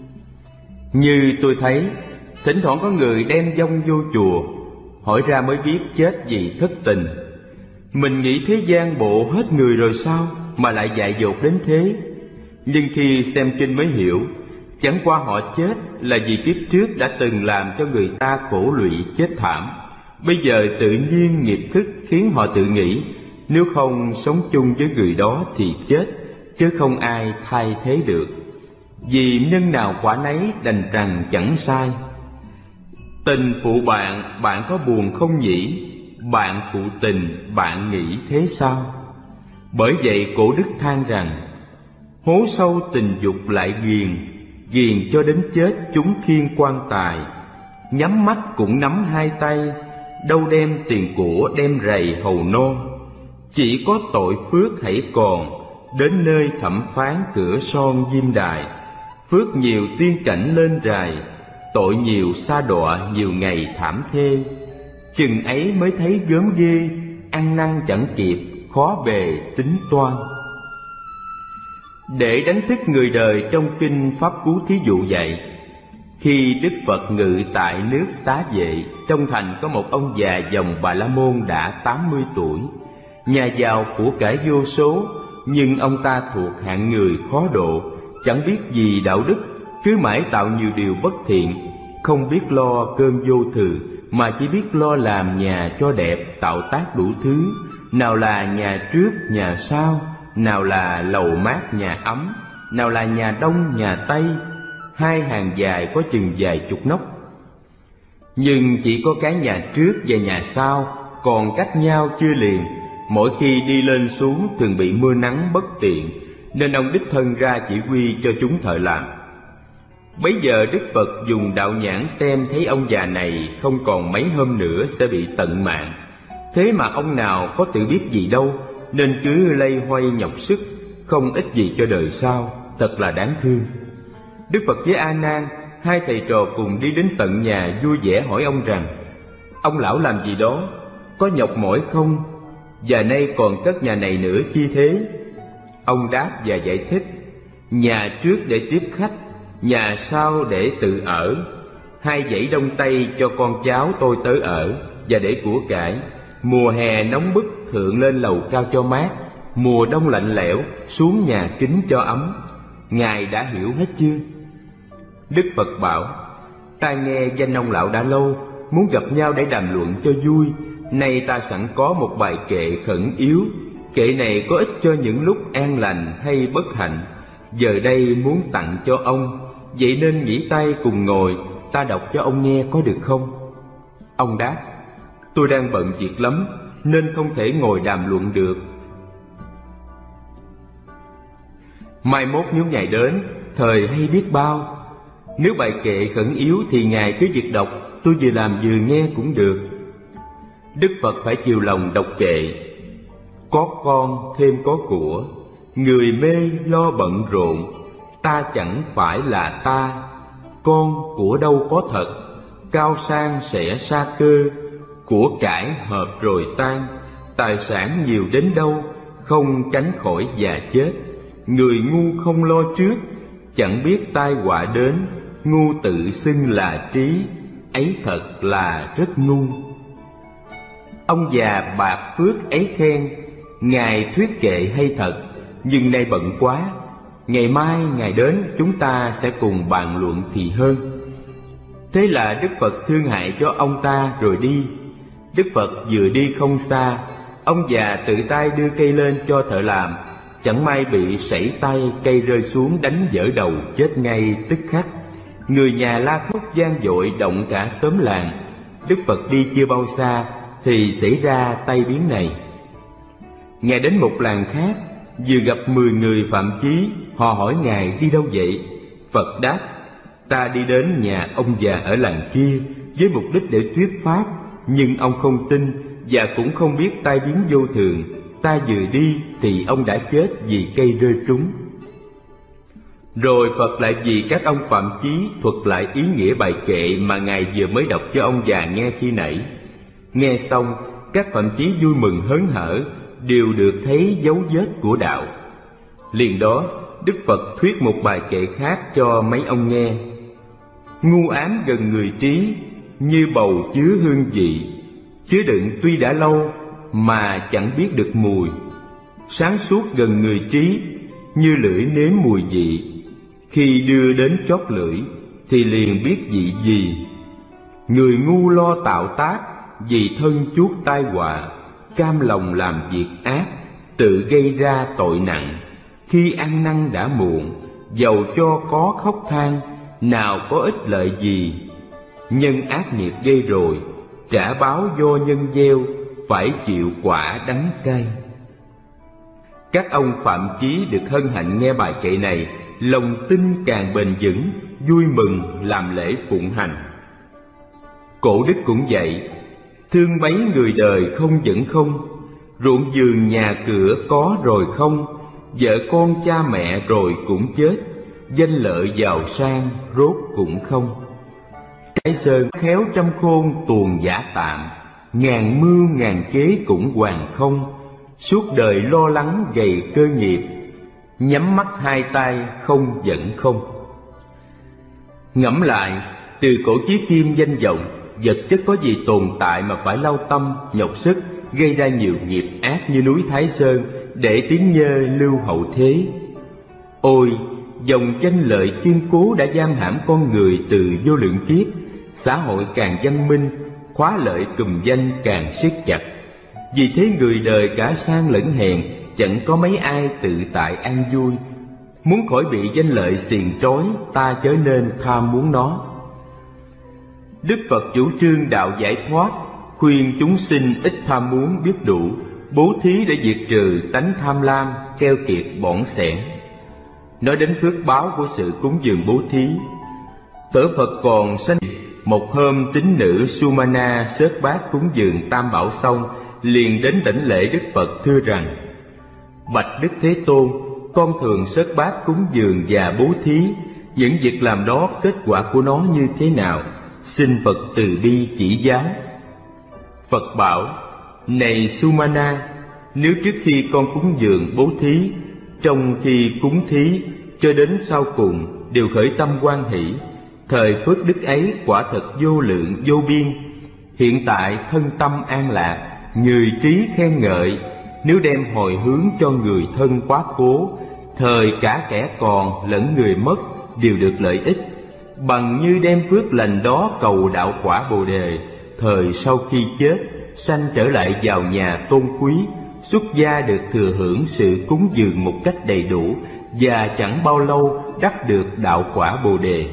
Như tôi thấy, thỉnh thoảng có người đem vong vô chùa, hỏi ra mới biết chết vì thất tình. Mình nghĩ thế gian bộ hết người rồi sao mà lại dại dột đến thế? Nhưng khi xem kinh mới hiểu, chẳng qua họ chết là vì kiếp trước đã từng làm cho người ta khổ lụy chết thảm. Bây giờ tự nhiên nghiệp thức khiến họ tự nghĩ, nếu không sống chung với người đó thì chết, chứ không ai thay thế được. Vì nhân nào quả nấy đành rằng chẳng sai. Tình phụ bạn, bạn có buồn không nhỉ? Bạn phụ tình, bạn nghĩ thế sao? Bởi vậy cổ đức than rằng, hố sâu tình dục lại ghiền, ghiền cho đến chết chúng khiêng quan tài. Nhắm mắt cũng nắm hai tay, đâu đem tiền của đem rầy hầu non. Chỉ có tội phước hãy còn, đến nơi thẩm phán cửa son diêm đài. Phước nhiều tiên cảnh lên rài, tội nhiều sa đọa nhiều ngày thảm thê. Chừng ấy mới thấy gớm ghê, ăn năn chẳng kịp, khó bề tính toan. Để đánh thức người đời, trong kinh Pháp Cú thí dụ dạy, khi Đức Phật ngự tại nước Xá Vệ, trong thành có một ông già dòng Bà La Môn đã 80 tuổi, nhà giàu của cải vô số, nhưng ông ta thuộc hạng người khó độ, chẳng biết gì đạo đức, cứ mãi tạo nhiều điều bất thiện, không biết lo cơm vô thường, mà chỉ biết lo làm nhà cho đẹp, tạo tác đủ thứ, nào là nhà trước nhà sau, nào là lầu mát nhà ấm, nào là nhà đông nhà tây, hai hàng dài có chừng vài chục nóc. Nhưng chỉ có cái nhà trước và nhà sau còn cách nhau chưa liền, mỗi khi đi lên xuống thường bị mưa nắng bất tiện, nên ông đích thân ra chỉ huy cho chúng thợ làm. Bấy giờ Đức Phật dùng đạo nhãn xem thấy ông già này không còn mấy hôm nữa sẽ bị tận mạng. Thế mà ông nào có tự biết gì đâu, nên cứ lay hoay nhọc sức, không ích gì cho đời sau, thật là đáng thương. Đức Phật với A Nan, hai thầy trò cùng đi đến tận nhà vui vẻ hỏi ông rằng, ông lão làm gì đó, có nhọc mỏi không, và nay còn cất nhà này nữa chi thế? Ông đáp và giải thích, nhà trước để tiếp khách, nhà sau để tự ở, hai dãy đông tây cho con cháu tôi tới ở, và để của cải. Mùa hè nóng bức thượng lên lầu cao cho mát, mùa đông lạnh lẽo, xuống nhà kính cho ấm. Ngài đã hiểu hết chưa? Đức Phật bảo: ta nghe danh ông lão đã lâu, muốn gặp nhau để đàm luận cho vui. Nay ta sẵn có một bài kệ khẩn yếu. Kệ này có ích cho những lúc an lành hay bất hạnh. Giờ đây muốn tặng cho ông, vậy nên nghỉ tay cùng ngồi, ta đọc cho ông nghe có được không? Ông đáp: tôi đang bận việc lắm, nên không thể ngồi đàm luận được. Mai mốt nếu Ngài đến, thời hay biết bao. Nếu bài kệ khẩn yếu thì Ngài cứ việc đọc, tôi vừa làm vừa nghe cũng được. Đức Phật phải chiều lòng đọc kệ: có con thêm có của, người mê lo bận rộn, ta chẳng phải là ta. Con của đâu có thật, cao sang sẽ xa cơ, của cải hợp rồi tan, tài sản nhiều đến đâu, không tránh khỏi già chết. Người ngu không lo trước, chẳng biết tai họa đến, ngu tự xưng là trí, ấy thật là rất ngu. Ông già bạc phước ấy khen: Ngài thuyết kệ hay thật, nhưng nay bận quá, ngày mai Ngài đến chúng ta sẽ cùng bàn luận thì hơn. Thế là Đức Phật thương hại cho ông ta rồi đi. Đức Phật vừa đi không xa, ông già tự tay đưa cây lên cho thợ làm, chẳng may bị sẩy tay, cây rơi xuống đánh vỡ đầu, chết ngay tức khắc. Người nhà la thúc gian dội, động cả xóm làng. Đức Phật đi chưa bao xa thì xảy ra tai biến này. Ngài đến một làng khác, vừa gặp 10 người phạm chí. Họ hỏi Ngài đi đâu vậy? Phật đáp: ta đi đến nhà ông già ở làng kia với mục đích để thuyết pháp, nhưng ông không tin và cũng không biết tai biến vô thường. Ta vừa đi thì ông đã chết vì cây rơi trúng. Rồi Phật lại vì các ông phạm chí thuật lại ý nghĩa bài kệ mà Ngài vừa mới đọc cho ông già nghe khi nãy. Nghe xong, các phạm chí vui mừng hớn hở, đều được thấy dấu vết của đạo. Liền đó, Đức Phật thuyết một bài kệ khác cho mấy ông nghe: ngu ám gần người trí, như bầu chứa hương vị, chứa đựng tuy đã lâu mà chẳng biết được mùi. Sáng suốt gần người trí, như lưỡi nếm mùi vị, khi đưa đến chót lưỡi thì liền biết vị gì. Người ngu lo tạo tác, vì thân chuốc tai họa, cam lòng làm việc ác, tự gây ra tội nặng. Khi ăn năn đã muộn, dầu cho có khóc than, nào có ích lợi gì. Nhân ác nghiệp gây rồi, trả báo do nhân gieo, phải chịu quả đắng cay. Các ông phạm chí được hân hạnh nghe bài kệ này, lòng tin càng bền vững, vui mừng làm lễ phụng hành. Cổ đức cũng vậy: thương mấy người đời không vẫn không, ruộng vườn nhà cửa có rồi không, vợ con cha mẹ rồi cũng chết, danh lợi giàu sang rốt cũng không. Cái sơn khéo trăm khôn tuồng giả tạm, ngàn mưu ngàn kế cũng hoàn không. Suốt đời lo lắng gầy cơ nghiệp, nhắm mắt hai tay không vẫn không. Ngẫm lại, từ cổ chí kim danh vọng, vật chất có gì tồn tại mà phải lao tâm, nhọc sức, gây ra nhiều nghiệp ác như núi Thái Sơn, để tiếng nhơ lưu hậu thế. Ôi, dòng danh lợi kiên cố đã giam hãm con người từ vô lượng kiếp. Xã hội càng văn minh, khóa lợi cùm danh càng siết chặt. Vì thế người đời cả sang lẫn hèn, chẳng có mấy ai tự tại an vui. Muốn khỏi bị danh lợi xiềng trói, ta chớ nên tham muốn nó. Đức Phật chủ trương đạo giải thoát, khuyên chúng sinh ít tham muốn biết đủ, bố thí để diệt trừ tánh tham lam, keo kiệt bỏn sẻn. Nói đến phước báo của sự cúng dường bố thí, Tổ Phật còn sanh một hôm tín nữ Sumana xớt bát cúng dường tam bảo xong, liền đến đảnh lễ Đức Phật thưa rằng: bạch Đức Thế Tôn, con thường xớt bát cúng dường và bố thí, những việc làm đó kết quả của nó như thế nào? Xin Phật từ bi chỉ giáo. Phật bảo: này Sumana, nếu trước khi con cúng dường bố thí, trong khi cúng thí cho đến sau cùng đều khởi tâm hoan hỷ, thời phước đức ấy quả thật vô lượng vô biên. Hiện tại thân tâm an lạc, người trí khen ngợi, nếu đem hồi hướng cho người thân quá cố, thời cả kẻ còn lẫn người mất đều được lợi ích, bằng như đem phước lành đó cầu đạo quả Bồ Đề, thời sau khi chết sanh trở lại vào nhà tôn quý, xuất gia được thừa hưởng sự cúng dường một cách đầy đủ, và chẳng bao lâu đắc được đạo quả Bồ Đề.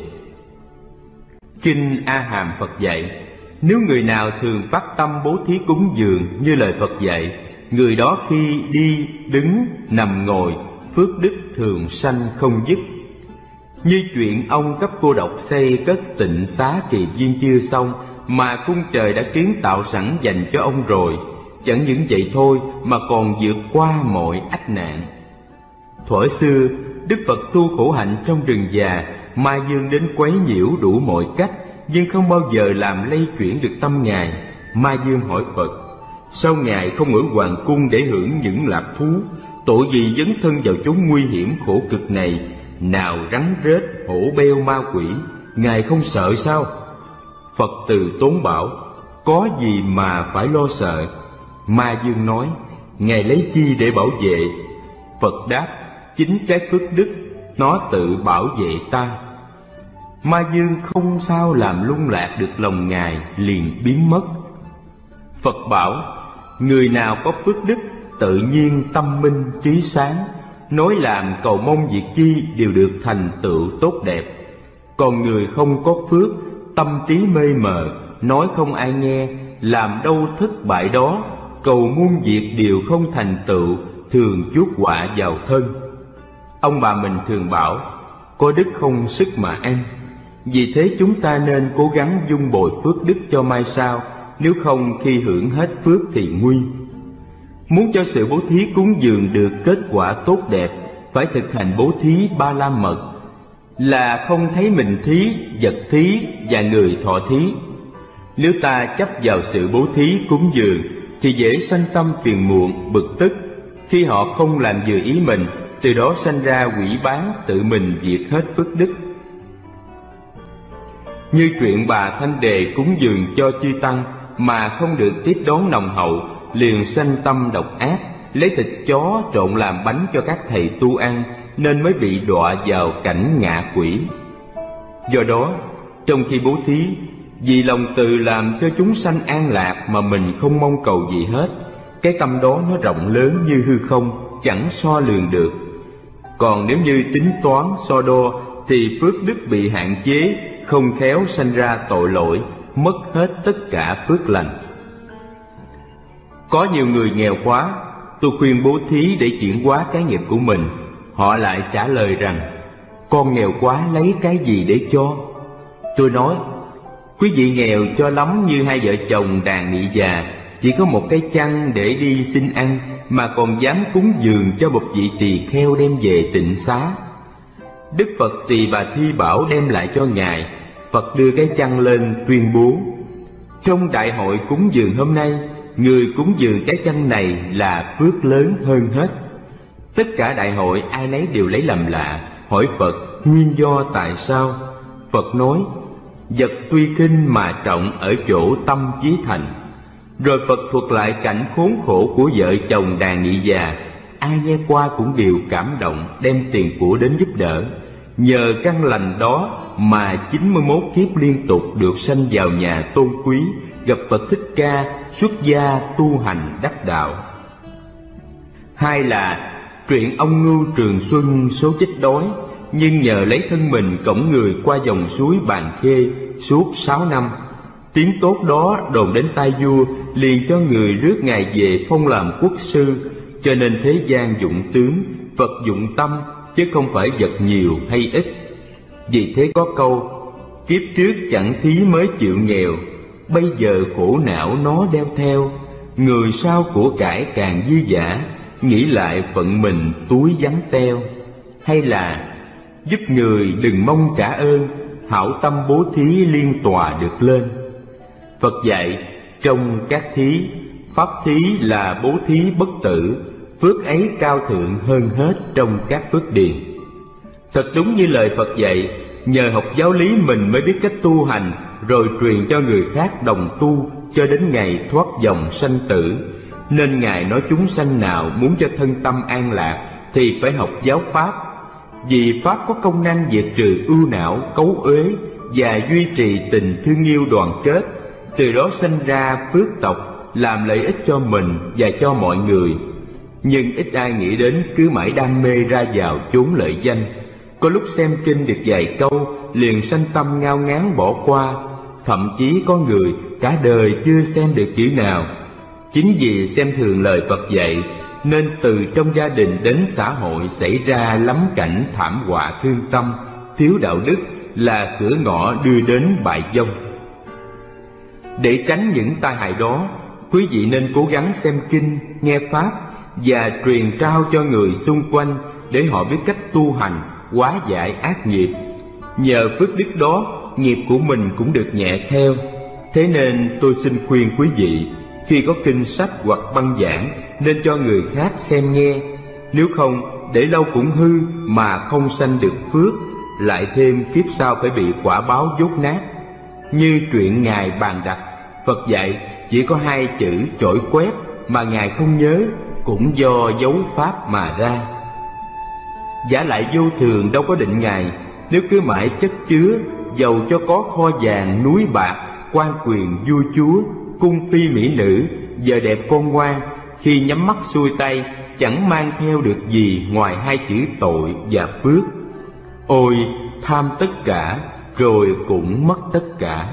Kinh A Hàm Phật dạy, nếu người nào thường phát tâm bố thí cúng dường như lời Phật dạy, người đó khi đi, đứng, nằm ngồi, phước đức thường sanh không dứt. Như chuyện ông cấp cô độc xây cất tịnh xá Kỳ Viên chưa xong, mà cung trời đã kiến tạo sẵn dành cho ông rồi. Chẳng những vậy thôi mà còn vượt qua mọi ách nạn. Thuở xưa, Đức Phật tu khổ hạnh trong rừng già, Ma Dương đến quấy nhiễu đủ mọi cách, nhưng không bao giờ làm lay chuyển được tâm Ngài. Ma Dương hỏi Phật, sao Ngài không ở hoàng cung để hưởng những lạc thú? Tội gì dấn thân vào chốn nguy hiểm khổ cực này, nào rắn rết, hổ beo ma quỷ, Ngài không sợ sao? Phật từ tốn bảo, có gì mà phải lo sợ? Ma Dương nói, Ngài lấy chi để bảo vệ? Phật đáp, chính cái phước đức, nó tự bảo vệ ta. Ma Dương không sao làm lung lạc được lòng Ngài, liền biến mất. Phật bảo, người nào có phước đức, tự nhiên tâm minh trí sáng, nói làm cầu mong việc chi đều được thành tựu tốt đẹp. Còn người không có phước, tâm trí mê mờ, nói không ai nghe, làm đâu thất bại đó, cầu muôn việc đều không thành tựu, thường chuốc họa vào thân. Ông bà mình thường bảo, có đức không sức mà ăn. Vì thế chúng ta nên cố gắng vun bồi phước đức cho mai sau, nếu không khi hưởng hết phước thì nguy. Muốn cho sự bố thí cúng dường được kết quả tốt đẹp, phải thực hành bố thí Ba La Mật, là không thấy mình thí, vật thí và người thọ thí. Nếu ta chấp vào sự bố thí cúng dường thì dễ sanh tâm phiền muộn, bực tức. Khi họ không làm vừa ý mình, từ đó sanh ra quỷ bán, tự mình diệt hết phước đức. Như chuyện bà Thanh Đề cúng dường cho chư tăng mà không được tiếp đón nồng hậu, liền sanh tâm độc ác, lấy thịt chó trộn làm bánh cho các thầy tu ăn, nên mới bị đọa vào cảnh ngạ quỷ. Do đó, trong khi bố thí, vì lòng từ làm cho chúng sanh an lạc mà mình không mong cầu gì hết, cái tâm đó nó rộng lớn như hư không, chẳng so lường được. Còn nếu như tính toán so đo thì phước đức bị hạn chế, không khéo sanh ra tội lỗi, mất hết tất cả phước lành. Có nhiều người nghèo quá, tôi khuyên bố thí để chuyển hóa cái nghiệp của mình. Họ lại trả lời rằng, con nghèo quá lấy cái gì để cho? Tôi nói, quý vị nghèo cho lắm như hai vợ chồng đàn nghị già, chỉ có một cái chăn để đi xin ăn mà còn dám cúng dường cho một vị tỳ kheo đem về tịnh xá. Đức Phật Tỳ Bà Thi bảo đem lại cho Ngài. Phật đưa cái chăn lên tuyên bố, trong đại hội cúng dường hôm nay, người cúng dường cái chăn này là phước lớn hơn hết. Tất cả đại hội ai nấy đều lấy làm lạ, hỏi Phật nguyên do tại sao. Phật nói, vật tuy kinh mà trọng ở chỗ tâm chí thành. Rồi Phật thuật lại cảnh khốn khổ của vợ chồng đàn nghị già. Ai nghe qua cũng đều cảm động, đem tiền của đến giúp đỡ. Nhờ căn lành đó mà 91 kiếp liên tục được sanh vào nhà tôn quý, gặp Phật Thích Ca, xuất gia tu hành đắc đạo. Hai là chuyện ông Ngưu Trường Xuân số chết đói, nhưng nhờ lấy thân mình cõng người qua dòng suối Bàn Khê suốt 6 năm. Tiếng tốt đó đồn đến tai vua, liền cho người rước Ngài về phong làm quốc sư. Cho nên thế gian dụng tướng, Phật dụng tâm, chứ không phải vật nhiều hay ít. Vì thế có câu, kiếp trước chẳng thí mới chịu nghèo, bây giờ khổ não nó đeo theo. Người sau của cải càng dư dả, nghĩ lại phận mình túi vắng teo. Hay là giúp người đừng mong trả ơn, hảo tâm bố thí liên tòa được lên. Phật dạy, trong các thí, pháp thí là bố thí bất tử, phước ấy cao thượng hơn hết trong các phước điền. Thật đúng như lời Phật dạy, nhờ học giáo lý mình mới biết cách tu hành, rồi truyền cho người khác đồng tu cho đến ngày thoát dòng sanh tử. nên Ngài nói chúng sanh nào muốn cho thân tâm an lạc thì phải học giáo Pháp, vì Pháp có công năng diệt trừ ưu não, cấu uế và duy trì tình thương yêu đoàn kết, từ đó sinh ra phước tộc, làm lợi ích cho mình và cho mọi người. Nhưng ít ai nghĩ đến cứ mãi đam mê ra vào chốn lợi danh, có lúc xem kinh được vài câu liền sanh tâm ngao ngán bỏ qua, thậm chí có người cả đời chưa xem được chữ nào. Chính vì xem thường lời Phật dạy nên từ trong gia đình đến xã hội xảy ra lắm cảnh thảm họa thương tâm, thiếu đạo đức là cửa ngõ đưa đến bại vong. Để tránh những tai hại đó, quý vị nên cố gắng xem kinh, nghe Pháp và truyền trao cho người xung quanh để họ biết cách tu hành, hóa giải ác nghiệp. Nhờ phước đức đó, nghiệp của mình cũng được nhẹ theo. Thế nên tôi xin khuyên quý vị, khi có kinh sách hoặc băng giảng nên cho người khác xem nghe, nếu không để lâu cũng hư mà không sanh được phước, lại thêm kiếp sau phải bị quả báo dốt nát. Như truyện Ngài Bàn Đặc, Phật dạy chỉ có 2 chữ chổi quét mà Ngài không nhớ, cũng do dấu Pháp mà ra. Giả lại vô thường đâu có định ngày, nếu cứ mãi chất chứa, dầu cho có kho vàng núi bạc, quan quyền vua chúa, cung phi mỹ nữ, vợ đẹp con ngoan, khi nhắm mắt xuôi tay chẳng mang theo được gì ngoài 2 chữ tội và phước. Ôi, tham tất cả rồi cũng mất tất cả.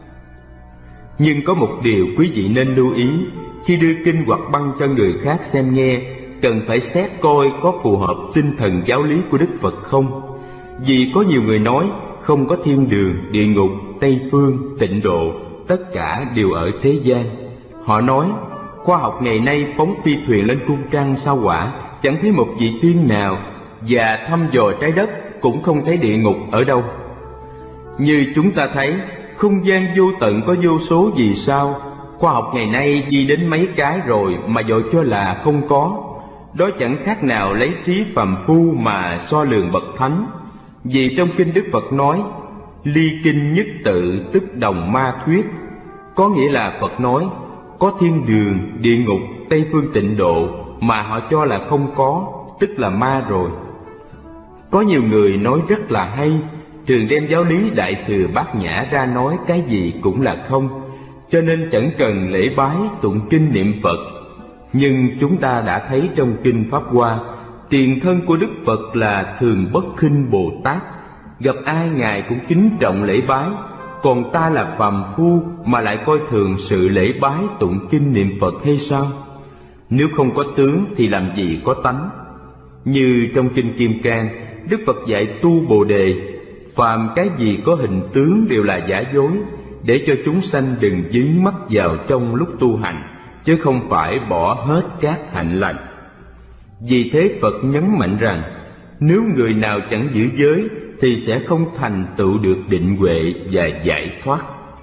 Nhưng có một điều quý vị nên lưu ý, khi đưa kinh hoặc băng cho người khác xem nghe, cần phải xét coi có phù hợp tinh thần giáo lý của Đức Phật không. Vì có nhiều người nói không có thiên đường, địa ngục, Tây phương, tịnh độ, tất cả đều ở thế gian. Họ nói khoa học ngày nay phóng phi thuyền lên cung trăng sao Hỏa, chẳng thấy một vị tiên nào, và thăm dò trái đất cũng không thấy địa ngục ở đâu. Như chúng ta thấy, không gian vô tận có vô số vì sao. Khoa học ngày nay đi đến mấy cái rồi mà dội cho là không có. Đó chẳng khác nào lấy trí phàm phu mà so lường bậc thánh. Vì trong kinh Đức Phật nói, ly kinh nhất tự tức đồng ma thuyết, có nghĩa là Phật nói có thiên đường, địa ngục, Tây phương, tịnh độ mà họ cho là không có, tức là ma rồi. Có nhiều người nói rất là hay, thường đem giáo lý Đại Thừa Bát Nhã ra nói cái gì cũng là không, cho nên chẳng cần lễ bái, tụng kinh niệm Phật. Nhưng chúng ta đã thấy trong kinh Pháp Hoa, tiền thân của Đức Phật là Thường Bất Khinh Bồ Tát, gặp ai Ngài cũng kính trọng lễ bái. Còn ta là phàm phu mà lại coi thường sự lễ bái tụng kinh niệm Phật hay sao? Nếu không có tướng thì làm gì có tánh? Như trong kinh Kim Cang, Đức Phật dạy tu Bồ Đề, phàm cái gì có hình tướng đều là giả dối, để cho chúng sanh đừng dính mắc vào trong lúc tu hành, chứ không phải bỏ hết các hạnh lành. Vì thế Phật nhấn mạnh rằng, nếu người nào chẳng giữ giới thì sẽ không thành tựu được định huệ và giải thoát.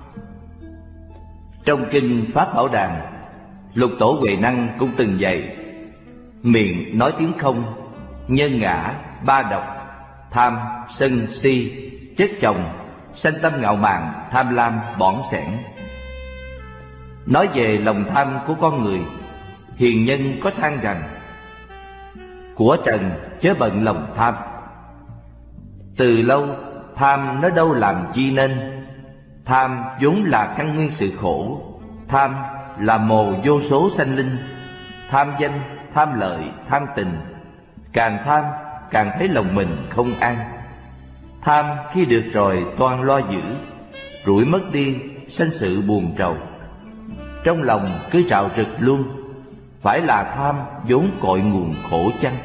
Trong kinh Pháp Bảo Đàn, Lục Tổ Huệ Năng cũng từng dạy: miệng nói tiếng không, nhân ngã, ba độc, tham, sân, si, chất chồng, sanh tâm ngạo mạn, tham lam, bỏng sẻn. Nói về lòng tham của con người, hiền nhân có than rằng: của trần chớ bận lòng tham. Từ lâu tham nó đâu làm chi nên. Tham vốn là căn nguyên sự khổ. Tham là mồ vô số sanh linh. Tham danh, tham lợi, tham tình. Càng tham càng thấy lòng mình không an. Tham khi được rồi toan lo giữ, rủi mất đi sanh sự buồn trầu. Trong lòng cứ trào rực luôn, phải là tham vốn cội nguồn khổ chăng?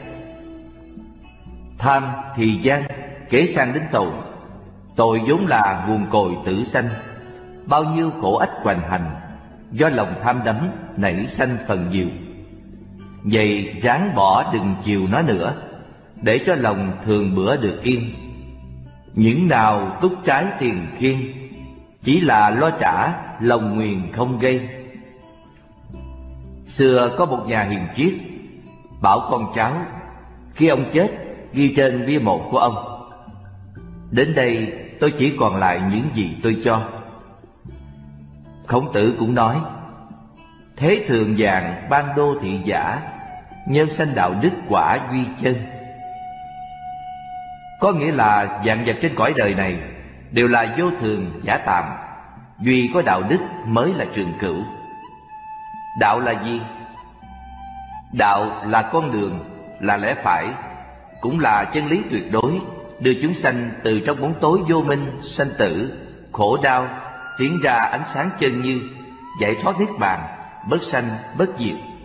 Tham thì gian, kể sang đến tội. Tội vốn là nguồn cội tử sanh. Bao nhiêu khổ ách hoành hành, do lòng tham đắm nảy sanh phần nhiều. Vậy ráng bỏ đừng chiều nó nữa, để cho lòng thường bữa được yên. Những nào túc trái tiền khiên, chỉ là lo trả lòng nguyền không gây. Xưa có một nhà hiền triết bảo con cháu, khi ông chết ghi trên bia mộ của ông: đến đây tôi chỉ còn lại những gì tôi cho. Khổng Tử cũng nói: thế thường vàng ban đô thị giả, nhân sanh đạo đức quả duy chân. Có nghĩa là vạn vật trên cõi đời này đều là vô thường giả tạm, duy có đạo đức mới là trường cửu. Đạo là gì? Đạo là con đường, là lẽ phải, cũng là chân lý tuyệt đối, đưa chúng sanh từ trong bóng tối vô minh, sanh tử, khổ đau, tiến ra ánh sáng chân như, giải thoát niết bàn, bất sanh bất diệt.